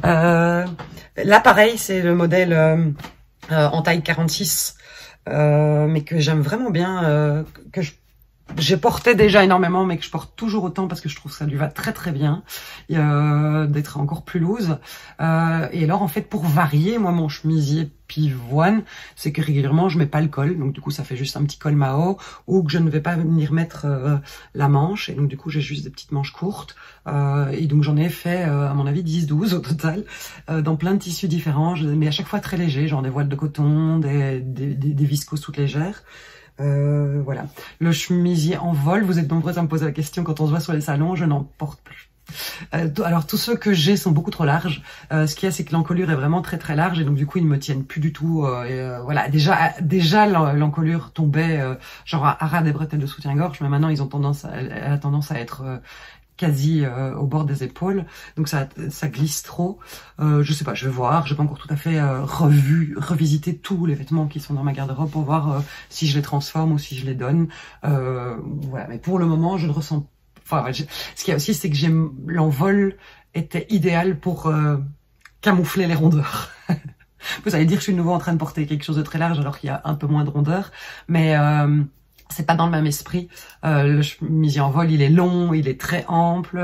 Là, pareil, c'est le modèle en taille 46, mais que j'aime vraiment bien, que j'ai porté déjà énormément, mais que je porte toujours autant parce que je trouve que ça lui va très très bien, d'être encore plus loose. Et alors, en fait, pour varier, moi, mon chemisier pivoine, c'est que régulièrement, je mets pas le col. Donc, du coup, ça fait juste un petit col Mao, ou que je ne vais pas venir mettre la manche. Et donc, du coup, j'ai juste des petites manches courtes. Et donc, j'en ai fait, à mon avis, 10-12 au total, dans plein de tissus différents, mais à chaque fois très légers, genre des voiles de coton, des viscoses toutes légères. Voilà. Le chemisier en vol, vous êtes nombreux à me poser la question quand on se voit sur les salons, je n'en porte plus. Alors tous ceux que j'ai sont beaucoup trop larges. Ce qu'il y a, c'est que l'encolure est vraiment très très large et donc du coup ils me tiennent plus du tout. Voilà, déjà l'encolure tombait genre à ras des bretelles de soutien-gorge, mais maintenant ils ont elle a tendance à être quasi au bord des épaules, donc ça glisse trop. Je sais pas, je vais voir, j'ai pas encore tout à fait revisité tous les vêtements qui sont dans ma garde-robe pour voir si je les transforme ou si je les donne. Voilà, mais pour le moment je ne ressens. Enfin, ce qu'il y a aussi, c'est que l'envol était idéal pour camoufler les rondeurs. Vous allez dire que je suis de nouveau en train de porter quelque chose de très large alors qu'il y a un peu moins de rondeur, mais c'est pas dans le même esprit. Le chemisier en vol, il est long, il est très ample,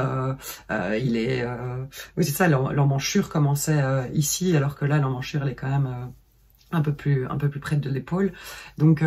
il est... Oui, c'est ça, l'emmanchure commençait ici, alors que là, l'emmanchure, elle est quand même un peu plus près de l'épaule. Donc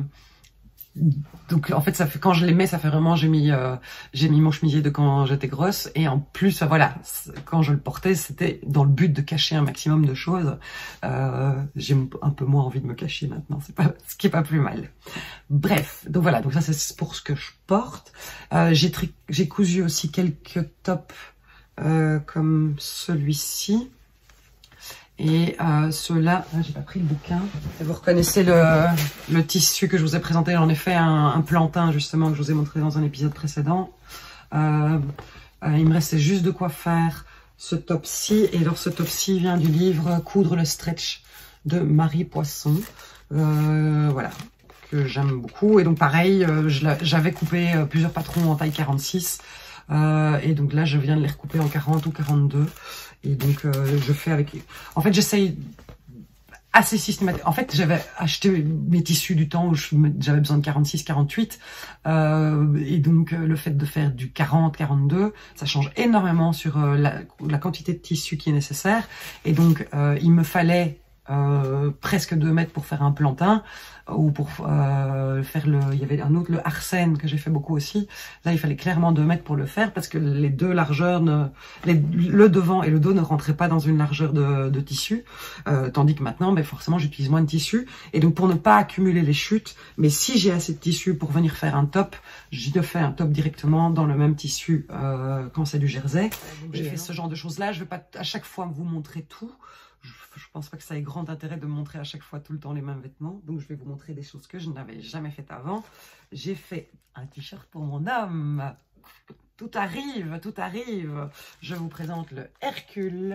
en fait, ça fait, quand je les mets, ça fait vraiment, j'ai mis mon chemisier de quand j'étais grosse, et en plus, voilà, quand je le portais, c'était dans le but de cacher un maximum de choses. J'ai un peu moins envie de me cacher maintenant, ce qui est pas plus mal. Bref, donc voilà, donc ça c'est pour ce que je porte. J'ai cousu aussi quelques tops comme celui-ci. Et ceux-là, j'ai pas pris le bouquin. Et vous reconnaissez le tissu que je vous ai présenté. J'en ai fait un plantain justement que je vous ai montré dans un épisode précédent. Il me restait juste de quoi faire ce top-ci. Et alors ce top-ci vient du livre Coudre le stretch de Marie Poisson. Voilà, que j'aime beaucoup. Et donc pareil, j'avais coupé plusieurs patrons en taille 46. Et donc là, je viens de les recouper en 40 ou 42. Et donc, je fais avec... En fait, j'essaye assez systématiquement. En fait, j'avais acheté mes tissus du temps où j'avais besoin de 46, 48. Et donc, le fait de faire du 40, 42, ça change énormément sur la quantité de tissu qui est nécessaire. Et donc, il me fallait presque 2 mètres pour faire un plantain, ou pour faire il y avait un autre, le Arsène, que j'ai fait beaucoup aussi. Là, il fallait clairement 2 mètres pour le faire, parce que les deux largeurs, le devant et le dos ne rentraient pas dans une largeur de tissu, tandis que maintenant, ben, forcément, j'utilise moins de tissu. Et donc, pour ne pas accumuler les chutes, mais si j'ai assez de tissu pour venir faire un top, je fais un top directement dans le même tissu quand c'est du jersey. J'ai fait ce genre de choses-là. Je ne vais pas à chaque fois vous montrer tout. Je pense pas que ça ait grand intérêt de me montrer à chaque fois tout le temps les mêmes vêtements. Donc, je vais vous montrer des choses que je n'avais jamais faites avant. J'ai fait un t-shirt pour mon homme. Tout arrive, tout arrive. Je vous présente le Hercule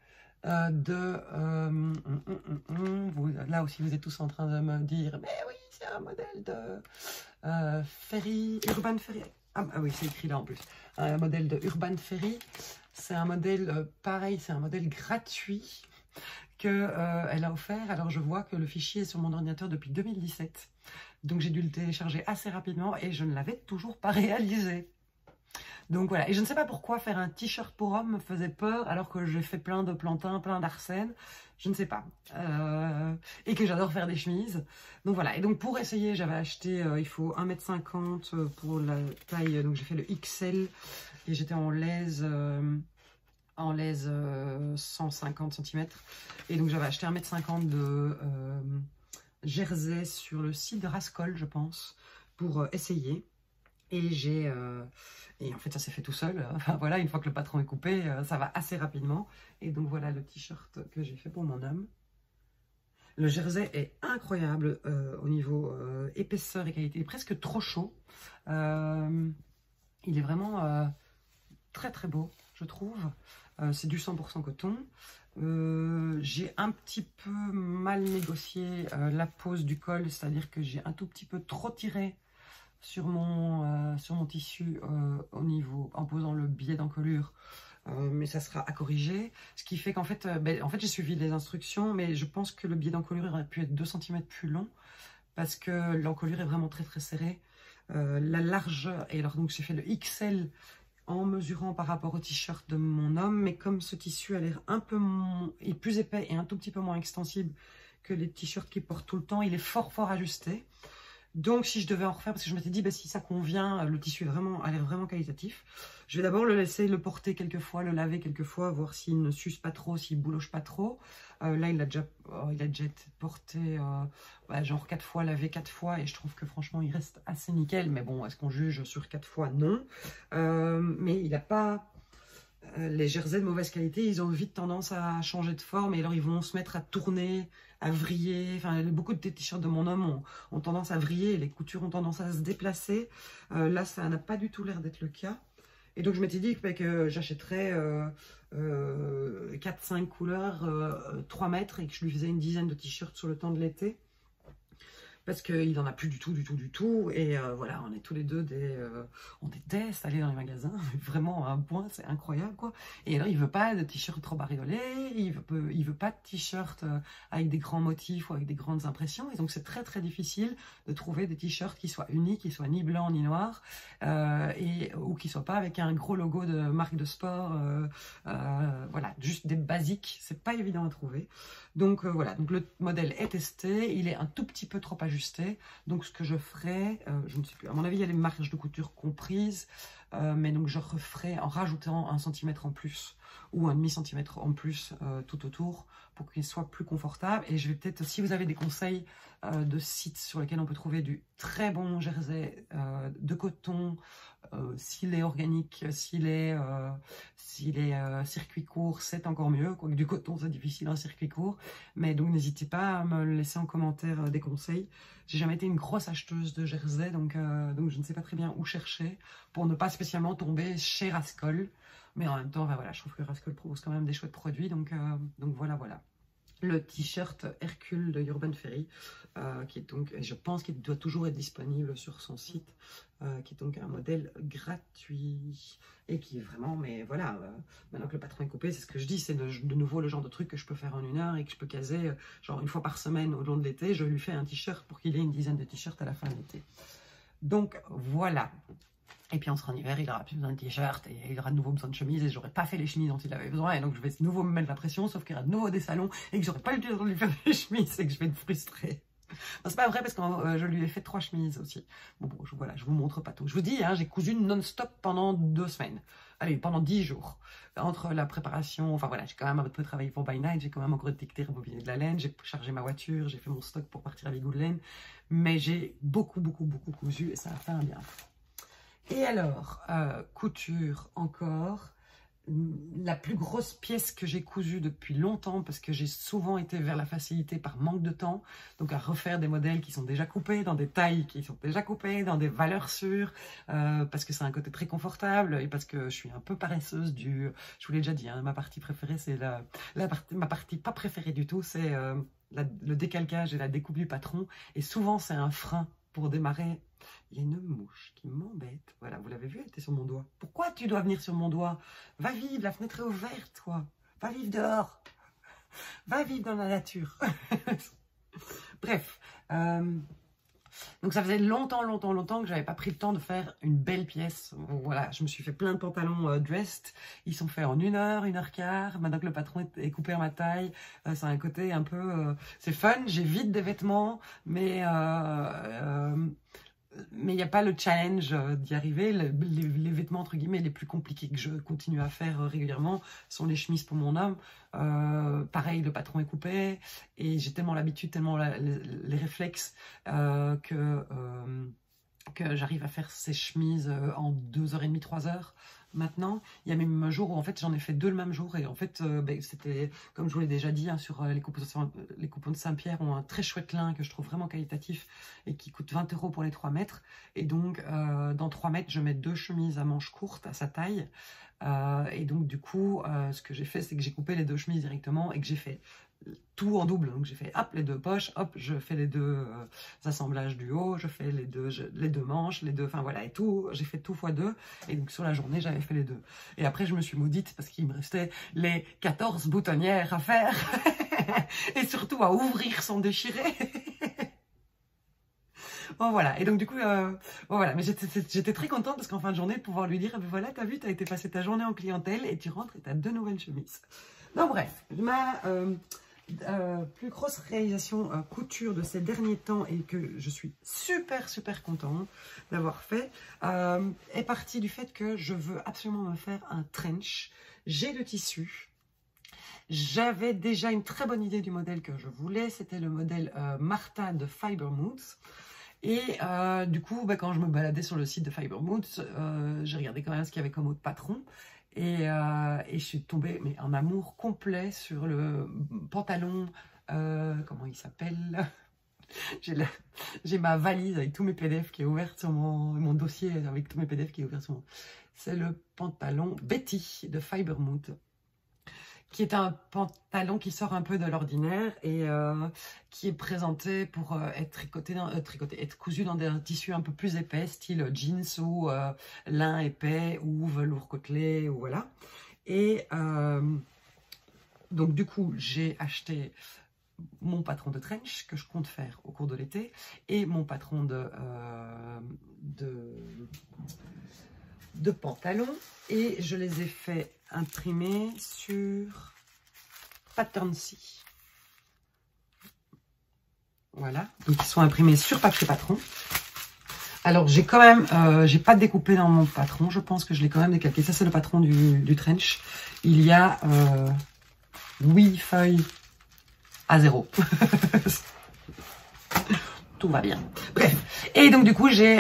là aussi, vous êtes tous en train de me dire, mais oui, c'est un modèle de Ferry, Urban Ferry. Ah oui, c'est écrit là en plus. Un modèle de Urban Ferry. C'est un modèle pareil, c'est un modèle gratuit qu'elle a offert. Alors je vois que le fichier est sur mon ordinateur depuis 2017. Donc j'ai dû le télécharger assez rapidement et je ne l'avais toujours pas réalisé. Donc voilà, et je ne sais pas pourquoi faire un t-shirt pour homme me faisait peur alors que j'ai fait plein de plantains, plein d'Arsène. Je ne sais pas. Et que j'adore faire des chemises. Donc voilà, et donc pour essayer, j'avais acheté, il faut 1,50 m pour la taille, donc j'ai fait le XL et j'étais en laise 150 cm. Et donc j'avais acheté 1,50 m de jersey sur le site de Rascol, je pense, pour essayer. Et en fait, ça s'est fait tout seul. Enfin voilà, une fois que le patron est coupé, ça va assez rapidement. Et donc voilà le t-shirt que j'ai fait pour mon homme. Le jersey est incroyable au niveau épaisseur et qualité. Il est presque trop chaud. Il est vraiment très très beau, je trouve. C'est du 100% coton. J'ai un petit peu mal négocié la pose du col, c'est-à-dire que j'ai un tout petit peu trop tiré sur mon tissu en posant le biais d'encolure, mais ça sera à corriger. Ce qui fait qu'en fait, j'ai suivi les instructions, mais je pense que le biais d'encolure aurait pu être 2 cm plus long, parce que l'encolure est vraiment très très serrée. La largeur, et alors donc j'ai fait le XL en mesurant par rapport au t-shirt de mon homme, mais comme ce tissu a l'air un peu plus épais et un tout petit peu moins extensible que les t-shirts qu'il porte tout le temps, il est fort ajusté. Donc, si je devais en refaire, parce que je m'étais dit, si ça convient, le tissu a l'air vraiment qualitatif. Je vais d'abord le laisser le porter quelques fois, le laver quelques fois, voir s'il ne s'use pas trop, s'il bouloche pas trop. Là, il a déjà été porté genre 4 fois, lavé 4 fois, et je trouve que franchement, il reste assez nickel. Mais bon, est-ce qu'on juge sur 4 fois? Non. Mais il n'a pas... les jerseys de mauvaise qualité, ils ont vite tendance à changer de forme et alors ils vont se mettre à tourner, à vriller. Enfin, beaucoup de t-shirts de mon homme ont tendance à vriller et les coutures ont tendance à se déplacer. Là, ça n'a pas du tout l'air d'être le cas. Et donc, je m'étais dit que j'achèterais 4-5 couleurs, 3 mètres et que je lui faisais une dizaine de t-shirts sur le temps de l'été. Parce qu'il n'en a plus du tout. Et voilà, on est tous les deux on déteste aller dans les magasins. Vraiment, à un point, c'est incroyable, quoi. Et alors, il veut pas de t-shirt trop bariolé. Il veut pas de t-shirt avec des grands motifs ou avec des grandes impressions. Et donc, c'est très, très difficile de trouver des t-shirts qui soient uniques, qui soient ni blancs ni noirs, ou qui soient pas avec un gros logo de marque de sport. Voilà, juste des basiques. C'est pas évident à trouver. Donc voilà, donc le modèle est testé, il est un tout petit peu trop ajusté. Donc ce que je ferai, je ne sais plus, à mon avis il y a les marges de couture comprises, mais donc je referai en rajoutant 1 cm en plus ou 1,5 cm en plus tout autour pour qu'il soit plus confortable. Et je vais peut-être, si vous avez des conseils de sites sur lesquels on peut trouver du très bon jersey de coton, s'il est organique, s'il est circuit court, c'est encore mieux. Quoique du coton, c'est difficile en circuit court. Mais donc, n'hésitez pas à me laisser en commentaire des conseils. J'ai jamais été une grosse acheteuse de jersey, donc je ne sais pas très bien où chercher pour ne pas spécialement tomber chez Rascol. Mais en même temps, voilà, je trouve que Rascol propose quand même des chouettes produits. Donc voilà. Le t-shirt Hercule de Urban Ferry, qui est donc, je pense qu'il doit toujours être disponible sur son site, qui est donc un modèle gratuit et qui est vraiment, mais voilà, maintenant que le patron est coupé, c'est ce que je dis, c'est de nouveau le genre de truc que je peux faire en 1 heure et que je peux caser genre 1 fois par semaine au long de l'été. Je lui fais un t-shirt pour qu'il ait une dizaine de t-shirts à la fin de l'été. Donc voilà. Et puis on sera en hiver, il aura plus besoin de t-shirt et il aura de nouveau besoin de chemise et j'aurai pas fait les chemises dont il avait besoin et donc je vais de nouveau me mettre la pression, sauf qu'il y aura de nouveau des salons et que j'aurai pas eu le temps de lui faire des chemises et que je vais être frustrée. Non, c'est pas vrai parce que je lui ai fait 3 chemises aussi. Bon, voilà, je vous montre pas tout. Je vous dis, hein, j'ai cousu non-stop pendant 2 semaines. Allez, pendant 10 jours. Entre la préparation, enfin voilà, j'ai quand même un peu travaillé pour By Night, j'ai quand même encore détecté, rebobiné de la laine, j'ai chargé ma voiture, j'ai fait mon stock pour partir à l'égout de laine. Mais j'ai beaucoup cousu et ça a fait un bien. Et alors, couture encore. La plus grosse pièce que j'ai cousue depuis longtemps, parce que j'ai souvent été vers la facilité par manque de temps, donc à refaire des modèles qui sont déjà coupés, dans des tailles qui sont déjà coupées, dans des valeurs sûres, parce que c'est un côté très confortable, et parce que je suis un peu paresseuse je vous l'ai déjà dit, hein, ma partie préférée, c'est ma partie pas préférée du tout, c'est le décalcage et la découpe du patron, et souvent c'est un frein pour démarrer. Il y a une mouche qui m'embête. Voilà, vous l'avez vu, elle était sur mon doigt. Pourquoi tu dois venir sur mon doigt? Va vivre, la fenêtre est ouverte, toi. Va vivre dehors. Va vivre dans la nature. Bref. Donc ça faisait longtemps que j'avais pas pris le temps de faire une belle pièce. Voilà, je me suis fait plein de pantalons dressed. Ils sont faits en 1 heure, 1h15. Maintenant que le patron est coupé à ma taille, ça a un côté un peu... c'est fun, j'ai vite des vêtements, mais il n'y a pas le challenge d'y arriver. Les vêtements, entre guillemets, les plus compliqués que je continue à faire régulièrement sont les chemises pour mon homme. Pareil, le patron est coupé et j'ai tellement l'habitude, tellement les réflexes que j'arrive à faire ces chemises en 2h30, 3h. Maintenant, il y a même un jour où en fait j'en ai fait 2 le même jour et en fait c'était, comme je vous l'ai déjà dit, hein, sur les coupons de Saint-Pierre ont un très chouette lin que je trouve vraiment qualitatif et qui coûte 20 € pour les 3 mètres. Et donc dans 3 mètres je mets 2 chemises à manches courtes à sa taille. Et donc du coup ce que j'ai fait, c'est que j'ai coupé les 2 chemises directement et que j'ai fait tout en double. Donc j'ai fait hop les 2 poches, hop je fais les 2 assemblages du haut, je fais les deux manches, les 2, enfin voilà, et tout, j'ai fait tout x2 et donc sur la journée j'avais fait les 2. Et après je me suis maudite parce qu'il me restait les 14 boutonnières à faire et surtout à ouvrir sans déchirer. Bon voilà, et donc du coup, bon, voilà, mais j'étais très contente parce qu'en fin de journée de pouvoir lui dire, ah, ben voilà, t'as vu, t'as été passer ta journée en clientèle et tu rentres et t'as 2 nouvelles chemises. Donc bref, ma plus grosse réalisation couture de ces derniers temps et que je suis super contente d'avoir fait est partie du fait que je veux absolument me faire un trench. J'ai le tissu. J'avais déjà une très bonne idée du modèle que je voulais, c'était le modèle Martha de Fiber Moods. Et du coup, quand je me baladais sur le site de Fiber Moods, j'ai regardé quand même ce qu'il y avait comme autre patron. Et je suis tombée mais en amour complet sur le pantalon, comment il s'appelle? J'ai ma valise avec tous mes PDF qui est ouverte sur mon dossier avec tous mes PDF qui est ouvert sur C'est le pantalon Betty de Fiber Moods, qui est un pantalon qui sort un peu de l'ordinaire et qui est présenté pour être être cousu dans un tissu un peu plus épais, style jeans ou lin épais ou velours côtelé, ou voilà. Et donc du coup, j'ai acheté mon patron de trench que je compte faire au cours de l'été et mon patron de pantalon, et je les ai fait imprimer sur Patterncy. Voilà, donc ils sont imprimés sur papier patron. Alors j'ai quand même, j'ai pas découpé dans mon patron, je pense que je l'ai quand même décalqué. Ça c'est le patron du trench. Il y a 8 feuilles à 0. Tout va bien. Bref, et donc du coup j'ai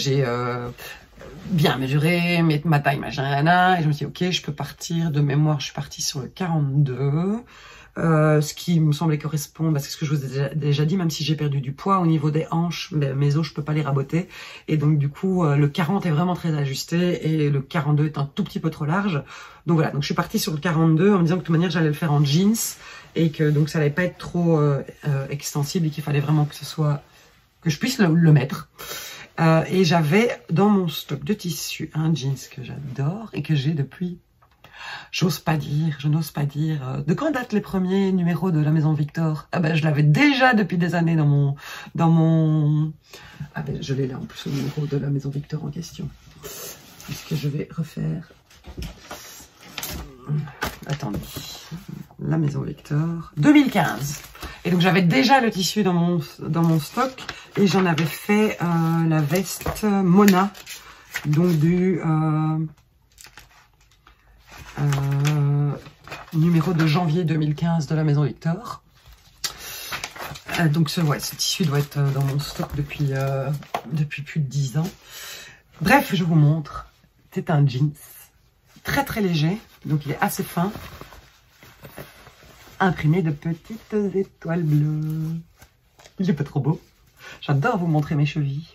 bien mesuré ma taille, machin, et je me suis dit ok, je peux partir de mémoire, je suis partie sur le 42. Ce qui me semblait correspondre, c'est ce que je vous ai déjà dit, même si j'ai perdu du poids au niveau des hanches, mes os je peux pas les raboter, et donc du coup le 40 est vraiment très ajusté et le 42 est un tout petit peu trop large. Donc voilà, donc je suis partie sur le 42 en me disant que de toute manière j'allais le faire en jeans et que donc ça allait pas être trop extensible et qu'il fallait vraiment que je puisse le mettre. Et j'avais dans mon stock de tissu un jeans que j'adore et que j'ai depuis j'ose pas dire, je n'ose pas dire. De quand datent les premiers numéros de la Maison Victor? Ah ben, je l'avais déjà depuis des années dans mon... Ah ben, je l'ai là en plus, le numéro de la Maison Victor en question. Puisque je vais refaire... Attendez, la Maison Victor, 2015. Et donc j'avais déjà le tissu dans mon stock et j'en avais fait la veste Mona, donc du numéro de janvier 2015 de la Maison Victor. Donc ce tissu doit être dans mon stock depuis plus de 10 ans. Bref, je vous montre. C'est un jeans très très léger, donc il est assez fin, imprimé de petites étoiles bleues. Il est pas trop beau. J'adore vous montrer mes chevilles.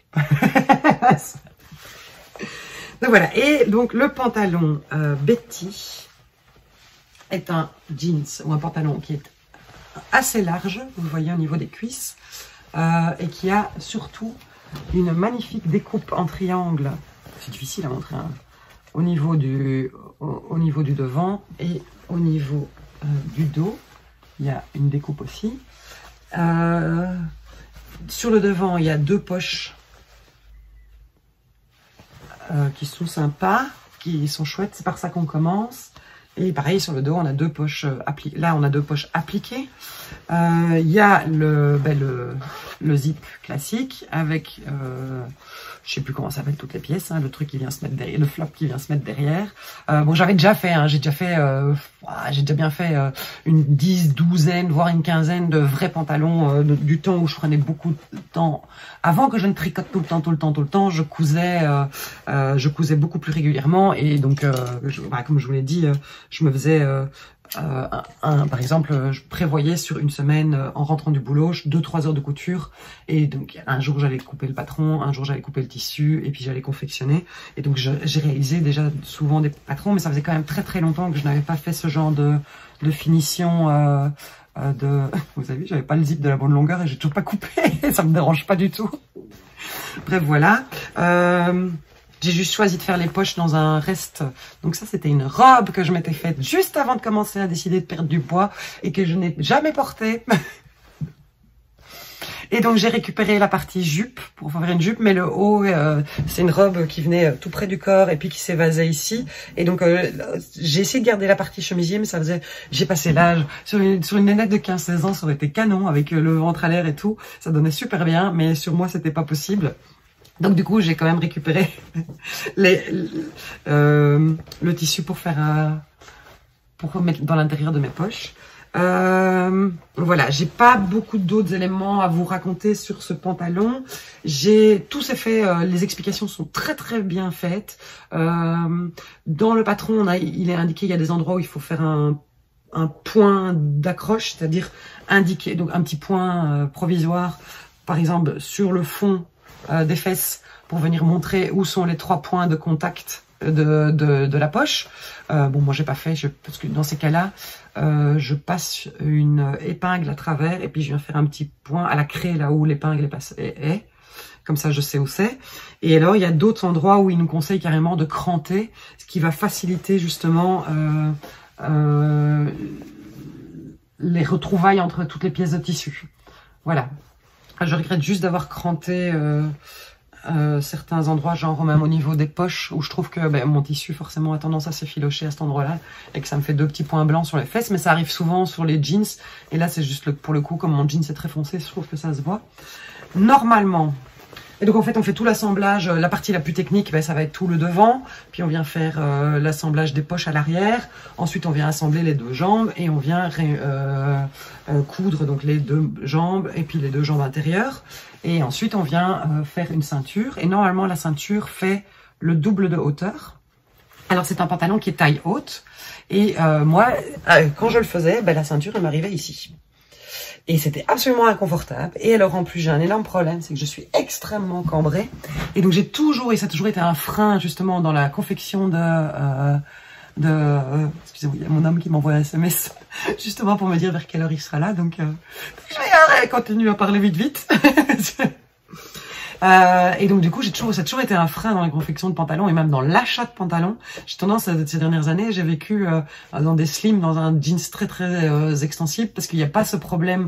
Donc voilà, et donc le pantalon Betty est un jeans ou un pantalon qui est assez large, vous le voyez au niveau des cuisses, et qui a surtout une magnifique découpe en triangle. C'est difficile à montrer, hein. Au niveau du devant et au niveau du dos, il y a une découpe aussi. Sur le devant, il y a 2 poches qui sont sympas, qui sont chouettes. C'est par ça qu'on commence. Et pareil, sur le dos, on a 2 poches appliquées. Là, on a 2 poches appliquées. Il y a le zip classique avec... je sais plus comment s'appellent toutes les pièces, hein, le truc qui vient se mettre derrière, le flap qui vient se mettre derrière. Bon, j'avais déjà fait, hein, j'ai déjà bien fait une douzaine, voire une quinzaine de vrais pantalons du temps où je prenais beaucoup de temps. Avant que je ne tricote tout le temps, je cousais beaucoup plus régulièrement et donc, comme je vous l'ai dit, je me faisais par exemple, je prévoyais sur une semaine, en rentrant du boulot, 2-3 heures de couture. Et donc, un jour, j'allais couper le patron, un jour, j'allais couper le tissu, et puis j'allais confectionner. Et donc, j'ai réalisé déjà souvent des patrons, mais ça faisait quand même très très longtemps que je n'avais pas fait ce genre de finition. Vous avez vu, j'avais pas le zip de la bonne longueur et j'ai toujours pas coupé. Ça me dérange pas du tout. Bref, voilà. J'ai juste choisi de faire les poches dans un reste. Donc ça, c'était une robe que je m'étais faite juste avant de commencer à décider de perdre du poids et que je n'ai jamais portée. Et donc, j'ai récupéré la partie jupe pour faire une jupe, mais le haut, c'est une robe qui venait tout près du corps et puis qui s'évasait ici. Et donc, j'ai essayé de garder la partie chemisier, mais ça faisait... J'ai passé l'âge. Sur une nénette de 15-16 ans, ça aurait été canon avec le ventre à l'air et tout. Ça donnait super bien, mais sur moi, c'était pas possible. Donc du coup, j'ai quand même récupéré le tissu pour mettre dans l'intérieur de mes poches. Voilà, j'ai pas beaucoup d'autres éléments à vous raconter sur ce pantalon. Tout s'est fait, les explications sont très très bien faites. Dans le patron, il est indiqué, il y a des endroits où il faut faire un point d'accroche, c'est-à-dire indiquer donc un petit point provisoire, par exemple sur le fond des fesses pour venir montrer où sont les 3 points de contact de la poche. Bon, moi j'ai pas fait, parce que dans ces cas-là, je passe une épingle à travers et puis je viens faire un petit point à la craie là où l'épingle est. Comme ça, je sais où c'est. Et alors, il y a d'autres endroits où il nous conseille carrément de cranter, ce qui va faciliter justement les retrouvailles entre toutes les pièces de tissu. Voilà. Je regrette juste d'avoir cranté certains endroits, genre même au niveau des poches, où je trouve que mon tissu forcément a tendance à s'effilocher à cet endroit-là, et que ça me fait 2 petits points blancs sur les fesses, mais ça arrive souvent sur les jeans, et là c'est juste pour le coup, comme mon jean c'est très foncé, je trouve que ça se voit. Normalement, et donc en fait on fait tout l'assemblage, la partie la plus technique, ça va être tout le devant, puis on vient faire l'assemblage des poches à l'arrière, ensuite on vient assembler les 2 jambes, et on vient coudre donc les 2 jambes, et puis les 2 jambes intérieures, et ensuite on vient faire une ceinture, et normalement la ceinture fait le double de hauteur. Alors c'est un pantalon qui est taille haute, et moi, quand je le faisais, la ceinture elle m'arrivait ici. Et c'était absolument inconfortable. Et alors en plus j'ai un énorme problème, c'est que je suis extrêmement cambrée. Et donc ça a toujours été un frein justement dans la confection excusez-moi, il y a mon homme qui m'envoie un SMS justement pour me dire vers quelle heure il sera là. Donc je vais continuer à parler vite. Et donc du coup, ça a toujours été un frein dans la confection de pantalons et même dans l'achat de pantalons. J'ai tendance, ces dernières années, j'ai vécu dans des slims, dans un jeans très très extensible, parce qu'il n'y a pas ce problème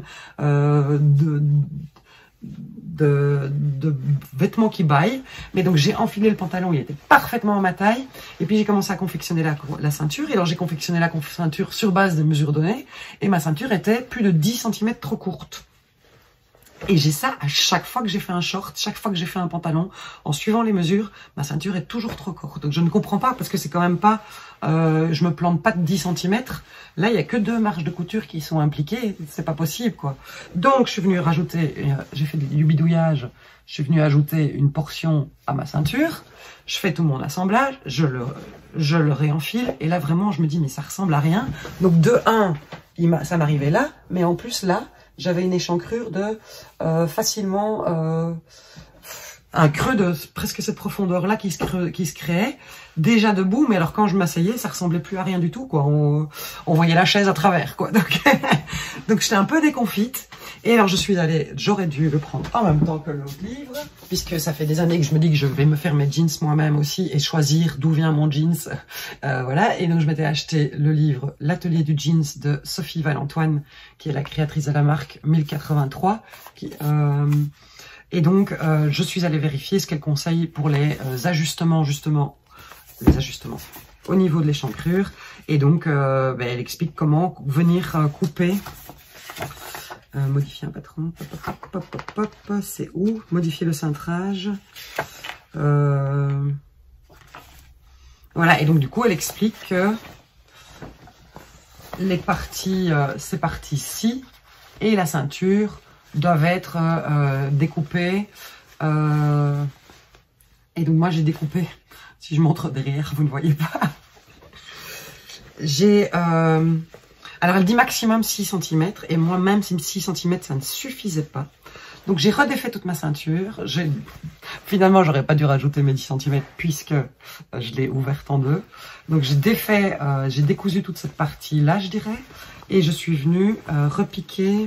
de vêtements qui baillent. Mais donc j'ai enfilé le pantalon, il était parfaitement à ma taille, et puis j'ai commencé à confectionner la ceinture, et alors j'ai confectionné la ceinture sur base des mesures données, et ma ceinture était plus de 10 cm trop courte. Et j'ai ça à chaque fois que j'ai fait un short, chaque fois que j'ai fait un pantalon, en suivant les mesures, ma ceinture est toujours trop courte. Donc je ne comprends pas, parce que c'est quand même pas, je me plante pas de 10 cm. Là, il y a que 2 marges de couture qui sont impliquées, c'est pas possible, quoi. Donc je suis venue rajouter, j'ai fait du bidouillage, je suis venue ajouter une portion à ma ceinture, je fais tout mon assemblage, je le réenfile, et là vraiment je me dis mais ça ressemble à rien. Donc de 1, ça m'arrivait là, mais en plus là, j'avais une échancrure de facilement un creux de presque cette profondeur-là qui se créait, déjà debout, mais alors quand je m'asseyais, ça ressemblait plus à rien du tout, quoi. On voyait la chaise à travers, quoi. Donc j'étais un peu déconfite. Et alors je suis allée, j'aurais dû le prendre en même temps que l'autre livre, puisque ça fait des années que je me dis que je vais me faire mes jeans moi-même aussi et choisir d'où vient mon jeans. Voilà, et donc je m'étais acheté le livre L'atelier du jeans de Sophie Valentoine, qui est la créatrice de la marque 1083. Et donc je suis allée vérifier ce qu'elle conseille pour les ajustements, justement, au niveau de l'échancrure. Et donc elle explique comment venir couper. Modifier un patron, c'est où? Modifier le cintrage. Voilà, et donc du coup, elle explique que les parties, ces parties-ci et la ceinture doivent être découpées. Et donc moi, j'ai découpé. Si je montre derrière, vous ne voyez pas. J'ai... alors, elle dit maximum 6 cm, et moi, même si 6 cm, ça ne suffisait pas. Donc, j'ai redéfait toute ma ceinture. Finalement, j'aurais pas dû rajouter mes 10 cm, puisque je l'ai ouverte en deux. Donc, j'ai décousu toute cette partie-là, je dirais, et je suis venue repiquer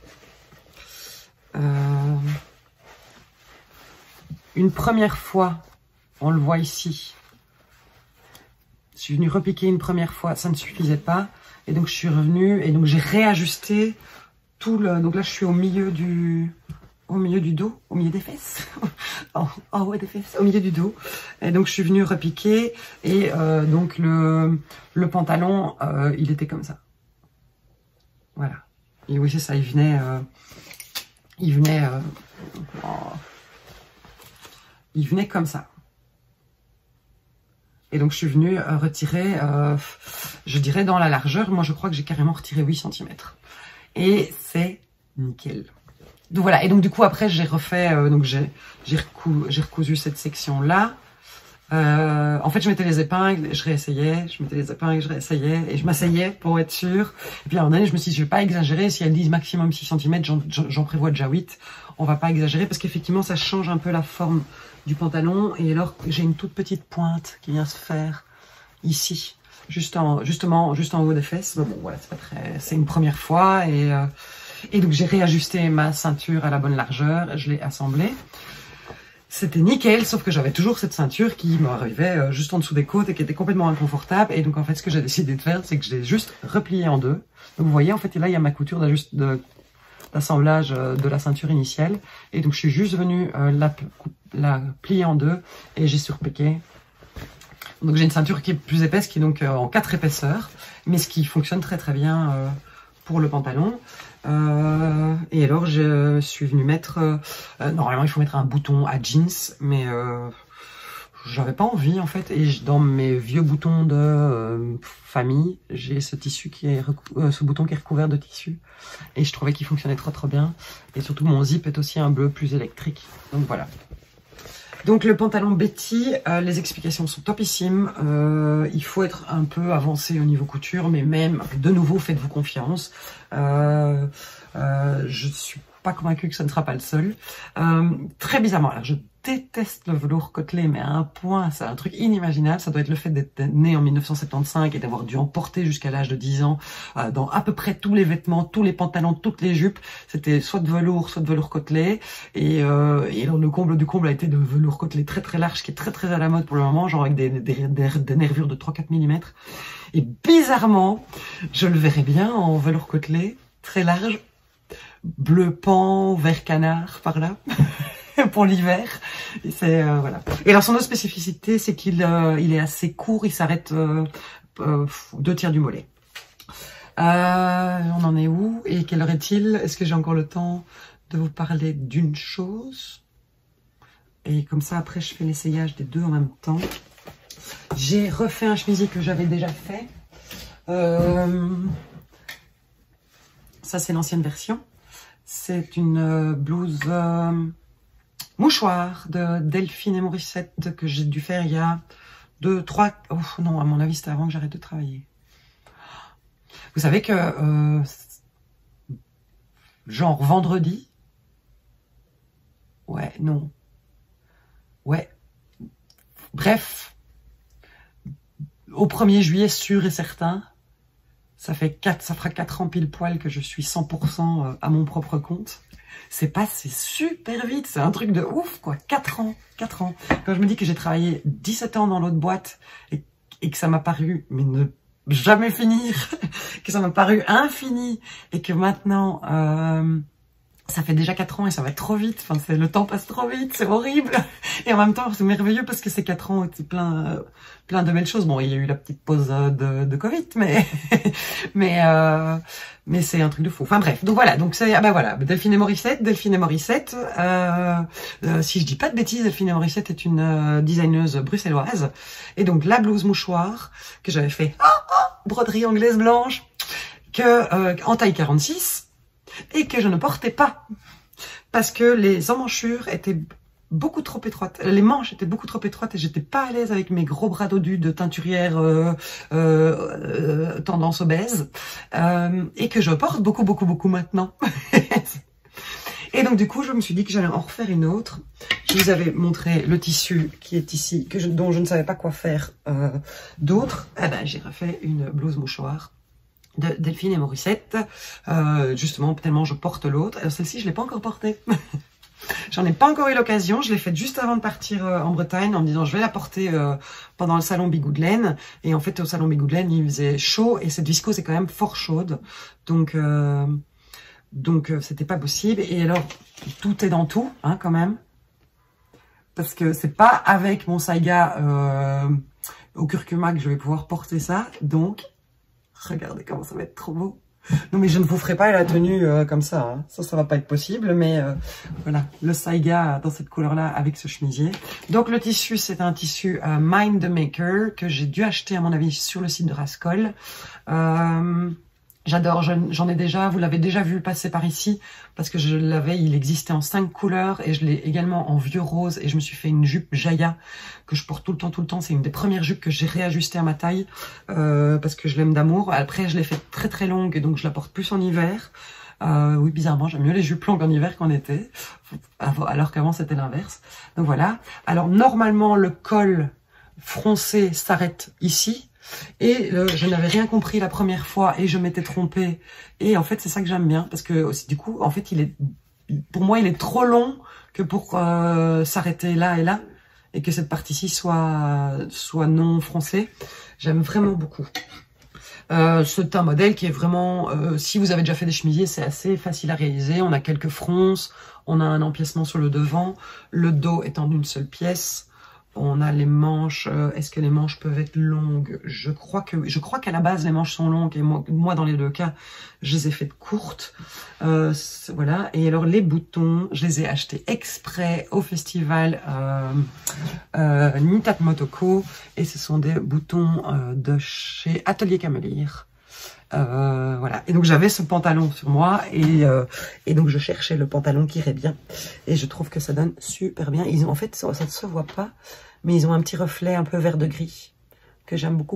une première fois. On le voit ici. Je suis venue repiquer une première fois, ça ne suffisait pas. Et donc je suis revenue et donc j'ai réajusté tout le... Donc là je suis au milieu du dos, au milieu des fesses, en haut des fesses, au milieu du dos. Et donc je suis venue repiquer et donc le pantalon, il était comme ça. Voilà. Et oui c'est ça, il venait comme ça. Et donc, je suis venue retirer, je dirais, dans la largeur. Moi, je crois que j'ai carrément retiré 8 cm. Et c'est nickel. Donc, voilà. Et donc, du coup, après, j'ai refait... donc, j'ai recousu cette section-là. En fait, je mettais les épingles, je réessayais. Je mettais les épingles, je réessayais. Et je m'asseyais pour être sûre. Et puis, à un moment donné, je me suis dit, je vais pas exagérer. Si elles disent maximum 6 cm, j'en prévois déjà 8. On va pas exagérer parce qu'effectivement, ça change un peu la forme du pantalon. Et alors, j'ai une toute petite pointe qui vient se faire ici, juste en haut des fesses. Bon, voilà, c'est pas très... C'est une première fois. Et donc, j'ai réajusté ma ceinture à la bonne largeur. Je l'ai assemblée. C'était nickel, sauf que j'avais toujours cette ceinture qui m'arrivait juste en dessous des côtes et qui était complètement inconfortable. Et donc, en fait, ce que j'ai décidé de faire, c'est que je l'ai juste replié en deux. Donc, vous voyez, en fait, là, il y a ma couture d'assemblage de la ceinture initiale. Et donc, je suis juste venue la plier en deux et j'ai surpiqué. Donc, j'ai une ceinture qui est plus épaisse, qui est donc en 4 épaisseurs, mais ce qui fonctionne très très bien pour le pantalon. Et alors, je suis venue mettre... normalement, il faut mettre un bouton à jeans, mais j'avais pas envie, en fait. Et dans mes vieux boutons de famille, j'ai ce tissu ce bouton qui est recouvert de tissu. Et je trouvais qu'il fonctionnait trop bien. Et surtout, mon zip est aussi un bleu plus électrique. Donc, voilà. Donc, le pantalon Betty, les explications sont topissimes. Il faut être un peu avancé au niveau couture, mais même, de nouveau, faites-vous confiance. Je suis pas convaincue que ce ne sera pas le seul. Très bizarrement, alors je déteste le velours côtelé, mais à un point, c'est un truc inimaginable. Ça doit être le fait d'être né en 1975 et d'avoir dû en porter jusqu'à l'âge de 10 ans dans à peu près tous les vêtements, tous les pantalons, toutes les jupes. C'était soit de velours côtelé. Et le comble du comble a été de velours côtelé très très large, qui est très très à la mode pour le moment, genre avec des nervures de 3-4 mm. Et bizarrement, je le verrais bien en velours côtelé, très large, bleu pan, vert canard, par là. Pour l'hiver. Et c'est voilà. Et alors son autre spécificité, c'est qu'il il est assez court, il s'arrête 2/3 du mollet. On en est où? Et quelle heure est-il? Est-ce que j'ai encore le temps de vous parler d'une chose? Et comme ça, après, je fais l'essayage des deux en même temps. J'ai refait un chemisier que j'avais déjà fait. Ça, c'est l'ancienne version. C'est une blouse... mouchoir de Delphine et Morissette que j'ai dû faire il y a 2, 3... Oh non, à mon avis, c'était avant que j'arrête de travailler. Vous savez que, genre vendredi... Ouais, non. Ouais. Bref. Au 1er juillet, sûr et certain, ça fera 4 ans pile poil que je suis 100% à mon propre compte. C'est passé super vite, c'est un truc de ouf, quoi. 4 ans. Quand je me dis que j'ai travaillé 17 ans dans l'autre boîte et que ça m'a paru, mais ne jamais finir, que ça m'a paru infini et que maintenant, ça fait déjà 4 ans et ça va trop vite. Enfin, le temps passe trop vite, c'est horrible. Et en même temps, c'est merveilleux parce que ces 4 ans étaient plein de belles choses. Bon, il y a eu la petite pause de Covid, mais c'est un truc de fou. Enfin bref, donc voilà. Donc c'est voilà, Delphine et Morissette. Si je dis pas de bêtises, Delphine et Morissette est une designeuse bruxelloise. Et donc la blouse mouchoir que j'avais fait broderie anglaise blanche en taille 46. Et que je ne portais pas parce que les emmanchures étaient beaucoup trop étroites, les manches étaient beaucoup trop étroites et j'étais pas à l'aise avec mes gros bras dodus de teinturière tendance obèse et que je porte beaucoup maintenant. Et donc du coup je me suis dit que j'allais en refaire une autre. Je vous avais montré le tissu qui est ici, dont je ne savais pas quoi faire d'autre. Eh ben, j'ai refait une blouse mouchoir de Delphine et Morissette, justement tellement je porte l'autre. Alors celle-ci je l'ai pas encore portée. J'en ai pas encore eu l'occasion, je l'ai faite juste avant de partir en Bretagne en me disant je vais la porter pendant le salon Bigoudelaine. Et en fait au salon Bigoudelaine il faisait chaud et cette viscose est quand même fort chaude, donc c'était pas possible. Et alors tout est dans tout, hein, quand même, parce que c'est pas avec mon saiga au curcuma que je vais pouvoir porter ça, donc regardez comment ça va être trop beau. Non mais je ne vous ferai pas la tenue comme ça, hein. Ça va pas être possible, mais voilà, le saiga dans cette couleur-là avec ce chemisier. Donc le tissu, c'est un tissu Mind the Maker que j'ai dû acheter à mon avis sur le site de Rascol. J'adore, j'en ai déjà, vous l'avez déjà vu passer par ici, parce que il existait en 5 couleurs, et je l'ai également en vieux rose, et je me suis fait une jupe Jaya, que je porte tout le temps, c'est une des premières jupes que j'ai réajustée à ma taille, parce que je l'aime d'amour. Après, je l'ai fait très longue, et donc je la porte plus en hiver. Oui, bizarrement, j'aime mieux les jupes longues en hiver qu'en été, alors qu'avant c'était l'inverse. Donc voilà. Alors normalement, le col froncé s'arrête ici. Et je n'avais rien compris la première fois et je m'étais trompée. Et en fait, c'est ça que j'aime bien, parce que du coup, en fait, pour moi, il est trop long que pour s'arrêter là et là, et que cette partie-ci soit non froncée. J'aime vraiment beaucoup. C'est un modèle qui est vraiment, si vous avez déjà fait des chemisiers, c'est assez facile à réaliser. On a quelques fronces, on a un empiècement sur le devant, le dos est en une seule pièce. On a les manches. Est-ce que les manches peuvent être longues? Je crois qu'à la base les manches sont longues, et moi dans les deux cas je les ai faites courtes. Voilà. Et alors les boutons, je les ai achetés exprès au festival Nitat Motoko, et ce sont des boutons de chez Atelier Camelire. Voilà. Et donc j'avais ce pantalon sur moi, et donc je cherchais le pantalon qui irait bien, et je trouve que ça donne super bien. En fait, ça ne se voit pas, mais ils ont un petit reflet un peu vert de gris que j'aime beaucoup.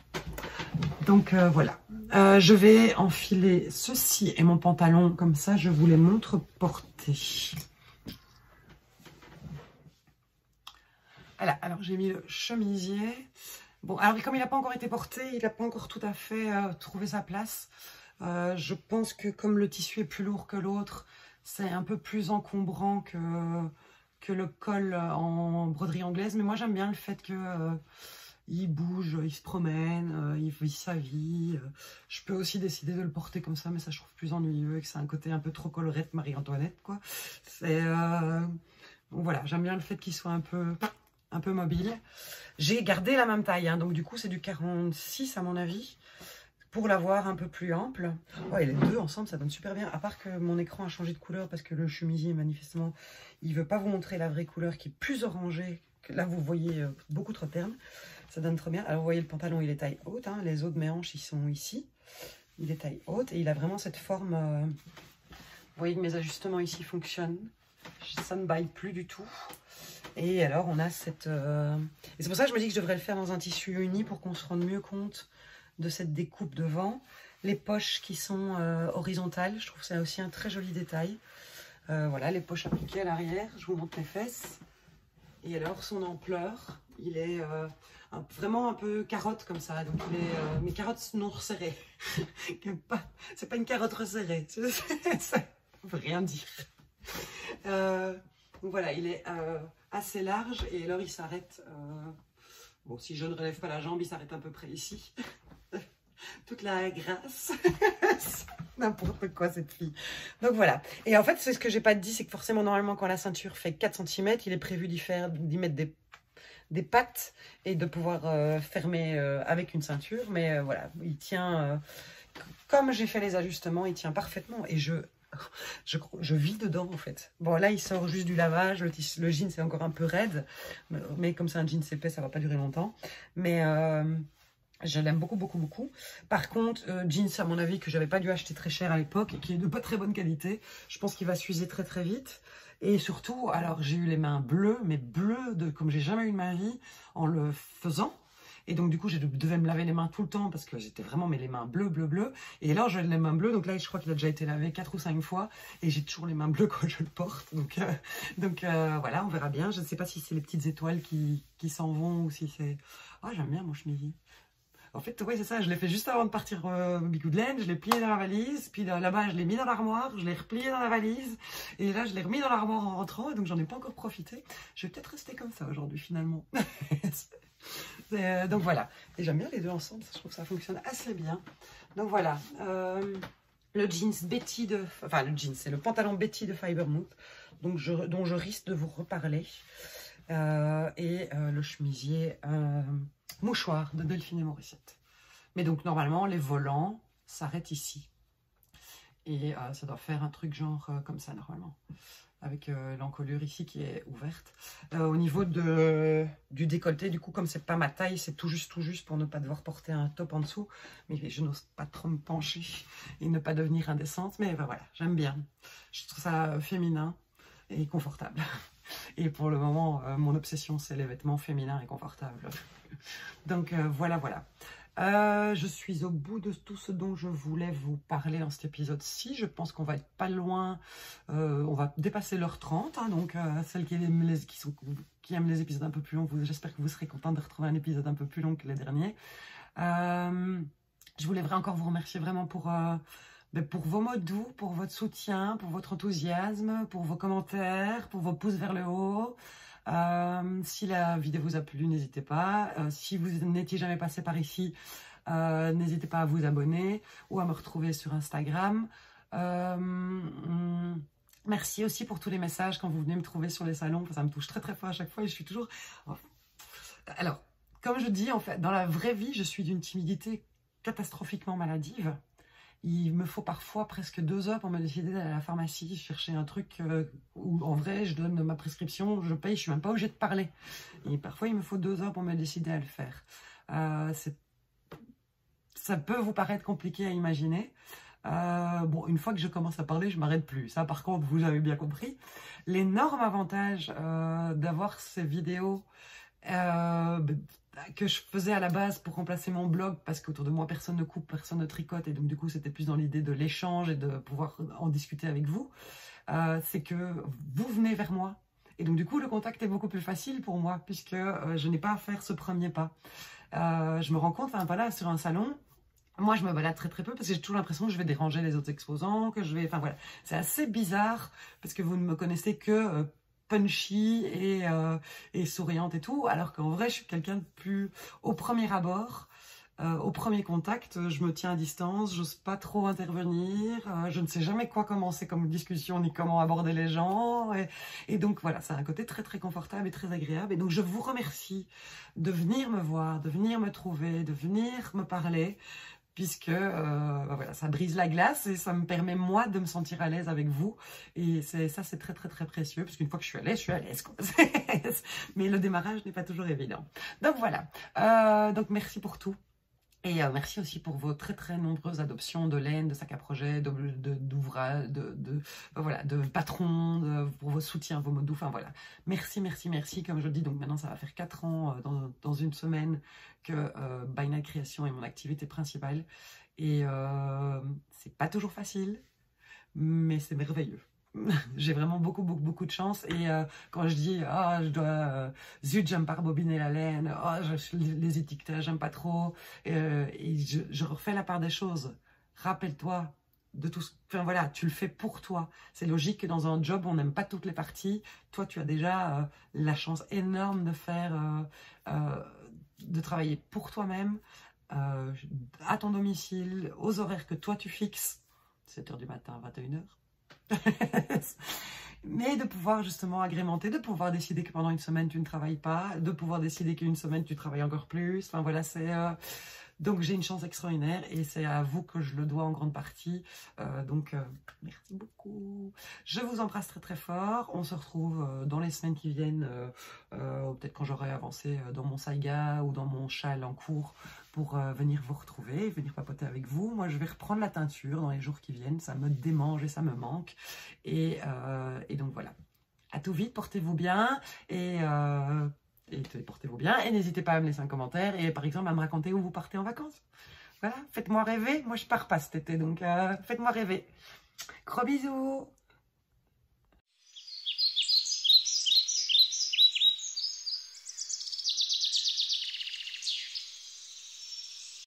Donc voilà. Je vais enfiler ceci et mon pantalon comme ça, je vous les montre portés. Voilà, alors j'ai mis le chemisier. Bon, alors comme il n'a pas encore été porté, il n'a pas encore tout à fait trouvé sa place. Je pense que comme le tissu est plus lourd que l'autre, c'est un peu plus encombrant que le col en broderie anglaise. Mais moi, j'aime bien le fait que il bouge, il se promène, il vit sa vie. Je peux aussi décider de le porter comme ça, mais ça, je trouve plus ennuyeux et que c'est un côté un peu trop colorette Marie-Antoinette, quoi. C'est... donc voilà, j'aime bien le fait qu'il soit un peu mobile. J'ai gardé la même taille, hein, donc du coup, c'est du 46 à mon avis, pour l'avoir un peu plus ample. Ouais, les deux ensemble, ça donne super bien, à part que mon écran a changé de couleur parce que le chemisier, manifestement, il veut pas vous montrer la vraie couleur qui est plus orangée. Là, vous voyez beaucoup trop terne. Ça donne trop bien. Alors, vous voyez, le pantalon, il est taille haute. Hein, les os de mes hanches, ils sont ici. Il est taille haute et il a vraiment cette forme... vous voyez que mes ajustements ici fonctionnent. Ça ne baille plus du tout. Et alors, on a cette... Et c'est pour ça que je me dis que je devrais le faire dans un tissu uni pour qu'on se rende mieux compte de cette découpe devant. Les poches qui sont horizontales, je trouve que c'est aussi un très joli détail. Voilà, les poches appliquées à l'arrière. Je vous montre les fesses. Et alors, son ampleur, il est vraiment un peu carotte comme ça. Donc, il est, mes carottes non resserrées. C'est pas une carotte resserrée. Ça ne veut rien dire. Donc voilà, il est assez large et alors il s'arrête. Bon, si je ne relève pas la jambe, il s'arrête à peu près ici. Toute la grâce. N'importe quoi cette fille. Donc voilà. Et en fait, c'est ce que j'ai pas dit, c'est que forcément, normalement, quand la ceinture fait 4 cm, il est prévu d'y mettre des pattes et de pouvoir fermer avec une ceinture. Mais voilà, il tient... comme j'ai fait les ajustements, il tient parfaitement. Et je vis dedans en fait. Bon là il sort juste du lavage, le jean c'est encore un peu raide, mais comme c'est un jean épais ça va pas durer longtemps. Mais je l'aime beaucoup beaucoup beaucoup. Par contre jeans à mon avis que j'avais pas dû acheter très cher à l'époque et qui est de pas très bonne qualité. Je pense qu'il va s'user très très vite. Et surtout alors j'ai eu les mains bleues, mais bleues comme j'ai jamais eu de ma vie en le faisant. Et donc, du coup, je devais me laver les mains tout le temps parce que j'étais vraiment, mais les mains bleues, bleues, bleues. Et là, j'ai les mains bleues. Donc là, je crois qu'il a déjà été lavé 4 ou 5 fois. Et j'ai toujours les mains bleues quand je le porte. Donc voilà, on verra bien. Je ne sais pas si c'est les petites étoiles qui s'en vont ou si c'est... Ah, j'aime bien mon chemisier. En fait, ouais, c'est ça. Je l'ai fait juste avant de partir au Bigoud Laine. Je l'ai plié dans la valise. Puis là-bas, je l'ai mis dans l'armoire. Je l'ai replié dans la valise. Et là, je l'ai remis dans l'armoire en rentrant. Donc, j'en ai pas encore profité. Je vais peut-être rester comme ça aujourd'hui, finalement. Donc voilà, et j'aime bien les deux ensemble, je trouve que ça fonctionne assez bien. Donc voilà, le jeans Betty enfin le jeans, c'est le pantalon Betty de Fibermouth, dont je risque de vous reparler. Et le chemisier mouchoir de Delphine et Morissette. Mais donc normalement, les volants s'arrêtent ici. Et ça doit faire un truc genre comme ça normalement. Avec l'encolure ici qui est ouverte. Au niveau du décolleté, du coup, comme c'est pas ma taille, c'est tout juste pour ne pas devoir porter un top en dessous. Mais je n'ose pas trop me pencher et ne pas devenir indécente. Mais ben voilà, j'aime bien. Je trouve ça féminin et confortable. Et pour le moment, mon obsession, c'est les vêtements féminins et confortables. Donc voilà, voilà. Je suis au bout de tout ce dont je voulais vous parler dans cet épisode-ci. Je pense qu'on va être pas loin, on va dépasser l'heure 30, hein, donc celles qui aiment les épisodes un peu plus longs, j'espère que vous serez contents de retrouver un épisode un peu plus long que les derniers. Je voulais encore vous remercier vraiment pour vos mots doux, pour votre soutien, pour votre enthousiasme, pour vos commentaires, pour vos pouces vers le haut. Si la vidéo vous a plu, n'hésitez pas. Si vous n'étiez jamais passé par ici, n'hésitez pas à vous abonner ou à me retrouver sur Instagram. Merci aussi pour tous les messages quand vous venez me trouver sur les salons. Ça me touche très très fort à chaque fois et je suis toujours... Alors, comme je dis, en fait, dans la vraie vie, je suis d'une timidité catastrophiquement maladive. Il me faut parfois presque 2 heures pour me décider d'aller à la pharmacie chercher un truc où en vrai je donne ma prescription, je paye, je suis même pas obligée de parler. Et parfois il me faut 2 heures pour me décider à le faire. Ça peut vous paraître compliqué à imaginer. Bon, une fois que je commence à parler, je m'arrête plus. Ça par contre, vous avez bien compris. L'énorme avantage d'avoir ces vidéos que je faisais à la base pour remplacer mon blog parce qu'autour de moi personne ne coupe, personne ne tricote et donc du coup c'était plus dans l'idée de l'échange et de pouvoir en discuter avec vous, c'est que vous venez vers moi Et donc, du coup, le contact est beaucoup plus facile pour moi, puisque je n'ai pas à faire ce premier pas. Je me rends compte, enfin voilà, sur un salon, moi, je me balade très très peu parce que j'ai toujours l'impression que je vais déranger les autres exposants, que je vais... Enfin voilà, c'est assez bizarre parce que vous ne me connaissez que punchy et souriante et tout, alors qu'en vrai, je suis quelqu'un de plus... Au premier abord, au premier contact, je me tiens à distance, j'ose pas trop intervenir, je ne sais jamais quoi commencer comme discussion ni comment aborder les gens. Et donc voilà, c'est un côté très très confortable et très agréable. Et donc je vous remercie de venir me voir, de venir me trouver, de venir me parler, puisque voilà, ça brise la glace et ça me permet moi de me sentir à l'aise avec vous. Et ça, c'est très très très précieux, parce qu'une fois que je suis à l'aise, quoi. Mais le démarrage n'est pas toujours évident. Donc voilà, donc merci pour tout. Et merci aussi pour vos très très nombreuses adoptions de laine, de sacs à projet, d'ouvrages, voilà, de patrons, pour vos soutiens, vos mots doux, enfin voilà. Merci, merci, merci. Comme je le dis, donc maintenant ça va faire 4 ans dans une semaine que By Night Création est mon activité principale. Et c'est pas toujours facile, mais c'est merveilleux. J'ai vraiment beaucoup, beaucoup, beaucoup de chance. Et quand je dis, oh, je dois, zut, j'aime pas rebobiner la laine, oh, les étiquetages, j'aime pas trop, et je refais la part des choses. Rappelle-toi de tout ce... Enfin voilà, tu le fais pour toi. C'est logique que dans un job, on n'aime pas toutes les parties. Toi, tu as déjà la chance énorme de faire, de travailler pour toi-même, à ton domicile, aux horaires que toi tu fixes, 7h du matin, 21h. Mais de pouvoir justement agrémenter, de pouvoir décider que pendant une semaine tu ne travailles pas, de pouvoir décider qu'une semaine tu travailles encore plus. Enfin voilà, c'est donc j'ai une chance extraordinaire et c'est à vous que je le dois en grande partie. Donc merci beaucoup. Je vous embrasse très très fort. On se retrouve dans les semaines qui viennent, peut-être quand j'aurai avancé dans mon saiga ou dans mon châle en cours, pour venir vous retrouver, venir papoter avec vous. Moi, je vais reprendre la teinture dans les jours qui viennent. Ça me démange et ça me manque. Et donc voilà. À tout vite, portez-vous bien et portez-vous bien. Et n'hésitez pas à me laisser un commentaire et par exemple à me raconter où vous partez en vacances. Voilà, faites-moi rêver. Moi, je pars pas cet été, donc faites-moi rêver. Gros bisous.